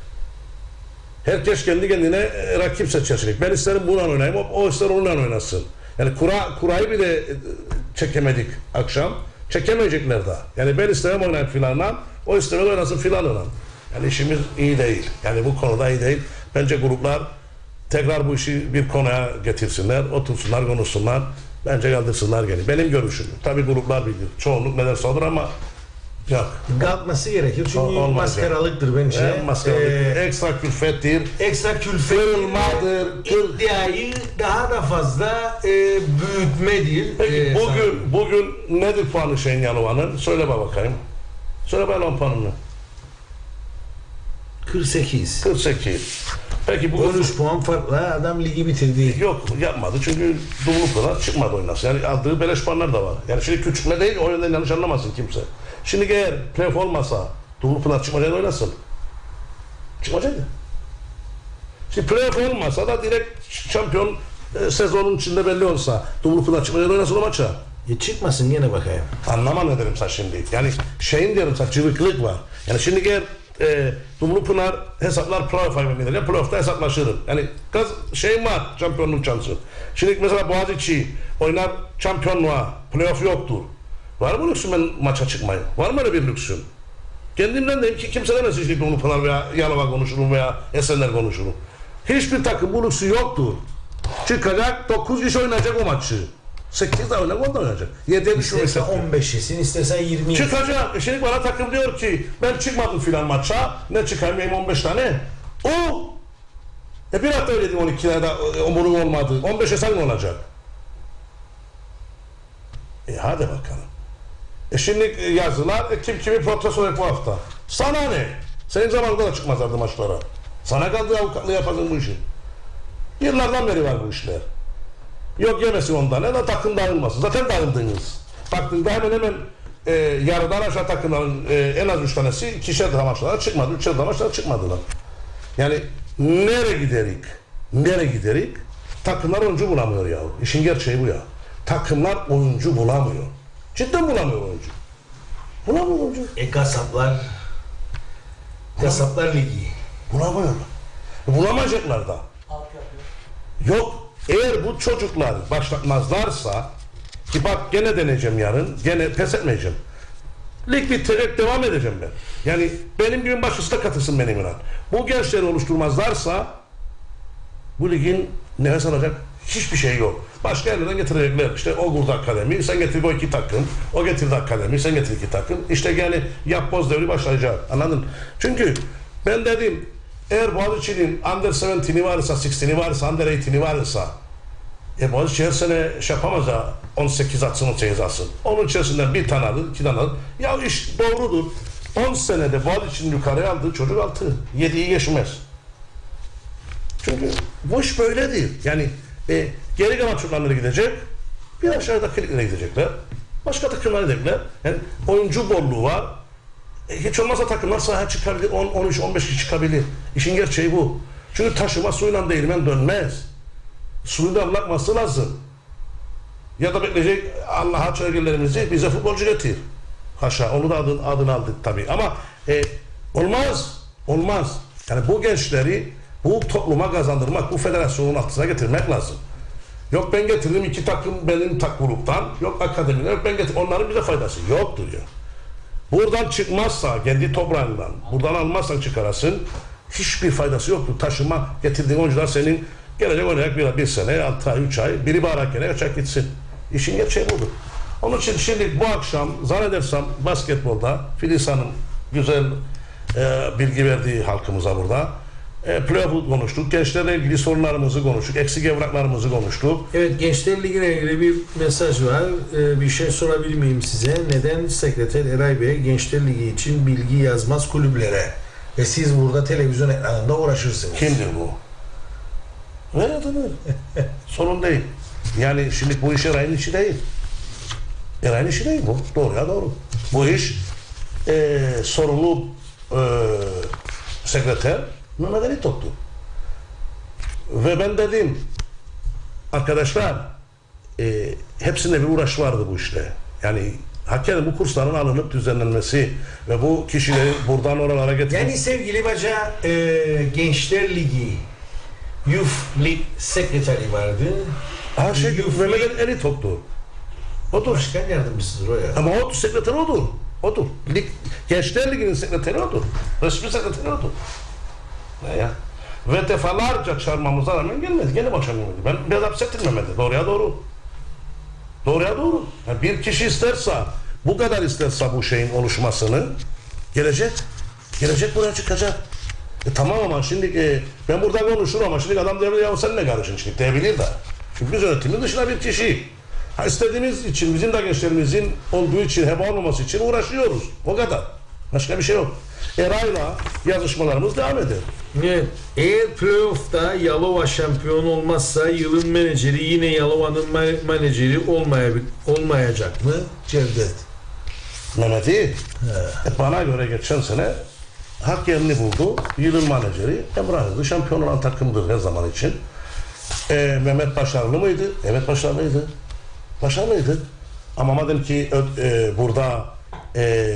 Speaker 4: Herkes kendi kendine e, rakip seçecek. Ben isterim bununla oynayayım, o, o ister onunla oynasın. Yani kura, kurayı bile e, çekemedik akşam. Çekemeyecekler daha. Yani ben istemem oynayayım filanla, o istemem oynasın filanla. Yani işimiz iyi değil. Yani bu konuda iyi değil. Bence gruplar tekrar bu işi bir konuya getirsinler, otursunlar, konuşsunlar. Bence kaldırsınlar gene. Benim görüşüm. Tabii gruplar bilir. Çoğunluk ne derse olur ama yok.
Speaker 1: Kalkması gerekir çünkü
Speaker 4: Olmaz
Speaker 1: maskaralıktır bence.
Speaker 4: E, maskaralık,
Speaker 1: Ee,
Speaker 4: ekstra külfettir.
Speaker 1: ekstra külfet
Speaker 4: Kırılmadır, kır-
Speaker 1: iddiayı daha da fazla e, büyütmedir.
Speaker 4: Peki
Speaker 1: E,
Speaker 4: bugün bugün nedir puanı Şen Yalova'nın? Söyle bana bakayım. Söyle bana puanını.
Speaker 1: kırk sekiz.
Speaker 4: kırk sekiz. Peki bu
Speaker 1: on üç puan farkla adam ligi bitirdi.
Speaker 4: yok yapmadı çünkü Dumlupınar çıkmadı oynasın. Yani aldığı beleş puanlar da var. Yani şimdi küçülme değil, o yönden yanlış anlamasın kimse. Şimdi eğer playoff olmasa Dumlupınar çıkmayacak oynasın. Çıkmayacaktı. Şimdi playoff olmasa da direkt şampiyon e, sezonun içinde belli olsa Dumlupınar çıkmayacak oynasın o maça.
Speaker 1: E çıkmasın gene bakayım.
Speaker 4: Anlama ne derim sen şimdi. Yani şeyin diyorum sen cıvıklık var. Yani şimdi eğer e, Dumlupınar hesaplar playoff'a gider. Playoff'ta hesaplaşırım. Yani gaz şeyim var şampiyonluk şansı. Şimdi mesela Boğaziçi oynar şampiyonluğa. Playoff yoktur. Var mı lüksüm ben maça çıkmayı? Var mı öyle bir lüksüm? Kendimden de ki kimse demesin işte Dumlupınar veya Yalova konuşurum veya Esenler konuşurum. Hiçbir takım bu lüksü yoktur. Çıkacak dokuz kişi oynayacak o maçı. sekiz de oynayacak, on da oynayacak. yediye
Speaker 1: İstersen on beş yesin, istersen yirmi yesin.
Speaker 4: Çıkacak. Şimdi bana takım diyor ki ben çıkmadım filan maça. Ne çıkarmayayım on beş tane? O! E bir hafta öyleydim on ikilerde omurun olmadı. on beşe sen ne olacak? E hadi bakalım. E şimdi yazdılar, e, kim kimi protesto olacak bu hafta. Sana ne? Senin zamanında da çıkmazlardı maçlara. Sana kaldı avukatlığı yapasın bu işi. Yıllardan beri var bu işler. Yok yemesin ondan, ne de takım dağılmasın. Zaten dağıldınız. Baktığında hemen hemen e, yarıdan aşağı takımların e, en az üç tanesi ikişer de maçlara çıkmadı, üçer de maçlara çıkmadılar. Yani nereye giderik? Nereye giderik? Takımlar oyuncu bulamıyor ya. İşin gerçeği bu ya. Takımlar oyuncu bulamıyor. Cidden bulamıyor oyuncu. Bulamıyor oyuncu.
Speaker 1: E kasaplar, kasaplar ligi.
Speaker 4: Bulamıyor. Bulamayacaklar da. Yok. Eğer bu çocuklar başlatmazlarsa ki bak gene deneyeceğim yarın. Gene pes etmeyeceğim. Lig bitecek devam edeceğim ben. Yani benim gibi başkası da katılsın benim inan. Bu gençleri oluşturmazlarsa bu ligin nefes alacak hiçbir şey yok. Başka yerlerden getirecekler. İşte o kurdu akademi, sen getir o iki takım. O getirdi akademi, sen getir iki takım. İşte yani yapboz devri başlayacak. Anladın? Çünkü ben dedim eğer Boğaziçi'nin under yedi'ni varsa, altı'ni varsa, under eight'ini varsa e Boğaziçi her sene şey yapamaz ya on sekiz atsın, on sekiz atsın. Onun içerisinden bir tane alır, iki tane alır. Ya iş doğrudur. on senede Boğaziçi'nin yukarıya aldığı çocuk altı. yediyi geçmez. Çünkü bu iş böyle değil. Yani e, geri kalan çocuklarına gidecek, bir aşağıdaki liglere gidecekler. Başka takımlara gidecekler. Yani oyuncu bolluğu var. E, hiç olmazsa takımlar sahaya çıkabilir, on, on üç, on beş kişi çıkabilir. İşin gerçeği bu. Çünkü taşıma suyla değirmen dönmez. Suyu da anlatması lazım. Ya da bekleyecek Allah'a çöregelerimizi bize futbolcu getir. Haşa, onu da adın, adını aldık tabii. Ama e, olmaz, olmaz. Yani bu gençleri bu topluma kazandırmak, bu federasyonun altına getirmek lazım. Yok ben getirdim iki takım benim tak gruptan, yok akademiden, yok ben getirdim. Onların bize faydası yoktur ya. Buradan çıkmazsa, kendi toprağından, buradan almazsan çıkarasın, hiçbir faydası yoktur. Taşıma, getirdiğin oyuncular senin gelecek oynayacak bir, bir sene, altı ay, üç ay, biri bağırırken uçak gitsin. İşin gerçeği budur. Onun için şimdi bu akşam zannedersem basketbolda Filiz Hanım güzel e, bilgi verdiği halkımıza burada. E, playoff'u konuştuk. Gençlerle ilgili sorunlarımızı konuştuk. Eksik evraklarımızı konuştuk.
Speaker 1: Evet, Gençler Ligi'ne ilgili bir mesaj var. Ee, bir şey sorabilir miyim size? Neden Sekreter Eray Bey Gençler Ligi için bilgi yazmaz kulüplere? Ve siz burada televizyon ekranında uğraşırsınız.
Speaker 4: Kimdir bu? Öyle adamı. Sorun değil. Yani şimdi bu iş Eray'ın işi değil. Eray'ın işi değil bu. Doğruya doğru. Bu iş e, sorumlu e, sekreter Mehmet Ali Toktu. Ve ben dedim arkadaşlar e, hepsinde bir uğraş vardı bu işte. Yani hakikaten bu kursların alınıp düzenlenmesi ve bu kişileri buradan oralara getirmek.
Speaker 1: Yani sevgili Baca e, Gençler Ligi Youth League sekreteri vardı.
Speaker 4: Her şey
Speaker 1: Youth
Speaker 4: Mehmet
Speaker 1: League
Speaker 4: Ali Toktu. Odur.
Speaker 1: Başkan yardımcısıdır o ya.
Speaker 4: Ama o sekreter odur. Odur. Lig, Gençler Ligi'nin sekreteri odur. Resmi sekreteri odur. Ne ya? Ve defalarca çağırmamıza rağmen gelmedi. Gene başa gelmedi. Ben biraz hapsettirmemedi. Doğruya doğru. Doğruya doğru. Yani bir kişi isterse, bu kadar isterse bu şeyin oluşmasını gelecek. Gelecek buraya çıkacak. E tamam ama şimdi e, ben burada konuşurum ama şimdi adam diyebilir ya sen ne karışın şimdi diyebilir de. Çünkü biz yönetimin dışında bir kişi. Ha, istediğimiz için, bizim de gençlerimizin olduğu için, heba olmaması için uğraşıyoruz. O kadar. Başka bir şey yok. Eray'la yazışmalarımız devam eder.
Speaker 1: Evet. Eğer playoff'ta Yalova şampiyon olmazsa yılın menajeri yine Yalova'nın ma- menajeri olmaya- olmayacak mı? Cevdet.
Speaker 4: Mehmet'i e, bana göre geçen sene hak yerini buldu. Yılın menajeri Emrah Hızlı şampiyon olan takımdır her zaman için. E, Mehmet başarılı mıydı? Evet başarılıydı. Başarılıydı. Ama madem ki e, burada e,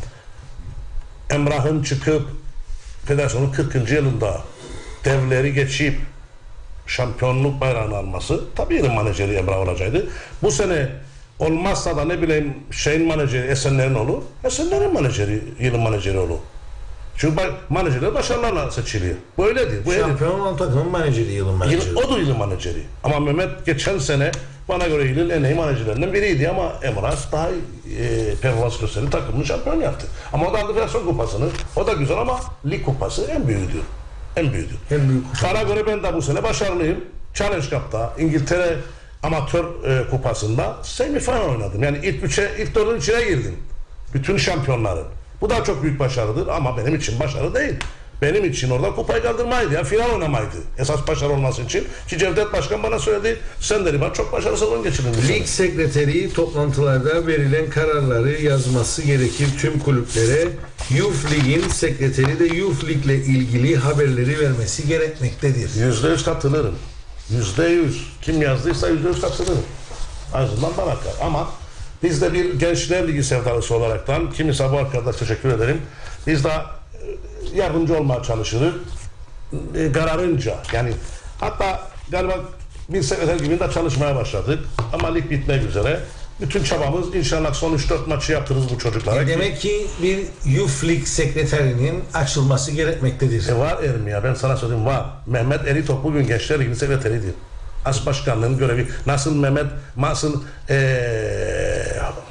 Speaker 4: Emrah'ın çıkıp Federasyonun kırkıncı yılında devleri geçip şampiyonluk bayrağını alması tabii yılın menajeri Emrah olacaktı. Bu sene olmazsa da ne bileyim şeyin menajeri Esenler'in olur. Esenler'in menajeri yılın menajeri olur. Çünkü bak menajerler başarılarla seçiliyor. Böyledir. Bu
Speaker 1: Şampiyon olan takımın menajeri yılın menajeri.
Speaker 4: Yıl, o da yılın menajeri. Ama Mehmet geçen sene bana göre yılın en iyi menajerlerinden biriydi ama Emrah daha e, performans gösterdi, takımını şampiyon yaptı. Ama o da aldı Federasyon Kupası'nı. O da güzel ama Lig Kupası en büyüğüdür. En büyüğüdür.
Speaker 1: En büyük.
Speaker 4: Bana göre ben de bu sene başarılıyım. Challenge Cup'ta İngiltere Amatör e, Kupası'nda semifinal oynadım. Yani ilk üçe, ilk dördün içine girdim. Bütün şampiyonların. Bu da çok büyük başarıdır ama benim için başarı değil. Benim için orada kupayı kaldırmaydı ya, final oynamaydı. Esas başarı olması için. Ki Cevdet Başkan bana söyledi, sen dedi ben çok başarısız oyun geçirdin.
Speaker 1: Lig sekreteri toplantılarda verilen kararları yazması gerekir tüm kulüplere. Youth Lig'in sekreteri de Youth Lig'le ilgili haberleri vermesi gerekmektedir.
Speaker 4: Yüzde yüz katılırım. Yüzde yüz. Kim yazdıysa yüzde yüz katılırım. Azından bana kal. Ama biz de bir Gençler Ligi sevdalısı olaraktan, kimse bu arkadaş teşekkür ederim. Biz de yardımcı olmaya çalışırız. E, kararınca yani hatta galiba bir sekreter gibi de çalışmaya başladık. Ama lig bitmek üzere. Bütün çabamız inşallah son üç dört maçı yaptırırız bu çocuklara.
Speaker 1: E demek ki bir Youth League sekreterinin açılması gerekmektedir.
Speaker 4: E var Ermi ya, ben sana söyleyeyim, var. Mehmet Elitop bugün Gençler Ligi'nin sekreteridir. As başkanlığının görevi. Nasıl Mehmet, nasıl ee,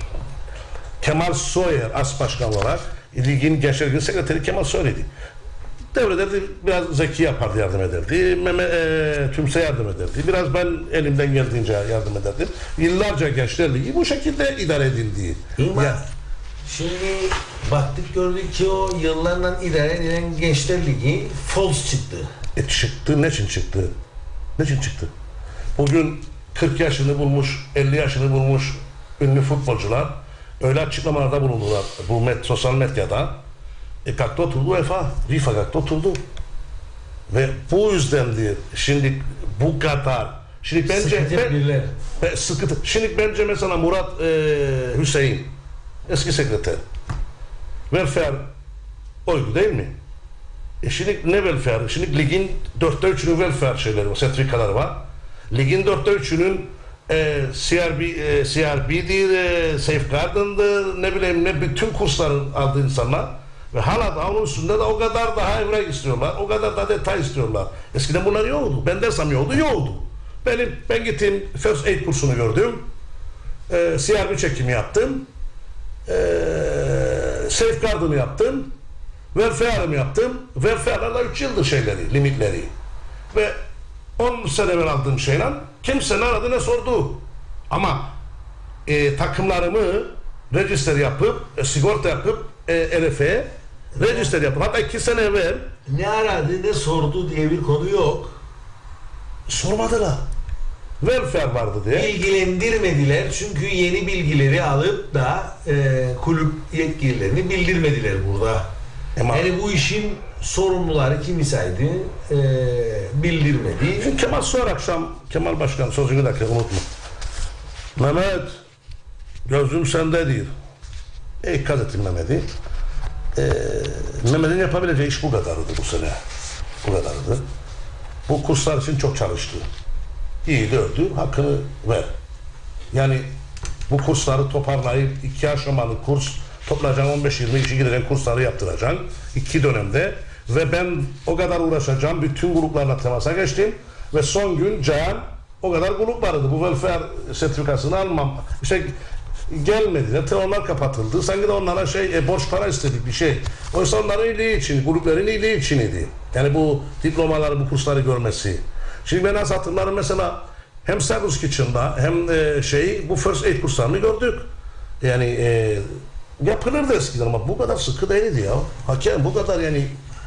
Speaker 4: Kemal Soyer as başkan olarak ligin Gençler Ligi'nin sekreteri Kemal Soyer'di. Devrederdi, biraz Zeki yapardı, yardım ederdi. Mehmet e, Tümse yardım ederdi. Biraz ben elimden geldiğince yardım ederdim. Yıllarca Gençler Ligi bu şekilde idare edildi.
Speaker 1: Ama ya, şimdi baktık gördük ki o yıllarla idare edilen Gençler Ligi false çıktı.
Speaker 4: E çıktı, ne için çıktı? Ne için çıktı? Bugün kırk yaşını bulmuş, elli yaşını bulmuş ünlü futbolcular öyle açıklamalarda bulundular bu met, sosyal medyada. E kalktı oturdu UEFA, FIFA kalktı oturdu. Ve bu yüzdendir şimdi bu kadar. Şimdi bence ben, ben, sıkıntı. Şimdi bence mesela Murat e, Hüseyin eski sekreter. Welfare oydu değil mi? E şimdi ne welfare? Şimdi ligin dörtte üçünün welfare şeyleri var, sertifikaları var. Ligin dörtte üçünün e, C R B, e, C R B'dir, e, Safeguard'ındır, ne bileyim ne bütün kursların aldığı insanlar. Ve hala da onun üstünde de o kadar daha evrak istiyorlar, o kadar da detay istiyorlar. Eskiden bunlar yoktu. Ben dersem yoktu, yoktu. Benim, ben gittim First Aid kursunu gördüm. E, C R B çekimi yaptım. E, Safeguard'ını yaptım. Welfare'ımı yaptım. Welfare'larla üç yıldır şeyleri, limitleri. Ve on sene evvel aldığım şeyle kimse ne aradı ne sordu. Ama e, takımlarımı register yapıp, e, sigorta yapıp e, L F E'ye register yapıp, hatta iki sene evvel
Speaker 1: ne aradı ne sordu diye bir konu yok.
Speaker 4: Sormadılar. Welfare vardı diye.
Speaker 1: İlgilendirmediler çünkü yeni bilgileri alıp da e, kulüp yetkililerini bildirmediler burada. Ama yani bu işin sorumluları kimisaydı e, bildirmedi.
Speaker 4: Şimdi Kemal Soyer akşam, Kemal Başkan sözünü de unutma. Mehmet, gözüm sende değil. E, ikaz ettim Mehmet'i. E, Mehmet'in yapabileceği iş bu kadardı bu sene. Bu kadardı. Bu kurslar için çok çalıştı. İyi dövdü, hakkını ver. Yani bu kursları toparlayıp iki aşamalı kurs toplayacaksın, on beş yirmi kişi gideceksin, kursları yaptıracaksın iki dönemde ve ben o kadar uğraşacağım, bütün gruplarla temasa geçtim ve son gün Cayan o kadar grup vardı, bu welfare sertifikasını almam işte gelmediler, onlar kapatıldı, sanki de onlara şey e, borç para istedik bir şey, oysa onların iyiliği için, grupların iyiliği için idi yani bu diplomaları, bu kursları görmesi. Şimdi ben az hatırlarım mesela hem Service Kitchen'da hem e, şey bu First Aid kurslarını gördük yani e, yapılırdı eskiden ama bu kadar sıkı değildi ya. Hakem bu kadar yani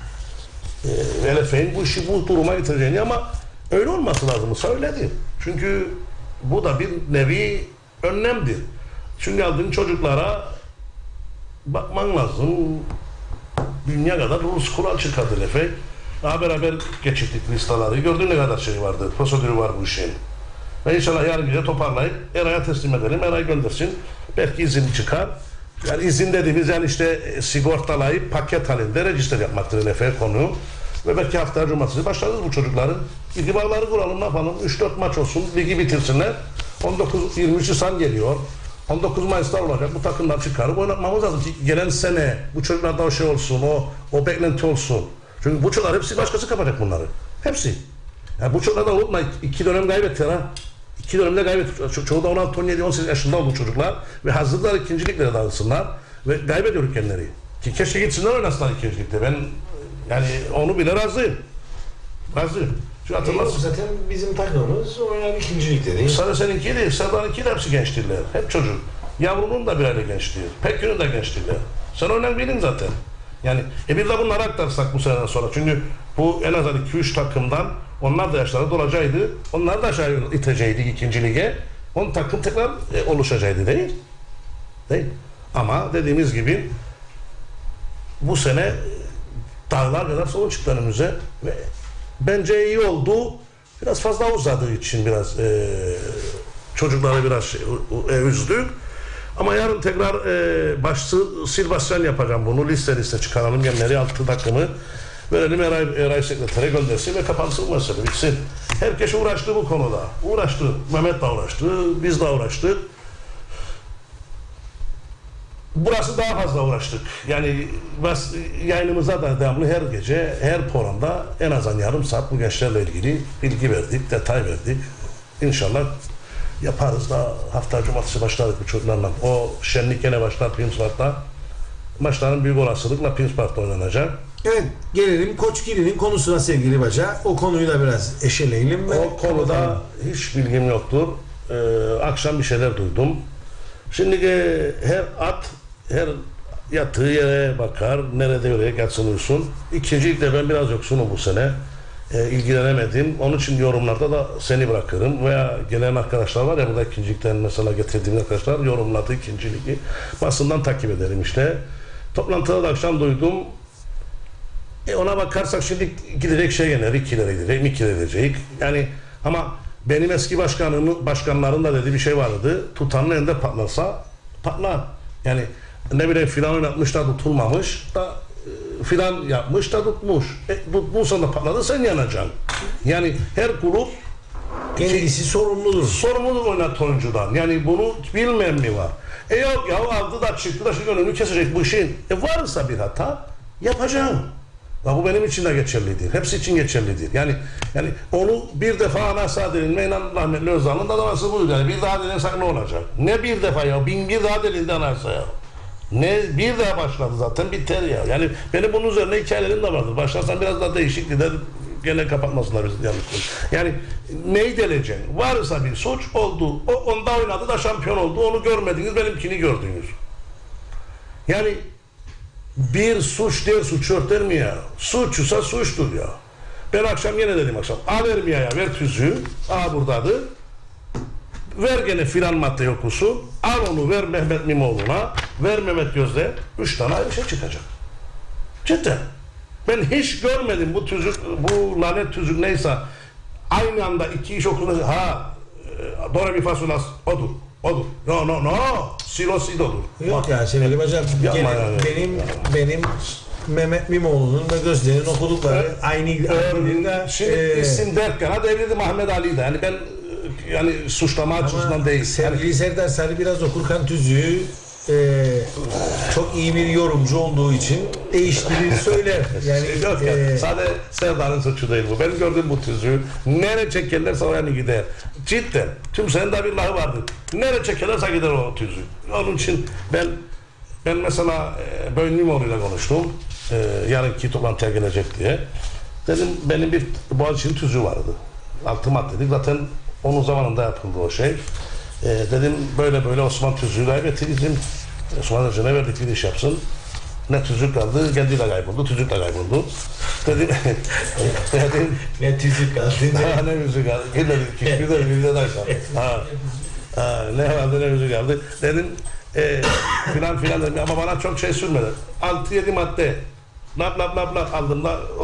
Speaker 4: e, L F E'nin bu işi bu duruma getireceğini ama öyle olması lazım. Söyledi. Çünkü bu da bir nevi önlemdir. Çünkü aldığın çocuklara bakman lazım. Dünya kadar rules kural çıkardı L F E. Daha beraber geçirdik listaları. Gördüğün ne kadar şey vardı, prosedürü var bu işin. Ve inşallah yarın gece toparlayıp Eray'a teslim edelim. Eray göndersin. Belki izin çıkar. Yani izin dediğimiz yani işte sigortalayıp paket halinde register yapmaktır N F L konu. Ve belki haftaya cumartesi başlarız bu çocukların. İlgi bağları kuralım, ne yapalım? üç dört maç olsun, ligi bitirsinler. on dokuz yirmi üç Nisan geliyor. on dokuz Mayıs'ta olacak. Bu takımlar çıkarıp oynatmamız lazım ki gelen sene bu çocuklarda o şey olsun, o o beklenti olsun. Çünkü bu çocuklar hepsi başkası kapacak bunları. Hepsi. Yani bu çocuklar da unutma, iki dönem kaybettiler ha. İki dönemde kaybettiler. Ço çoğu da on altı on yedi on sekiz yaşında oldu çocuklar. Ve hazırlar ikinciliklere dağılsınlar. Ve kaybediyor kendileri. Ki keşke gitsinler oynasınlar ikincilikte. Ben yani onu bile razıyım. Razıyım. Şu hatırlarsın.
Speaker 1: Zaten bizim takımımız oynayan ikincilikte değil.
Speaker 4: Sadece seninki değil, Serdar'ınki de hepsi gençtirler. Hep çocuk. Yavrunun da bir aile gençliği. Pekünün de gençtirler. Sen oynayan bilin zaten. Yani e bir de bunları aktarsak bu seneden sonra. Çünkü bu en azından iki üç takımdan onlar da yaşları dolacaktı. Onlar da aşağı itecekti ikinci lige. On takım tekrar e, oluşacaktı değil. Değil. Ama dediğimiz gibi bu sene dağlar kadar sonuç çıktı önümüze ve bence iyi oldu. Biraz fazla uzadığı için biraz e, çocukları biraz şey, e, üzdük. Ama yarın tekrar e, başlı Silvasyan yapacağım bunu. Liste liste çıkaralım. Genleri altı takımı verelim. Eray, Eray sekretere göndersin ve kapansın bu mesele. Bitsin. Herkes uğraştı bu konuda. Uğraştı. Mehmet de uğraştı. Biz de uğraştık. Burası daha fazla uğraştık. Yani bas, yayınımıza da devamlı her gece, her programda en azından yarım saat bu gençlerle ilgili bilgi verdik, detay verdik. İnşallah yaparız da hafta cumartesi başladık bu çocuklarla. O şenlik gene başlar Prince Park'ta. Maçların büyük olasılıkla Prince Park'ta oynanacak.
Speaker 1: Evet, gelelim Koç Giri'nin konusuna sevgili Baca. O konuyu da biraz eşeleyelim.
Speaker 4: O konuda hiç bilgim yoktur. Ee, akşam bir şeyler duydum. Şimdi e, her at her yattığı yere bakar, nerede oraya gelsin uyusun. İkincilikle ben biraz yoksunum bu sene. E, ilgilenemedim. Onun için yorumlarda da seni bırakırım. Veya gelen arkadaşlar var ya burada ikincilikten mesela getirdiğim arkadaşlar yorumladı ikinciliği. Basından takip ederim işte. Toplantıda da akşam duydum. E ona bakarsak şimdi gidecek şey gene ikilere gidecek, ikilere gidecek. Yani ama benim eski başkanım, başkanların da dediği bir şey vardı. Tutanın elinde patlarsa patlar. Yani ne bileyim filan oynatmış da tutulmamış da e, filan yapmış da tutmuş. E, tutmuşsan da patladı sen yanacaksın. Yani her kulüp
Speaker 1: kendisi sorumludur.
Speaker 4: Sorumludur oynat oyuncudan. Yani bunu bilmeyen mi var? E yok ya aldı da çıktı da şimdi önünü kesecek bu işin. E varsa bir hata yapacağım. Ya bu benim için de geçerlidir. Hepsi için geçerlidir. Yani yani onu bir defa anasla denilme inan rahmetli Özal'ın da davası buydu. Yani bir daha denirsek ne olacak? Ne bir defa ya? Bin bir daha denildi anayasa ya. Ne bir daha başladı zaten biter ya. Yani benim bunun üzerine hikayelerim de vardır. Başlarsan biraz daha değişik gider. Gene kapatmasınlar bizi yanlış. Yani neyi deleceksin? Varsa bir suç oldu. O onda oynadı da şampiyon oldu. Onu görmediniz, benimkini gördünüz. Yani bir suç diye suç örter mi ya? Suçsa suçtur ya. Ben akşam yine dedim akşam. Al Ermiya'ya ver tüzüğü. Aa buradadır. Ver gene filan madde okusun. Al onu ver Mehmet Mimoğlu'na. Ver Mehmet Gözde. Üç tane ayrı şey çıkacak. Cidden. Ben hiç görmedim bu tüzük, bu lanet tüzük neyse. Aynı anda iki iş okulda ha doğru bir fasulas odur. Odur. No no no. Silos idodur.
Speaker 1: Yok ya Sevgili Bacam.
Speaker 4: Yani.
Speaker 1: Benim benim Mehmet Mimoğlu'nun ve Gözde'nin okudukları evet. aynı aynı.
Speaker 4: Şimdi e, isim derken ha devleti Muhammed Ali de. Yani ben yani suçlama açısından değil.
Speaker 1: Sevgili
Speaker 4: yani,
Speaker 1: Serdar Sarı biraz okurken tüzüğü e, çok iyi bir yorumcu olduğu için değiştirir söyler. Yani
Speaker 4: yok ya. E, sadece Serdar'ın suçu değil bu. Ben gördüm bu tüzüğü. Nereye çekerlerse o yani gider. Cidden. Tüm senin de bir lafı vardır. Nereye çekerlerse gider o tüzüğü. Onun için ben ben mesela e, Böğün Mimoğlu'yla konuştum. E, yarınki toplantıya gelecek diye. Dedim benim bir Boğaziçi'nin tüzüğü vardı. Altı maddedik. Zaten onun zamanında yapıldı o şey. E, dedim böyle böyle Osman tüzüğü kaybettik. Osman Hoca'na verdik bir iş yapsın. Ne tüzük kaldı, kendiyle kayboldu, tüzük de kayboldu. Dedim, dedim
Speaker 1: ne tüzük kaldı,
Speaker 4: ha, ne müzik kaldı, gidelim ki, bir de bir de daha kaldı. Ha, ha, ne kaldı, ne müzik kaldı. Dedim, e, filan filan dedim ama bana çok şey sürmedi. Altı yedi madde, lap lap lap lap aldım da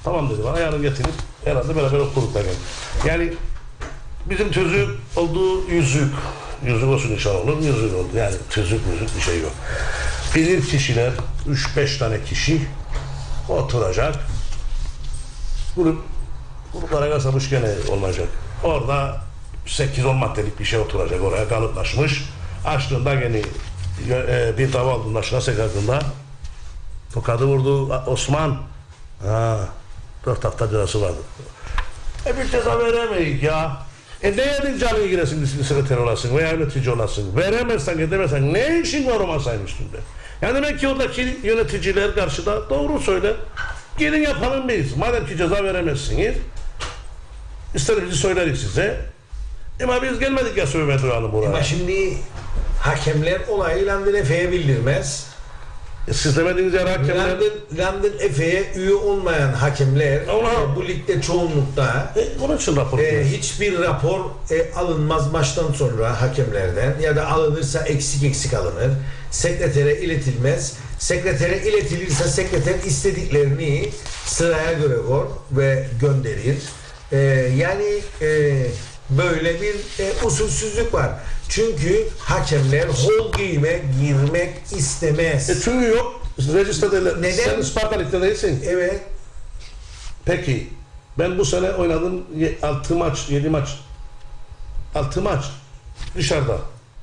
Speaker 4: Tamam dedi bana, yarın getirip herhalde beraber okuduk da geldi. Yani bizim çocuk olduğu yüzük, yüzük olsun inşallah olur, yüzük oldu. Yani çocuk yüzük bir şey yok. Bilir kişiler, üç beş tane kişi oturacak. Grup, gruplara kasamış gene olacak. Orada sekiz on maddelik bir şey oturacak oraya, kalıplaşmış. Açtığında gene e, bir dava aldığında, şuna sekardığında tokadı vurdu Osman. Ha, dört hafta cezası vardı. E bir ceza veremeyik ya. E ne yedin canını giresin, disiplin sekreteri olasın veya yönetici olasın. Veremezsen, edemezsen ne işin var o masanın üstünde? Yani demek ki oradaki yöneticiler karşıda doğru söyler. Gelin yapalım biz. Madem ki ceza veremezsiniz, istediğimizi söyleriz size. Ama biz gelmedik ya sövme duyalım buraya.
Speaker 1: Ama şimdi hakemler olayı London Efe'ye bildirmez.
Speaker 4: E siz demediğiniz yer hakemler...
Speaker 1: London, London Efe'ye üye olmayan hakemler
Speaker 4: Ona...
Speaker 1: e, bu ligde çoğunlukta
Speaker 4: E, onun için rapor
Speaker 1: e, hiçbir rapor e, alınmaz maçtan sonra hakemlerden, ya da alınırsa eksik eksik alınır. Sekretere iletilmez. Sekretere iletilirse sekreter istediklerini sıraya göre koyar ve gönderir. E, yani e, böyle bir e, usulsüzlük var. Çünkü hakemler hol giyime girmek istemez.
Speaker 4: E çünkü yok. Register'de
Speaker 1: Neden?
Speaker 4: Sen Isparta Lig'de değilsin.
Speaker 1: Evet.
Speaker 4: Peki ben bu sene oynadım altı maç, yedi maç. altı maç dışarıda.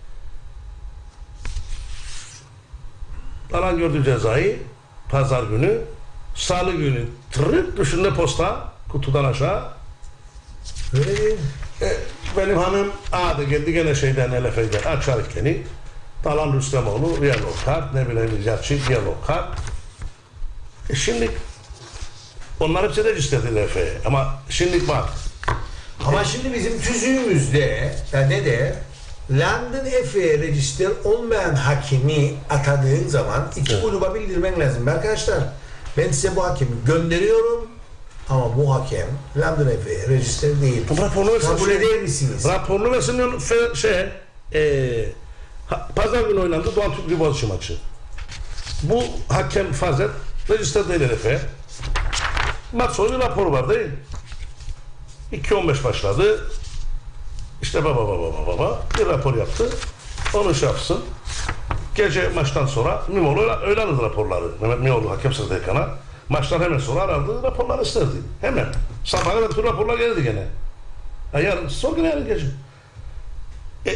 Speaker 4: Alan gördü cezayı pazar günü, salı günü tırık düşünde posta kutudan aşağı.
Speaker 1: Öyle değil.
Speaker 4: E, benim hanım adı geldi gene şeyden L F A'den açar ikleni. Talan Rüstemoğlu yellow kart, ne bileyim Gerçi yellow kart. E şimdi onlar hepsi registerdi L F A'ye ama şimdi bak.
Speaker 1: Ama e, şimdi bizim tüzüğümüzde yani ne de London Efe'ye register olmayan hakemi atadığın zaman iki
Speaker 4: evet.
Speaker 1: gruba bildirmen lazım. Arkadaşlar ben size bu hakemi gönderiyorum ama bu hakem London Efe'ye register değil.
Speaker 4: Raporunu
Speaker 1: kabul
Speaker 4: şey,
Speaker 1: eder misiniz?
Speaker 4: Raporunu versin şey e, pazar günü oynandı Doğan Türk Boğaziçi maçı. Bu hakem farz et register değil L F A'ye. Maç sonu raporu var değil. iki on beş başladı. İşte baba baba baba baba bir rapor yaptı. Onu şey yapsın. Gece maçtan sonra Mimoğlu öyle alırdı raporları. Mehmet Mimoğlu hakem sekreterine. Maçtan hemen sonra arardı, raporları isterdi. Hemen. Sabaha kadar bütün raporlar geldi gene. Ya yarın, son gün yarın gece. E,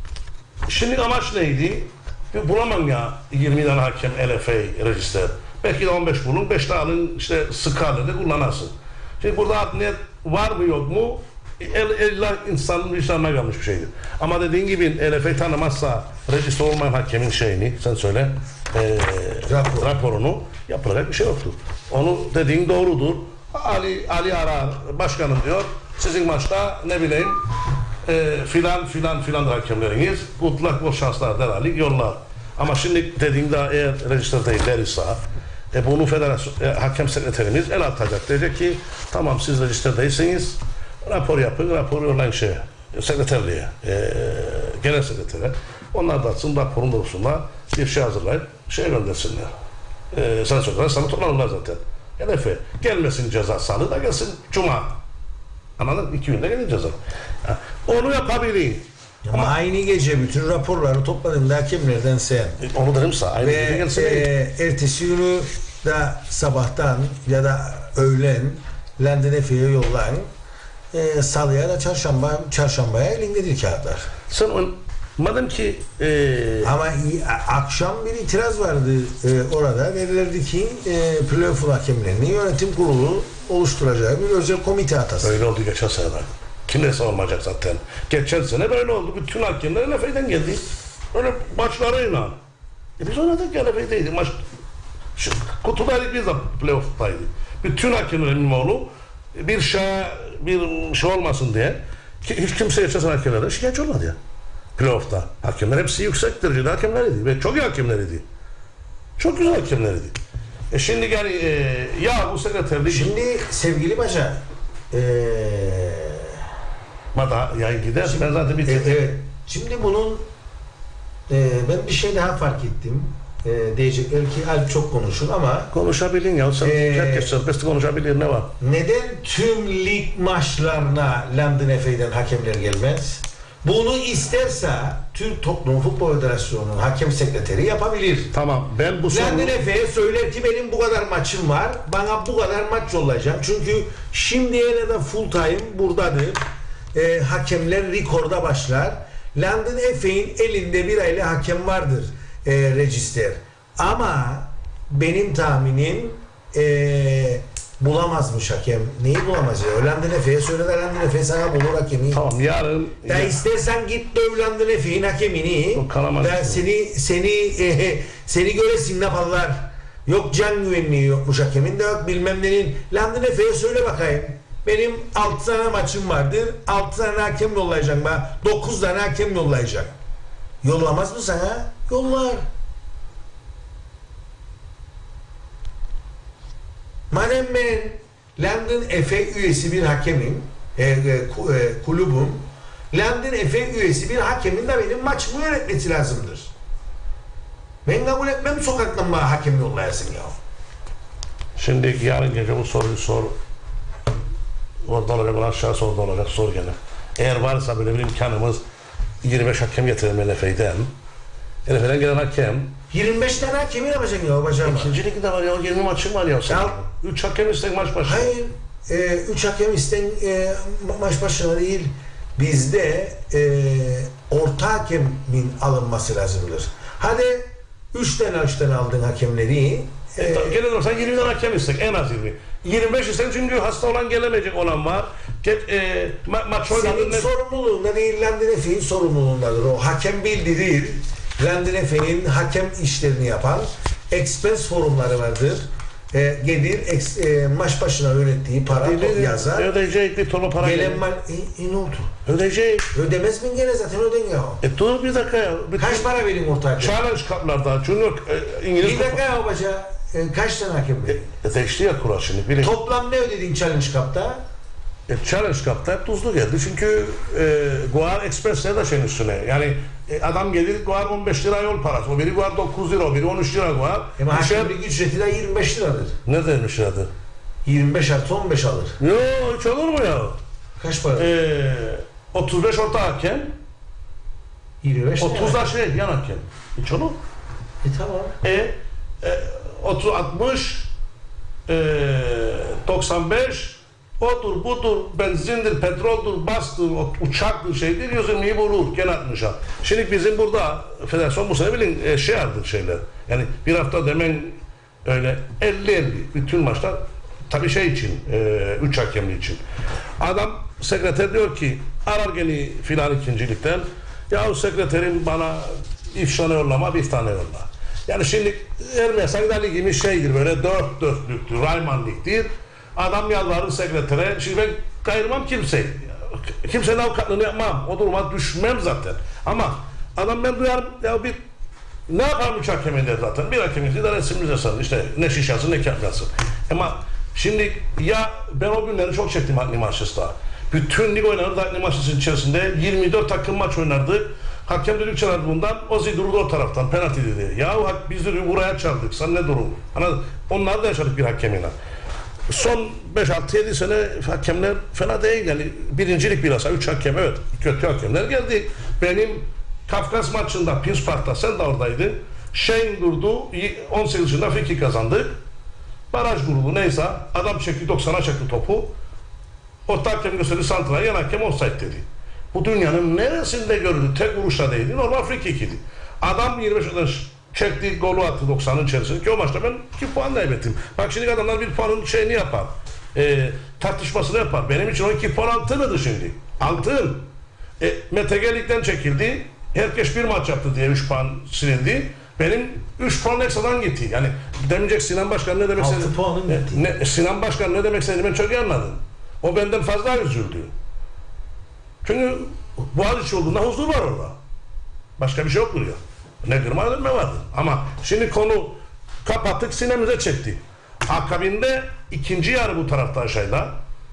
Speaker 4: şimdi amaç neydi? Bulamam ya yirmi tane hakem L F A register. Belki de on beş bulun, beş tane alın işte sıkarlı kullanarsın. Şimdi burada adliyet var mı yok mu? Elle insanın vicdanına kalmış bir şeydir. Ama dediğin gibi L F A tanımazsa register olmayan hakemin şeyini sen söyle e, Rapor. raporunu yapılacak bir şey yoktur. Onu dediğin doğrudur. Ali Ali arar başkanım diyor. Sizin maçta ne bileyim e, filan filan filan hakemleriniz good luck bol şanslar der Ali yollar. Ama şimdi dediğinde eğer register değillerse e, bunu federasyon e, hakem sekreterimiz el atacak. Diyecek ki tamam siz register değilsiniz. Rapor yapın, rapor yollayın şeye, sekreterliğe, e, genel sekretere. Onlar da atsın, raporun doğrusunda bir şey hazırlayıp şeye göndersinler. E, sen söylersen sana toplanırlar zaten. L F A gelmesin ceza salı da gelsin cuma. Anladın mı? İki günde gelir ceza. Yani onu yapabilir.
Speaker 1: Ama, Ama aynı gece bütün raporları topladığında hakemlerden sen.
Speaker 4: E, onu derimse aynı
Speaker 1: Ve
Speaker 4: gece gelsin.
Speaker 1: E, ertesi günü da sabahtan ya da öğlen London Efe'ye yollayın. E, salıya da çarşamba, çarşambaya elindedir kağıtlar.
Speaker 4: Sen on, madem ki e,
Speaker 1: ama akşam bir itiraz vardı e, orada verilirdi ki e, playoff hakemlerini yönetim kurulu oluşturacağı bir özel komite atasın.
Speaker 4: Öyle oldu geçen sene. Kimse olmayacak zaten. Geçen sene böyle oldu. Bütün hakemler L F A'den geldi. Öyle maçlarıyla. E biz oynadık ya L F A'deydik. Maç şu, kutudaydık biz de playoff'taydık. Bütün hakemler Mimoğlu bir şey bir şey olmasın diye ki hiç kimse yaşasın hakemlerden şikayetçi olmadı ya. Playoff'ta. Hakemler hepsi yüksek derecede hakemleriydi ve çok iyi hakemleriydi. Çok güzel hakemleriydi. E şimdi yani e, ya bu sekreterlik...
Speaker 1: Şimdi sevgili Paşa eee
Speaker 4: Mada yayın gider.
Speaker 1: Şimdi,
Speaker 4: ben zaten bir
Speaker 1: e, evet. Şimdi bunun e, ben bir şey daha fark ettim. e, diyecekler ki Alp çok konuşur ama
Speaker 4: Konuşabilin ya. Sen
Speaker 1: Ee,
Speaker 4: herkes serbest konuşabilir, ne var?
Speaker 1: neden tüm lig maçlarına London F A'den hakemler gelmez? Bunu isterse Türk Toplum Futbol Federasyonu'nun hakem sekreteri yapabilir.
Speaker 4: Tamam, ben bu soruyu...
Speaker 1: London F A'ya söyler ki benim bu kadar maçım var, bana bu kadar maç yollayacağım. Çünkü şimdiye kadar full time buradadır. E, hakemler rekorda başlar. London F A'nin elinde bir aile hakem vardır, e, register. Ama benim tahminim e, bulamazmış hakem. Neyi bulamaz ya? London F A'ya söyle de London F A sana bulur hakemi.
Speaker 4: Tamam, yarın...
Speaker 1: Ya istersen git döv London F A'nin hakemini. Da seni seni e, seni göresin ne yaparlar. Yok can güvenliği yokmuş hakemin de yok bilmem nenin. London F A'ya söyle bakayım. Benim altı tane maçım vardır. altı tane hakem yollayacağım bana. dokuz tane hakem yollayacak. Yollamaz mı sana? Yollar. Madem ben London F A üyesi bir hakemim, e, e, e, kulübüm, London F A üyesi bir hakemin de benim maçımı yönetmesi lazımdır. Ben kabul etmem sokaktan bana hakem yollayasın ya.
Speaker 4: Şimdi yarın gece bu soruyu sor. Orada olacak, aşağı orada olacak, sor gene. Eğer varsa böyle bir imkanımız yirmi beş hakem getirelim N F A'den. N F A'den gelen hakem
Speaker 1: yirmi beş tane hakemi yapacaksın ya bacağıma.
Speaker 4: İkinci ligde var ya, yirmi maçım var ya.
Speaker 1: Ya
Speaker 4: üç hakem istek maç başına.
Speaker 1: Hayır, üç e, hakem isten e, maç başına değil. Bizde e, orta hakemin alınması lazımdır. Hadi üç tane üç tane aldın hakemleri.
Speaker 4: E, e, Genel olarak yirmi tane hakem istek, en az yirmi. yirmi beş istek çünkü hasta olan gelemeyecek olan var. Get, e, ma maç
Speaker 1: Senin
Speaker 4: ne...
Speaker 1: sorumluluğunda değil, London F A'nin sorumluluğundadır o. Hakem bildirir. London F A'nin hakem işlerini yapan expense forumları vardır. E, gelir ex, e, maç başına yönettiği para
Speaker 4: e,
Speaker 1: yazar.
Speaker 4: Ödeyecek bir torba para
Speaker 1: gelen mal, e, e, ne oldu?
Speaker 4: Ödeyecek.
Speaker 1: Ödemez mi gene zaten öden ya.
Speaker 4: E dur bir dakika ya. Bir
Speaker 1: kaç para verin ortak?
Speaker 4: Challenge kaplarda. Junior e, İngiliz...
Speaker 1: Bir dakika ya baca. E, kaç tane hakem verin?
Speaker 4: E, değişti ya kural şimdi. Bilin.
Speaker 1: Toplam ne ödedin Challenge Cup'ta?
Speaker 4: E, Challenge Cup'ta hep tuzlu geldi. Çünkü e, Goar Express'e de şeyin üstüne. Yani e, adam gelir Goar on beş lira yol parası. O biri Goar dokuz lira, o biri on üç lira Goar.
Speaker 1: Ama hakemlik ücreti de yirmi beş liradır.
Speaker 4: Ne demiş adı?
Speaker 1: yirmi beş artı on beş alır.
Speaker 4: Yo, hiç olur mu ya?
Speaker 1: Kaç para?
Speaker 4: E, otuz beş orta hakem.
Speaker 1: yirmi beş
Speaker 4: otuz da şey yan hakem. Hiç olur.
Speaker 1: E tamam.
Speaker 4: E, e otuz altmış e, doksan beş odur budur benzindir, petroldür, bastır, uçaktır, şeydir, yüz yirmiyi vurur gene altmışa. Şimdi bizim burada federasyon bu sene bilin e, şey aldık şeyler. Yani bir hafta demen öyle elli elli bütün maçlar tabii şey için e, üç hakemli için. Adam sekreter diyor ki arar geni filan ikincilikten yahu sekreterim bana üç tane yollama bir tane yolla. Yani şimdi Ermeysan da ligimiz şeydir böyle dört dörtlüktür, Rayman Lig'dir. Adam yalvarır sekretere. Şimdi ben kayırmam kimseyi. Kimsenin avukatlığını yapmam. O duruma düşmem zaten. Ama adam ben duyarım ya bir ne yapar üç hakemin der zaten. Bir hakemin idaresimize sanır. İşte ne şişasın ne kâflasın. Ama şimdi ya ben o günleri çok çektim Hackney Manchester'da. Bütün lig oynanırdı Hackney Manchester içerisinde. yirmi dört takım maç oynardı. Hakem düdük çalardı bundan. Ozi durdu o taraftan. Penaltı dedi. Ya biz de buraya çaldık. Sen ne durum? Anladın? Onlar da yaşadık bir hakemiyle. Son beş altı yedi sene hakemler fena değil yani birincilik bilhassa üç hakem evet kötü hakemler geldi. Benim Kafkas maçında Pins Park'ta sen de oradaydın. Shane durdu on sekiz yaşında friki kazandı. Baraj grubu neyse adam çekti doksana çekti topu. Orta hakem gösterdi santraya yan hakem offside dedi. Bu dünyanın neresinde görüldü? Tek vuruşta değildi. Normal friki idi. Adam yirmi beş yaşında çekti, golü attı doksanın içerisinde ki o maçta ben iki puan kaybettim. Bak şimdi adamlar bir puanın şeyini yapar. E, tartışmasını yapar. Benim için o iki puan altınıdır şimdi. Altın. E, Mete Gelik'ten çekildi. Herkes bir maç yaptı diye üç puan silindi. Benim üç puan ekstradan gitti. Yani demeyecek Sinan Başkan ne demek istedi?
Speaker 1: altı puanın gitti.
Speaker 4: Ne, Sinan Başkan ne demek istedi ben çok iyi anladım. O benden fazla üzüldü. Çünkü Boğaziçi olduğunda huzur var orada. Başka bir şey yok duruyor. Ne kırma ne vardı. Ama şimdi konu kapattık sinemize çekti. Akabinde ikinci yarı bu tarafta aşağıda.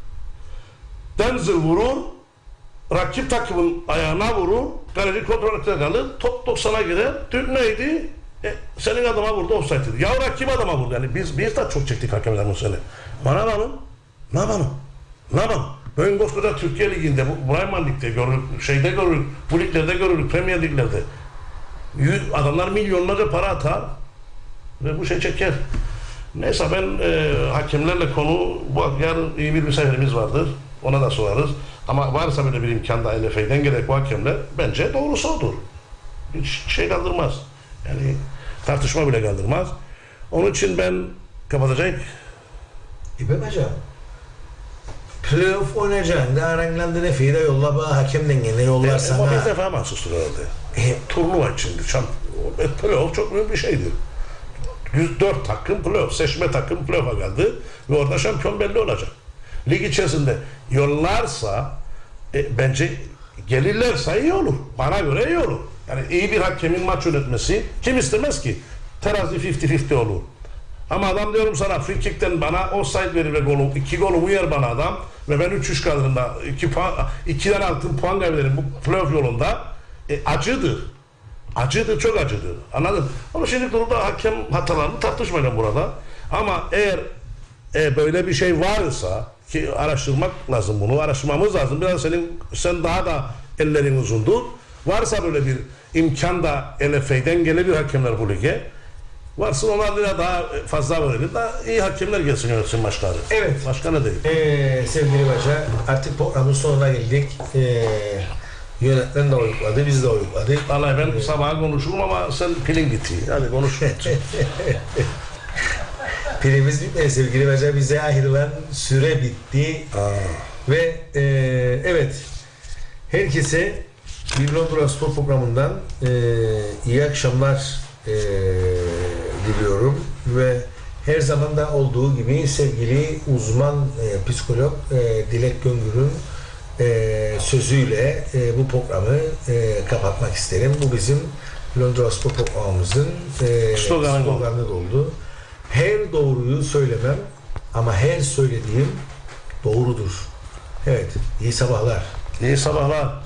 Speaker 4: Denzel vurur. Rakip takımın ayağına vurur. Kaleci kontrol ettiğinde kalır. Top doksana girer. Türk neydi? E, senin adama vurdu offside'di. Yavrak kim adama vurdu? Yani biz biz de çok çektik hakemler bu sene. Bana yapalım. Ne yapalım? Ne yapalım? Böyle koskoca Türkiye Ligi'nde, bu Brayman Lig'de görülür, şeyde görülür, bu liglerde görülür, Premier Liglerde. Yüz, adamlar milyonlarca para atar ve bu şey çeker. Neyse ben e, hakemlerle konu, bu yarın iyi bir misafirimiz vardır. Ona da sorarız. Ama varsa böyle bir imkan da L F A'den gerek bu hakemler, bence doğrusu odur. Hiç şey kaldırmaz. Yani tartışma bile kaldırmaz. Onun için ben kapatacağım.
Speaker 1: İbrahim Hocam, playoff oynayacağında Aranglanda Nefi'yi de yolla bana hakem dengene yollar
Speaker 4: E,
Speaker 1: sana.
Speaker 4: ama bir defa mahsustur herhalde. E, turnuva içindi. Playoff çok büyük bir şeydi. yüz dört takım playoff, seçme takım playoff'a geldi ve orada şampiyon belli olacak. Lig içerisinde yollarsa e, bence gelirlerse iyi olur. Bana göre iyi olur. Yani iyi bir hakemin maç yönetmesi kim istemez ki? Terazi elli elli olur. Ama adam diyorum sana free kick'ten bana offside verir ve golü, iki golümü yer bana adam ve ben üç üç kalırında iki puan, ikiden altın puan kaybederim bu playoff yolunda. E, acıdır. Acıdır, çok acıdır. Anladın? Ama şimdi durumda hakem hatalarını tartışmayalım burada. Ama eğer e, böyle bir şey varsa ki araştırmak lazım bunu, araştırmamız lazım. Biraz senin, sen daha da ellerin uzundur. Varsa böyle bir imkan da L F A'den gelebilir hakemler bu lige. Varsın onlarla daha fazla verelim. Daha iyi hakemler gelsin yönetsin maçları.
Speaker 1: Evet.
Speaker 4: Başka ne değil?
Speaker 1: Ee, sevgili Baca, artık programın sonuna geldik. Ee, yönetmen de uyukladı, biz de uyukladık.
Speaker 4: Vallahi ben ee, sabaha konuşurum ama sen pilin gitti. Hadi konuş.
Speaker 1: Pilimiz bitmedi sevgili Baca. Bize ayrılan süre bitti.
Speaker 4: Aa.
Speaker 1: Ve e, evet, herkese bir Londra Spor programından e, iyi akşamlar e, diliyorum ve her zaman da olduğu gibi sevgili uzman e, psikolog e, Dilek Göngür'ün e, sözüyle e, bu programı e, kapatmak isterim. Bu bizim Londra Spor programımızın e, sloganı oldu. Her doğruyu söylemem ama her söylediğim doğrudur. Evet, iyi sabahlar.
Speaker 4: İyi sabahlar.